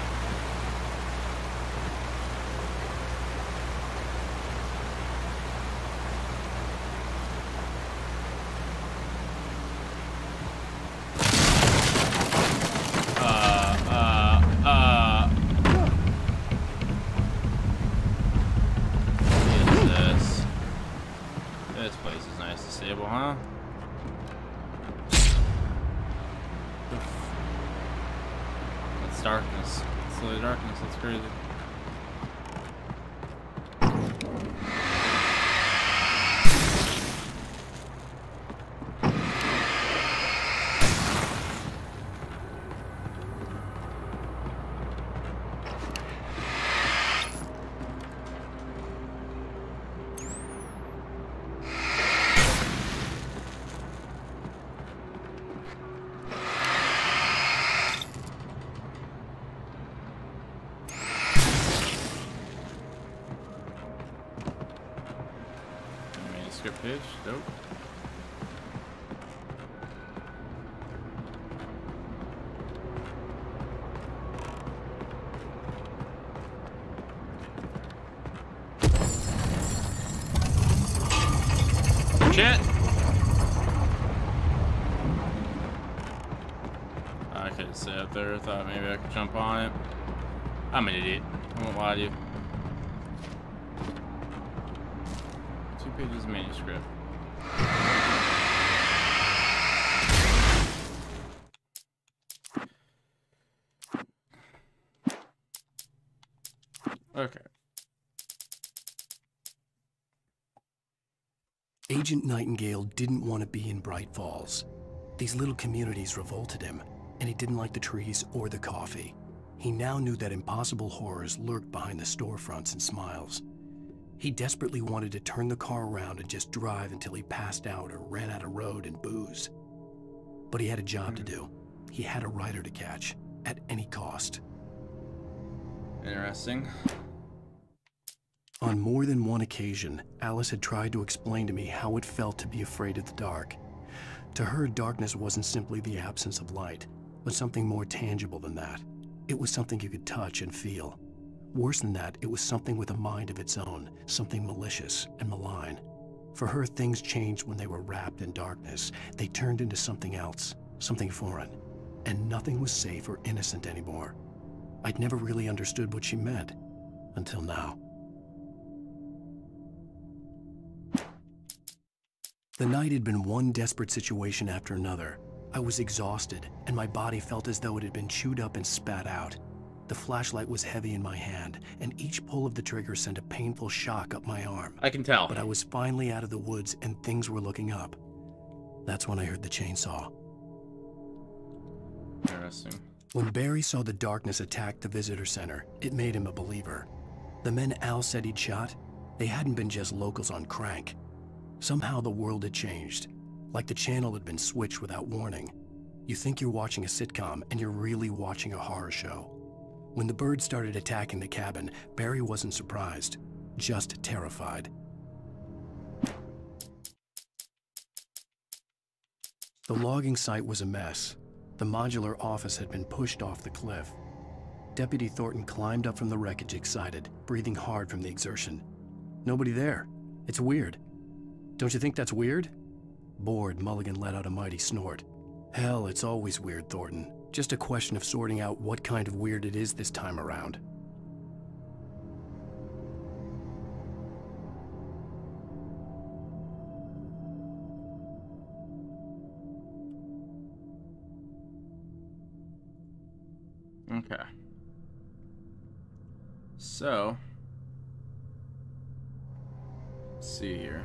This place is nice to stable, huh? It's darkness. It's literally darkness. That's crazy. manuscript page. Dope. Shit! I could sit up there. Thought maybe I could jump on it. I'm an idiot. I won't lie to you. 2 pages of manuscript. Okay. Agent Nightingale didn't want to be in Bright Falls. These little communities revolted him, and he didn't like the trees or the coffee. He now knew that impossible horrors lurked behind the storefronts and smiles. He desperately wanted to turn the car around and just drive until he passed out or ran out of road and booze. But he had a job to do. He had a rider to catch, at any cost. Interesting. On more than one occasion, Alice had tried to explain to me how it felt to be afraid of the dark. To her, darkness wasn't simply the absence of light, but something more tangible than that. It was something you could touch and feel. Worse than that, it was something with a mind of its own, something malicious and malign. For her, things changed when they were wrapped in darkness. They turned into something else, something foreign, and nothing was safe or innocent anymore. I'd never really understood what she meant, until now. The night had been one desperate situation after another. I was exhausted, and my body felt as though it had been chewed up and spat out. The flashlight was heavy in my hand, and each pull of the trigger sent a painful shock up my arm. I can tell. But I was finally out of the woods, and things were looking up. That's when I heard the chainsaw. Interesting. When Barry saw the darkness attack the visitor center, it made him a believer. The men Al said he'd shot, they hadn't been just locals on crank. Somehow the world had changed, like the channel had been switched without warning. You think you're watching a sitcom, and you're really watching a horror show. When the birds started attacking the cabin, Barry wasn't surprised, just terrified. The logging site was a mess. The modular office had been pushed off the cliff. Deputy Thornton climbed up from the wreckage excited, breathing hard from the exertion. Nobody there. It's weird. Don't you think that's weird? Bored, Mulligan let out a mighty snort. Hell, it's always weird, Thornton. Just a question of sorting out what kind of weird it is this time around. Okay. So, let's see here.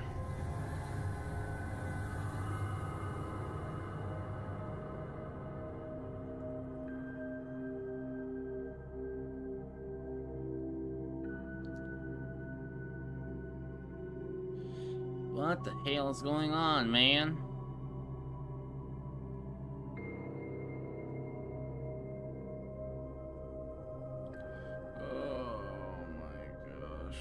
What the hell is going on, man? Oh my gosh.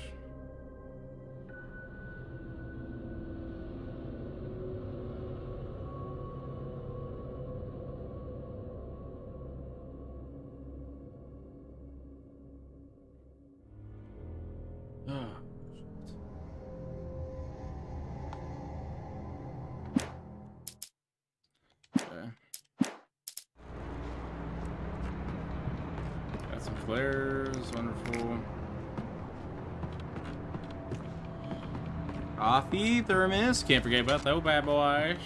Flares, wonderful. Coffee, thermos, can't forget about those bad boys.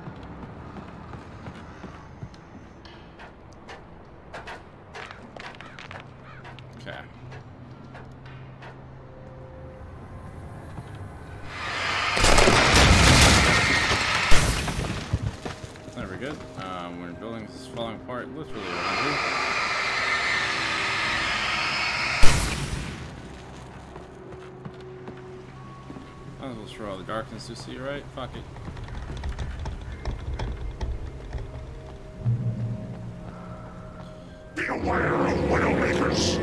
Okay. Never good. When buildings is falling apart, literally around here. Might as well throw all the darkness to see, right? Fuck it. Beware of Widowmakers!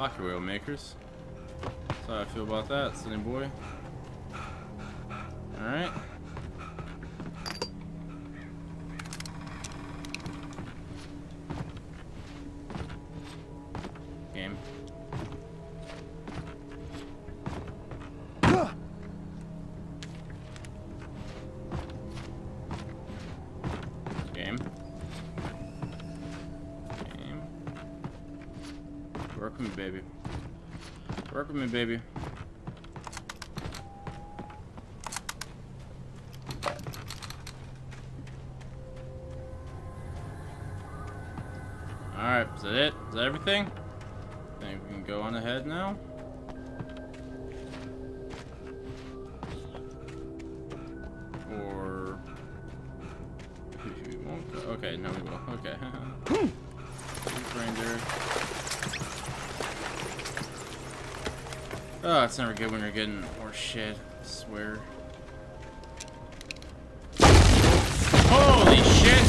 Rock your wheel makers. That's how I feel about that, Sunny boy. Alright. Game. Game. Game. Work with me, baby. Work with me, baby. Alright, is that it? Is that everything? I think we can go on ahead now. Or... we won't go. Okay, no we will. Okay. Reindeer. Oh, it's never good when you're getting more shit, I swear. Holy shit!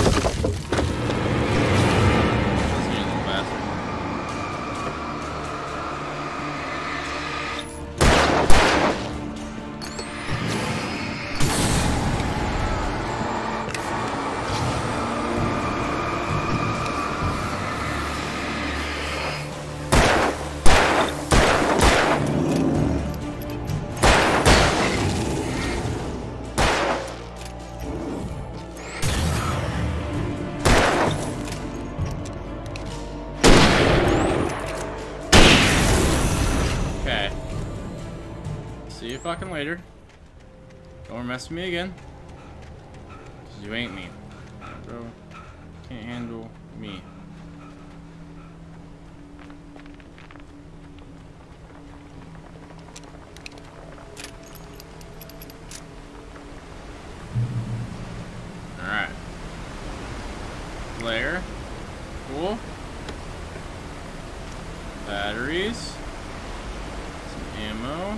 See you fucking later. Don't mess with me again. 'Cause you ain't me. Bro, can't handle me. Alright. Flare. Cool. Batteries. Some ammo.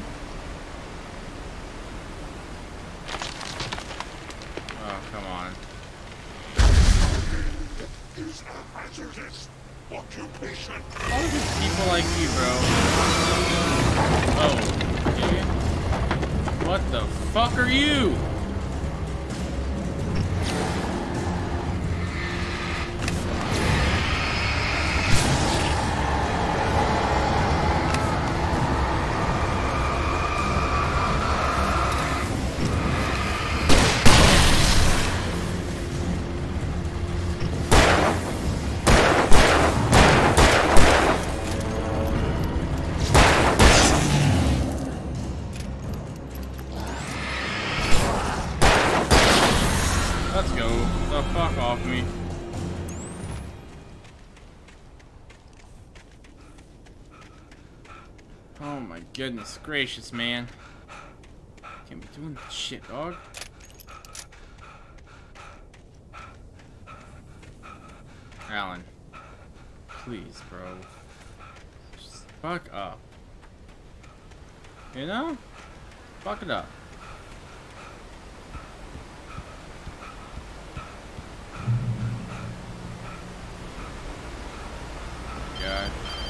Oh, come on. All of these people like you, bro. Oh, okay. What the fuck are you? Let's go. The fuck off me. Oh my goodness gracious, man. Can't be doing this shit, dog. Alan. Please, bro. Just fuck up. You know? Fuck it up. God.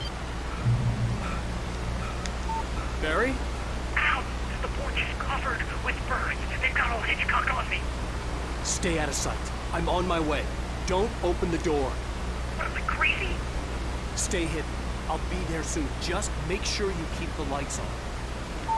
Barry? Ow! The porch is covered with birds. They've got old Hitchcock on me. Stay out of sight. I'm on my way. Don't open the door. What, am I crazy? Stay hidden. I'll be there soon. Just make sure you keep the lights on.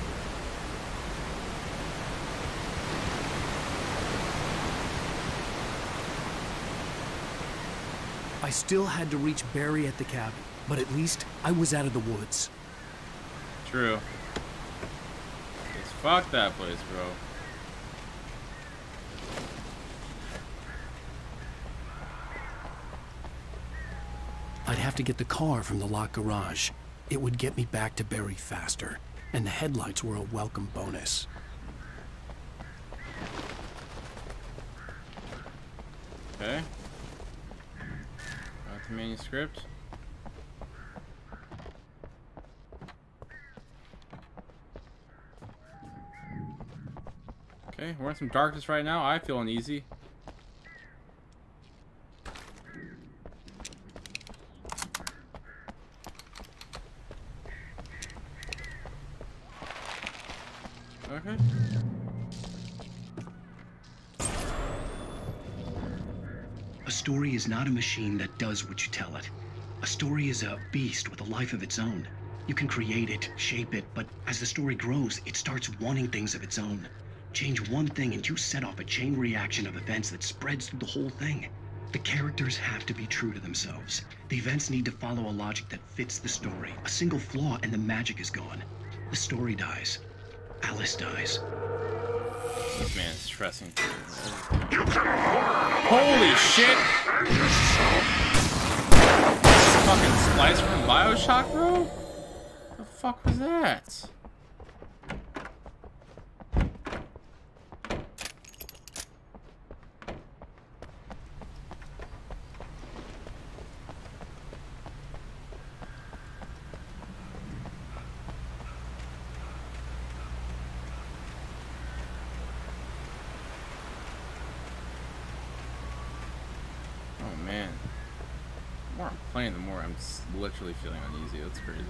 I still had to reach Barry at the cabin, but at least I was out of the woods. True. Just fuck that place, bro. I'd have to get the car from the locked garage. It would get me back to Barry faster, and the headlights were a welcome bonus. Okay. Got the manuscript. Okay, we're in some darkness right now. I feel uneasy. Okay. A story is not a machine that does what you tell it. A story is a beast with a life of its own. You can create it, shape it, but as the story grows, it starts wanting things of its own. Change one thing and you set off a chain reaction of events that spreads through the whole thing. The characters have to be true to themselves. The events need to follow a logic that fits the story. A single flaw and the magic is gone. The story dies. Alice dies. This man is stressing. Holy shit! Fucking splice from BioShock, bro? What the fuck was that? Man, the more I'm playing, the more I'm literally feeling uneasy. That's crazy.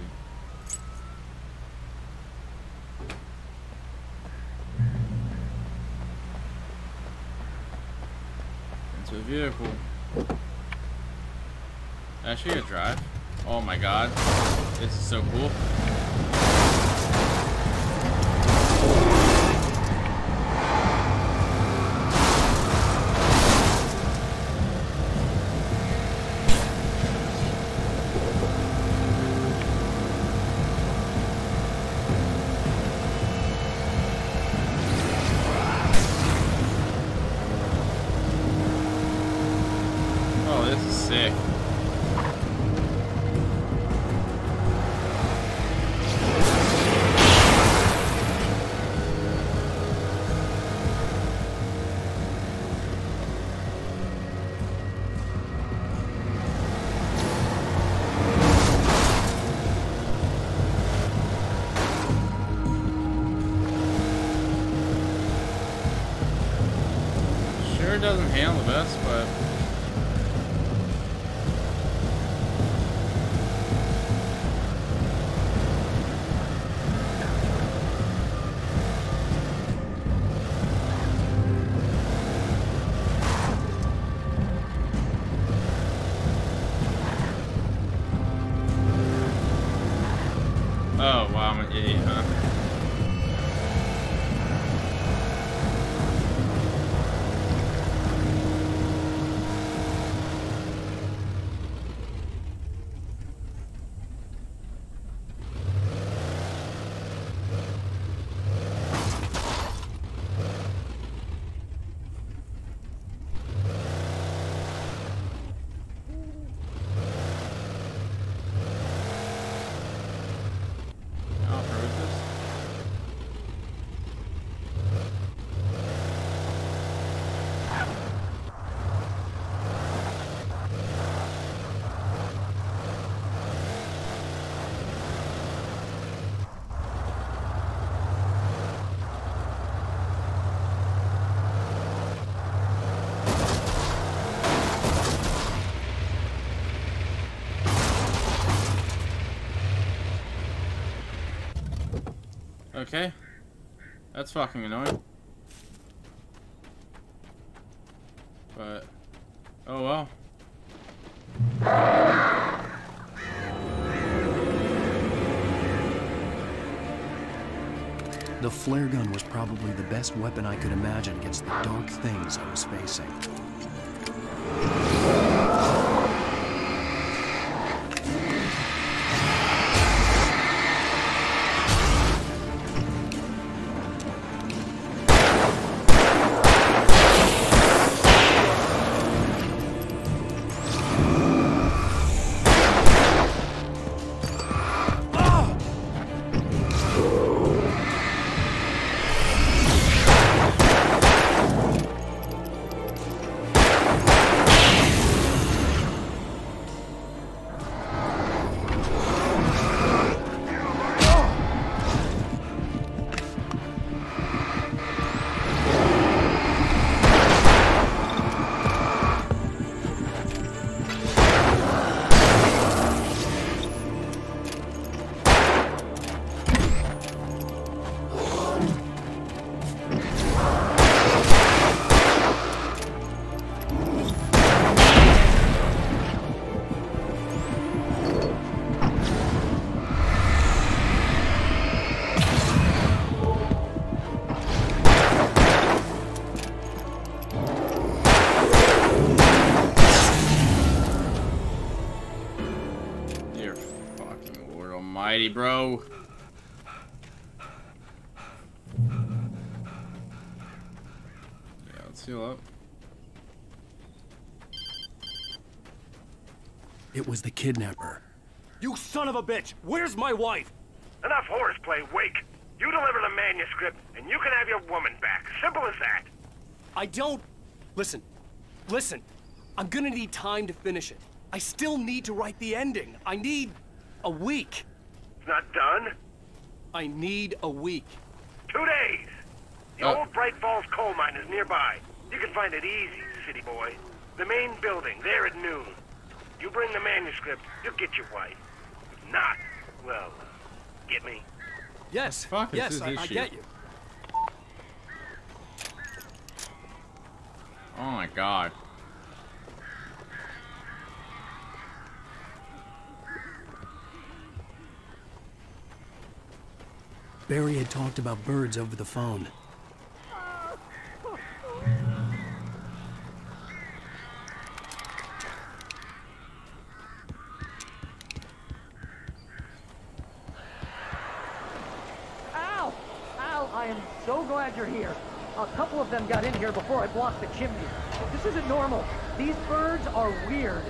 Into a vehicle. Actually, a drive. Oh my god, this is so cool. Sick. Sure doesn't handle the best, but oh, wow, I'm an idiot, huh? Okay, that's fucking annoying. But, oh well. The flare gun was probably the best weapon I could imagine against the dark things I was facing. Alrighty, bro. Yeah, let's heal up. It was the kidnapper. You son of a bitch! Where's my wife? Enough horseplay, Wake. You deliver the manuscript, and you can have your woman back. Simple as that. I don't... Listen. Listen. I'm gonna need time to finish it. I still need to write the ending. I need... a week. It's not done? I need a week. 2 days. The old Bright Falls coal mine is nearby. You can find it easy, city boy. The main building, there at noon. You bring the manuscript, you'll get your wife. If not, well, get me? Yes, yes, I get you. Oh my god. Barry had talked about birds over the phone. Al! Al, I am so glad you're here. A couple of them got in here before I blocked the chimney. This isn't normal. These birds are weird.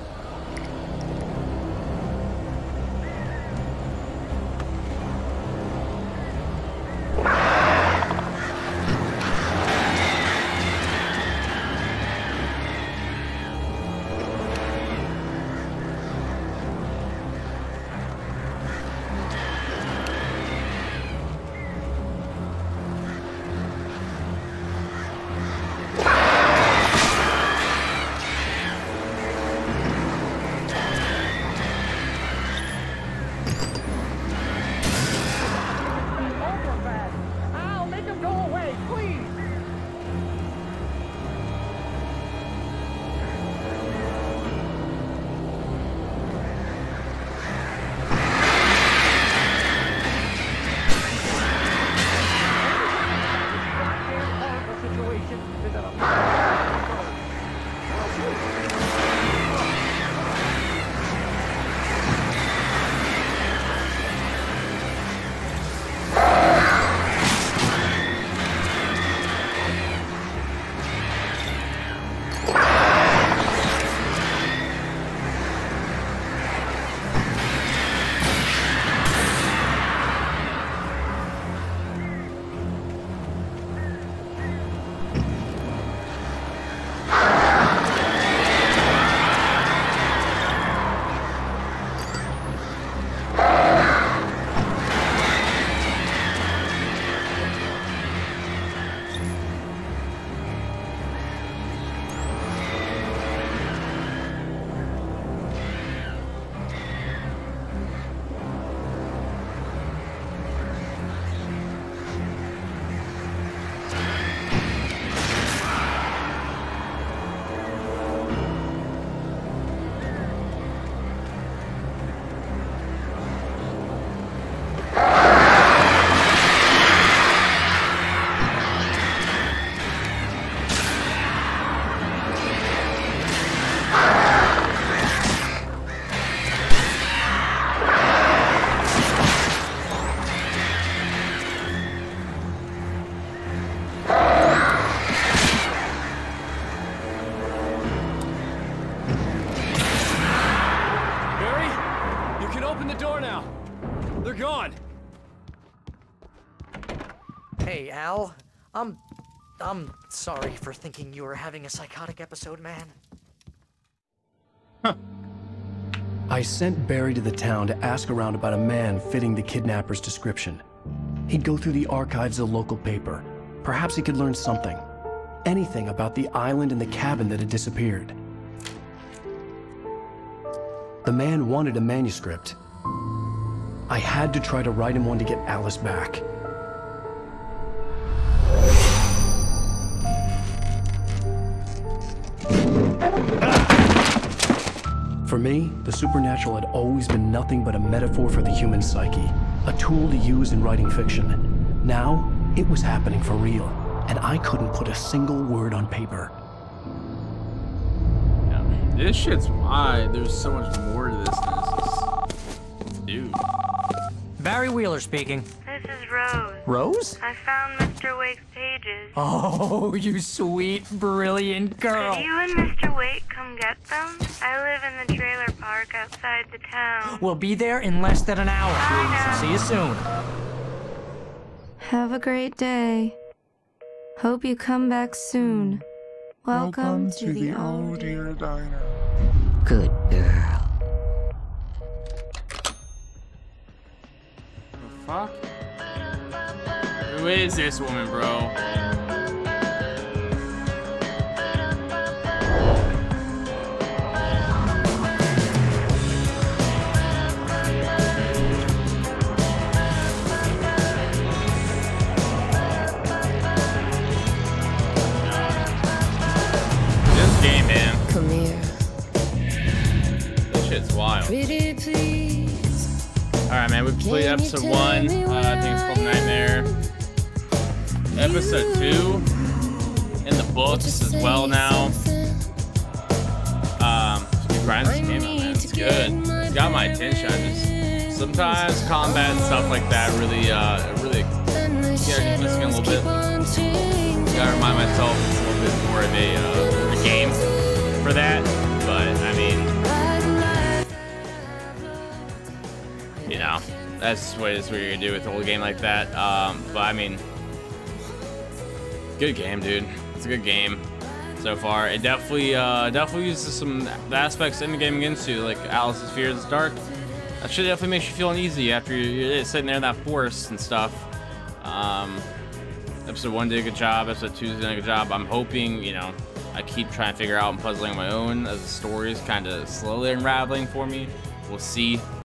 Hey, Al. I'm sorry for thinking you were having a psychotic episode, man. I sent Barry to the town to ask around about a man fitting the kidnapper's description. He'd go through the archives of the local paper. Perhaps he could learn something. Anything about the island and the cabin that had disappeared. The man wanted a manuscript. I had to try to write him one to get Alice back. For me, the supernatural had always been nothing but a metaphor for the human psyche, a tool to use in writing fiction. Now, it was happening for real, and I couldn't put a single word on paper. Yeah, this shit's wide. There's so much more to this than this. Dude. Barry Wheeler speaking. This is Rose. Rose? I found Mr. Wake's pages. Oh, you sweet, brilliant girl. Could you and Mr. Wake come get them? I live in the trailer park outside the town. We'll be there in less than an hour. Bye now. See you soon. Have a great day. Hope you come back soon. Welcome to the Oh Dear Diner. Good girl. Fuck? Who is this woman, bro? This game, man. Come here. This shit's wild. Pretty please. Alright, man, we've completed episode 1. I think it's called Nightmare. Episode 2 in the books as well now. Grinding this game out, man. It's good. It's got my attention. Sometimes combat and stuff like that really gets me a little bit. Gotta remind myself it's a little bit more of a game for that. But I mean, you know, that's what you're gonna do with a whole game like that. But I mean, good game, dude. It's a good game so far. It definitely uses some aspects in the game against you, like Alice's Fear is Dark. That shit definitely makes you feel uneasy after you're sitting there in that forest and stuff. Episode 1 did a good job. Episode 2 did a good job. I'm hoping, you know, I keep trying to figure out and puzzling on my own as the story is kind of slowly unraveling for me. We'll see.